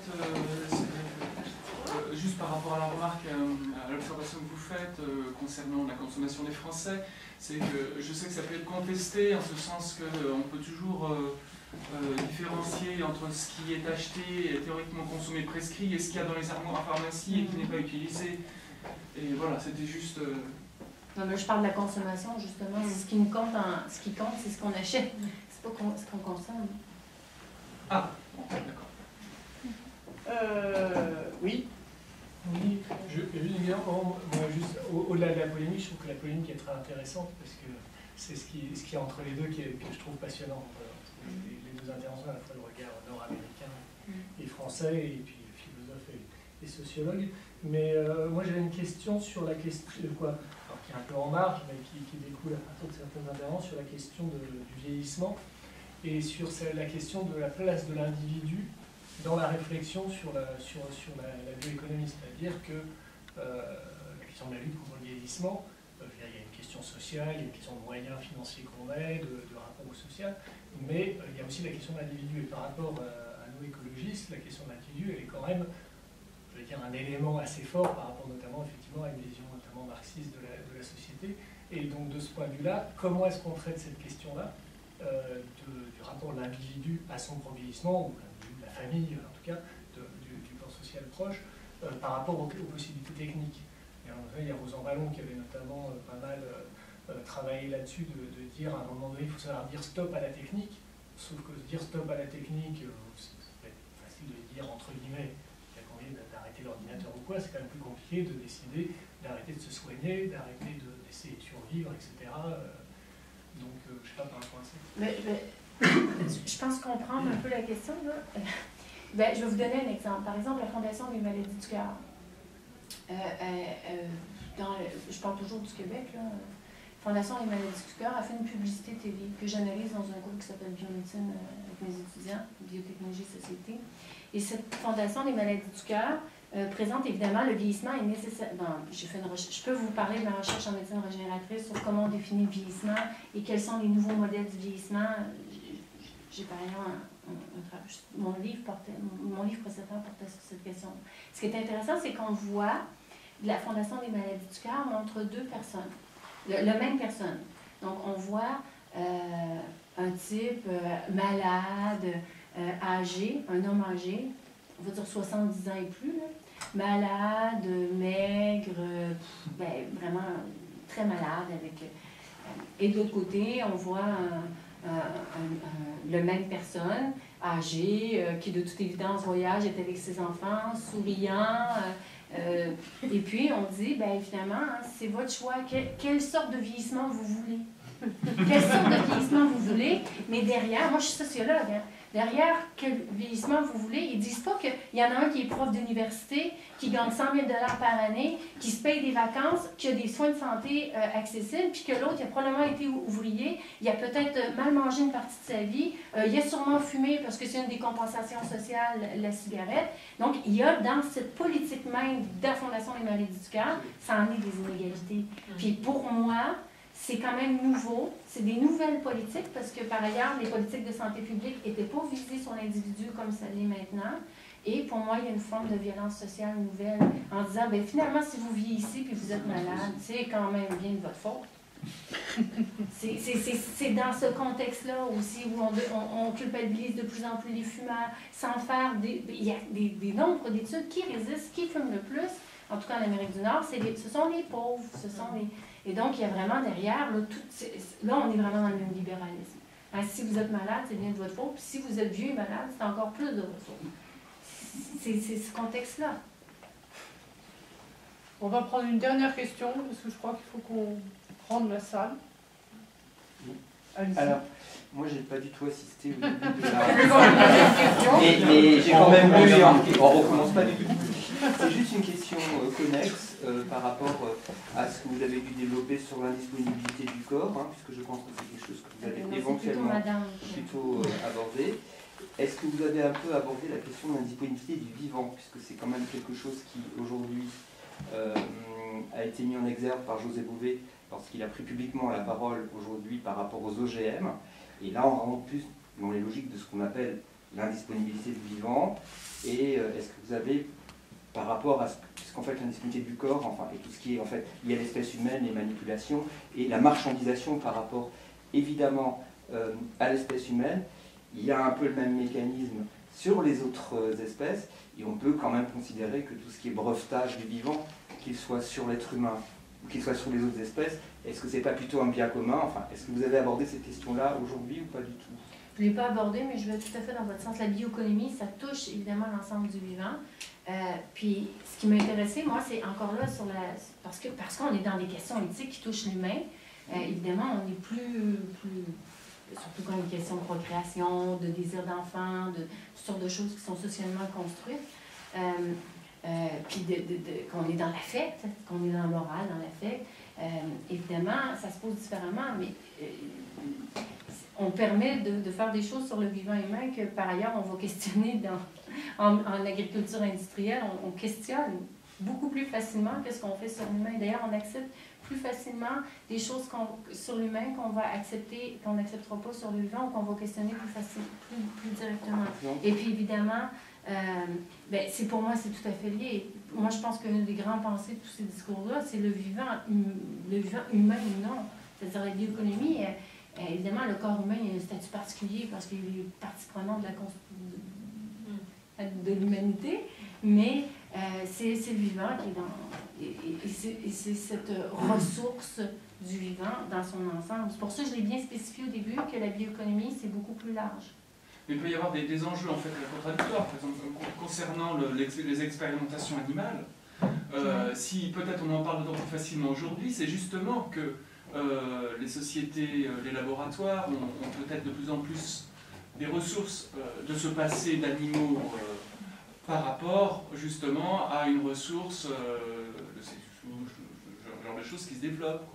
juste par rapport à la remarque, à l'observation que vous faites concernant la consommation des Français, c'est que je sais que ça peut être contesté en ce sens qu'on peut toujours différencier entre ce qui est acheté et théoriquement consommé prescrit et ce qu'il y a dans les armoires à pharmacie et qui n'est pas utilisé. Et voilà, c'était juste... Non, mais je parle de la consommation, justement. Ce qui compte, c'est ce qu'on achète. C'est pas ce qu'on consomme. Ah, bon, d'accord. Oui. Oui, évidemment, moi, juste au-delà de la polémique, je trouve que la polémique est très intéressante parce que c'est ce qui est entre les deux que je trouve passionnant. Les deux interventions, à la fois le regard nord-américain et français, et puis philosophe et sociologue. Mais moi, j'avais une question sur la question de quoi, alors, qui est un peu en marge, mais qui découle à partir de certains interventions sur la question du vieillissement et sur la question de la place de l'individu dans la réflexion sur la bioéconomie. C'est-à-dire que la question de la lutte contre le vieillissement, il y a une question sociale, il y a une question de moyens financiers qu'on met, de rapport au social, mais il y a aussi la question de l'individu. Et par rapport à nous écologistes, la question de l'individu, elle est quand même, je vais dire, un élément assez fort par rapport notamment effectivement à une vision notamment marxiste de la société. Et donc de ce point de vue-là, comment est-ce qu'on traite cette question-là du rapport de l'individu à son propre vieillissement, ou de la famille en tout cas, du plan social proche, par rapport aux possibilités techniques. Et en fait, il y a Rosan Vallon qui avait notamment pas mal travaillé là-dessus, de dire à un moment donné, il faut savoir dire stop à la technique, sauf que dire stop à la technique, c'est facile de dire entre guillemets, il y a combien d'arrêter l'ordinateur ou quoi, c'est quand même plus compliqué de décider d'arrêter de se soigner, d'arrêter d'essayer de survivre, etc. Donc, je ne sais pas par rapport à ça. Je pense comprendre un peu la question, là. Je vais vous donner un exemple. Par exemple, la Fondation des maladies du cœur. Je parle toujours du Québec, là. La Fondation des maladies du cœur a fait une publicité télé que j'analyse dans un groupe qui s'appelle Biomédecine avec mes étudiants, Biotechnologie Société. Et cette Fondation des maladies du cœur présente évidemment le vieillissement est nécessaire. Je peux vous parler de ma recherche en médecine régénératrice sur comment on définit le vieillissement et quels sont les nouveaux modèles du vieillissement. J'ai par exemple mon livre précédent portait sur cette question. Ce qui est intéressant, c'est qu'on voit la Fondation des maladies du cœur montre deux personnes, la même personne. Donc on voit un type malade, âgé, un homme âgé, on va dire 70 ans et plus, là, malade, maigre, vraiment très malade. Et de l'autre côté, on voit la même personne, âgée, qui de toute évidence voyage, est avec ses enfants, souriant. Et puis on dit, finalement, c'est votre choix. Quelle sorte de vieillissement vous voulez? Quelle sorte de vieillissement vous voulez? Mais derrière, moi je suis sociologue, hein, derrière quel vieillissement vous voulez, ils ne disent pas qu'il y en a un qui est prof d'université, qui gagne 100 000 $ par année, qui se paye des vacances, qui a des soins de santé accessibles, puis que l'autre, il a probablement été ouvrier, il a peut-être mal mangé une partie de sa vie, il a sûrement fumé parce que c'est une des compensations sociales, la cigarette. Donc, il y a dans cette politique même de la Fondation des maladies du cœur, ça en est des inégalités. Puis pour moi, c'est quand même nouveau, c'est des nouvelles politiques parce que par ailleurs, les politiques de santé publique n'étaient pas visées sur l'individu comme ça l'est maintenant. Et pour moi, il y a une forme de violence sociale nouvelle en disant, finalement, si vous vieillissez puis vous êtes malade, c'est quand même bien de votre faute. C'est dans ce contexte-là aussi où on culpabilise de plus en plus les fumeurs sans faire il y a des nombres d'études qui résistent, qui fument le plus, en tout cas en Amérique du Nord, ce sont les pauvres, et donc il y a vraiment derrière, là on est vraiment dans le néolibéralisme. Hein, si vous êtes malade, c'est bien de votre faute, puis si vous êtes vieux et malade, c'est encore plus de votre faute. C'est ce contexte-là. On va prendre une dernière question, parce que je crois qu'il faut qu'on rende la salle. Alors, moi j'ai pas du tout assisté au début de la... mais j'ai quand même lu, on recommence pas du tout. C'est juste une question connexe par rapport à ce que vous avez dû développer sur l'indisponibilité du corps, hein, puisque je pense que c'est quelque chose que vous avez éventuellement plutôt abordé. Est-ce que vous avez un peu abordé la question de l'indisponibilité du vivant, puisque c'est quand même quelque chose qui aujourd'hui a été mis en exergue par José Bové lorsqu'il a pris publiquement la parole aujourd'hui par rapport aux OGM. Et là, on rentre plus dans les logiques de ce qu'on appelle l'indisponibilité du vivant. Et est-ce que vous avez, par rapport à ce puisqu'en fait l'indisponibilité du corps, enfin, et tout ce qui est en fait lié à l'espèce humaine, les manipulations, et la marchandisation par rapport évidemment à l'espèce humaine, il y a un peu le même mécanisme sur les autres espèces, et on peut quand même considérer que tout ce qui est brevetage du vivant, qu'il soit sur l'être humain ou qu'il soit sur les autres espèces, est-ce que c'est pas plutôt un bien commun? Enfin, est-ce que vous avez abordé cette question-là aujourd'hui ou pas du tout? Je ne l'ai pas abordé, mais je vais tout à fait dans votre sens. La bioéconomie, ça touche évidemment l'ensemble du vivant. Puis, ce qui m'a intéressé, moi, c'est encore là, parce qu'on est dans des questions éthiques qui touchent l'humain. Évidemment, on est plus, surtout quand il y a une question de procréation, de désir d'enfant, de toutes sortes de choses qui sont socialement construites. Puis qu'on est dans l'affect, qu'on est dans le moral, dans l'affect. Évidemment, ça se pose différemment, mais on permet de faire des choses sur le vivant humain que par ailleurs on va questionner en agriculture industrielle. On questionne beaucoup plus facilement que ce qu'on fait sur l'humain. D'ailleurs, on accepte plus facilement des choses sur l'humain qu'on va accepter, qu'on n'acceptera pas sur le vivant ou qu'on va questionner plus directement. Et puis évidemment, pour moi, c'est tout à fait lié. Moi, je pense qu'une des grandes pensées de tous ces discours-là, c'est le vivant humain ou non. C'est-à-dire la bioéconomie, évidemment, le corps humain il a un statut particulier parce qu'il est partie prenante de l'humanité, mais c'est le vivant qui est dans... Et c'est cette ressource du vivant dans son ensemble. C'est pour ça que je l'ai bien spécifié au début que la bioéconomie, c'est beaucoup plus large. Mais il peut y avoir des enjeux en fait contradictoires, par exemple concernant les expérimentations animales. Si peut-être on en parle d'autant plus facilement aujourd'hui, c'est justement que les sociétés, les laboratoires ont peut-être de plus en plus des ressources de se passer d'animaux par rapport justement à une ressource de ces genre de choses qui se développent.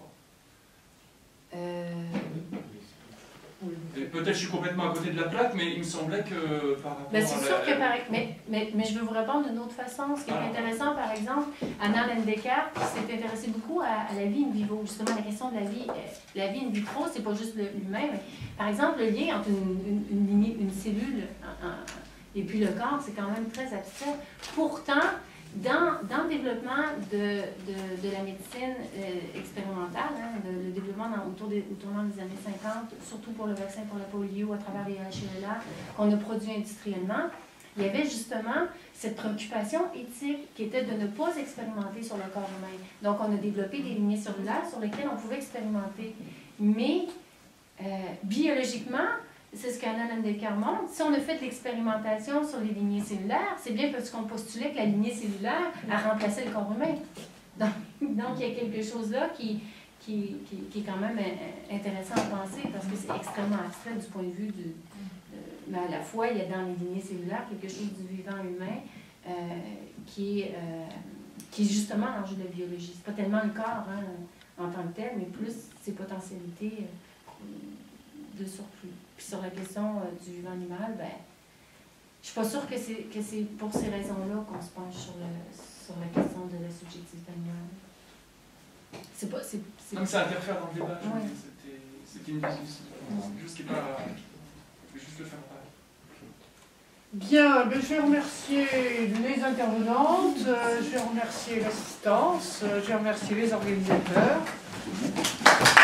Peut-être je suis complètement à côté de la plaque, mais il me semblait que par rapport c'est sûr que mais je veux vous répondre d'une autre façon. Ce qui est intéressant, par exemple, Anna Lendecker s'est intéressée beaucoup à la vie in vivo, justement la question de la vie in vitro, c'est pas juste l'humain, mais par exemple le lien entre une cellule et puis le corps, c'est quand même très abstrait. Pourtant, dans le développement de la médecine expérimentale, le développement au tournant des années 50, surtout pour le vaccin pour la polio à travers les HLA qu'on a produit industriellement, il y avait justement cette préoccupation éthique qui était de ne pas expérimenter sur le corps humain. Donc on a développé des lignées cellulaires sur lesquelles on pouvait expérimenter. Mais biologiquement, c'est ce qu'Anna Lendecker montre. Si on a fait de l'expérimentation sur les lignées cellulaires, c'est bien parce qu'on postulait que la lignée cellulaire a remplacé le corps humain. Donc il y a quelque chose là qui est quand même intéressant à penser parce que c'est extrêmement abstrait du point de vue mais à la fois, il y a dans les lignées cellulaires quelque chose du vivant humain qui est justement l'enjeu de la biologie. C'est pas tellement le corps en tant que tel, mais plus ses potentialités de surplus. Puis sur la question du vivant animal, je suis pas sûre que c'est pour ces raisons-là qu'on se penche sur la question de la subjectivité animale. Même ça interfère dans le débat. Ouais. C'était une juste qui pas... Je vais juste le faire part. Bien, je vais remercier les intervenantes, je vais remercier l'assistance, je vais remercier les organisateurs.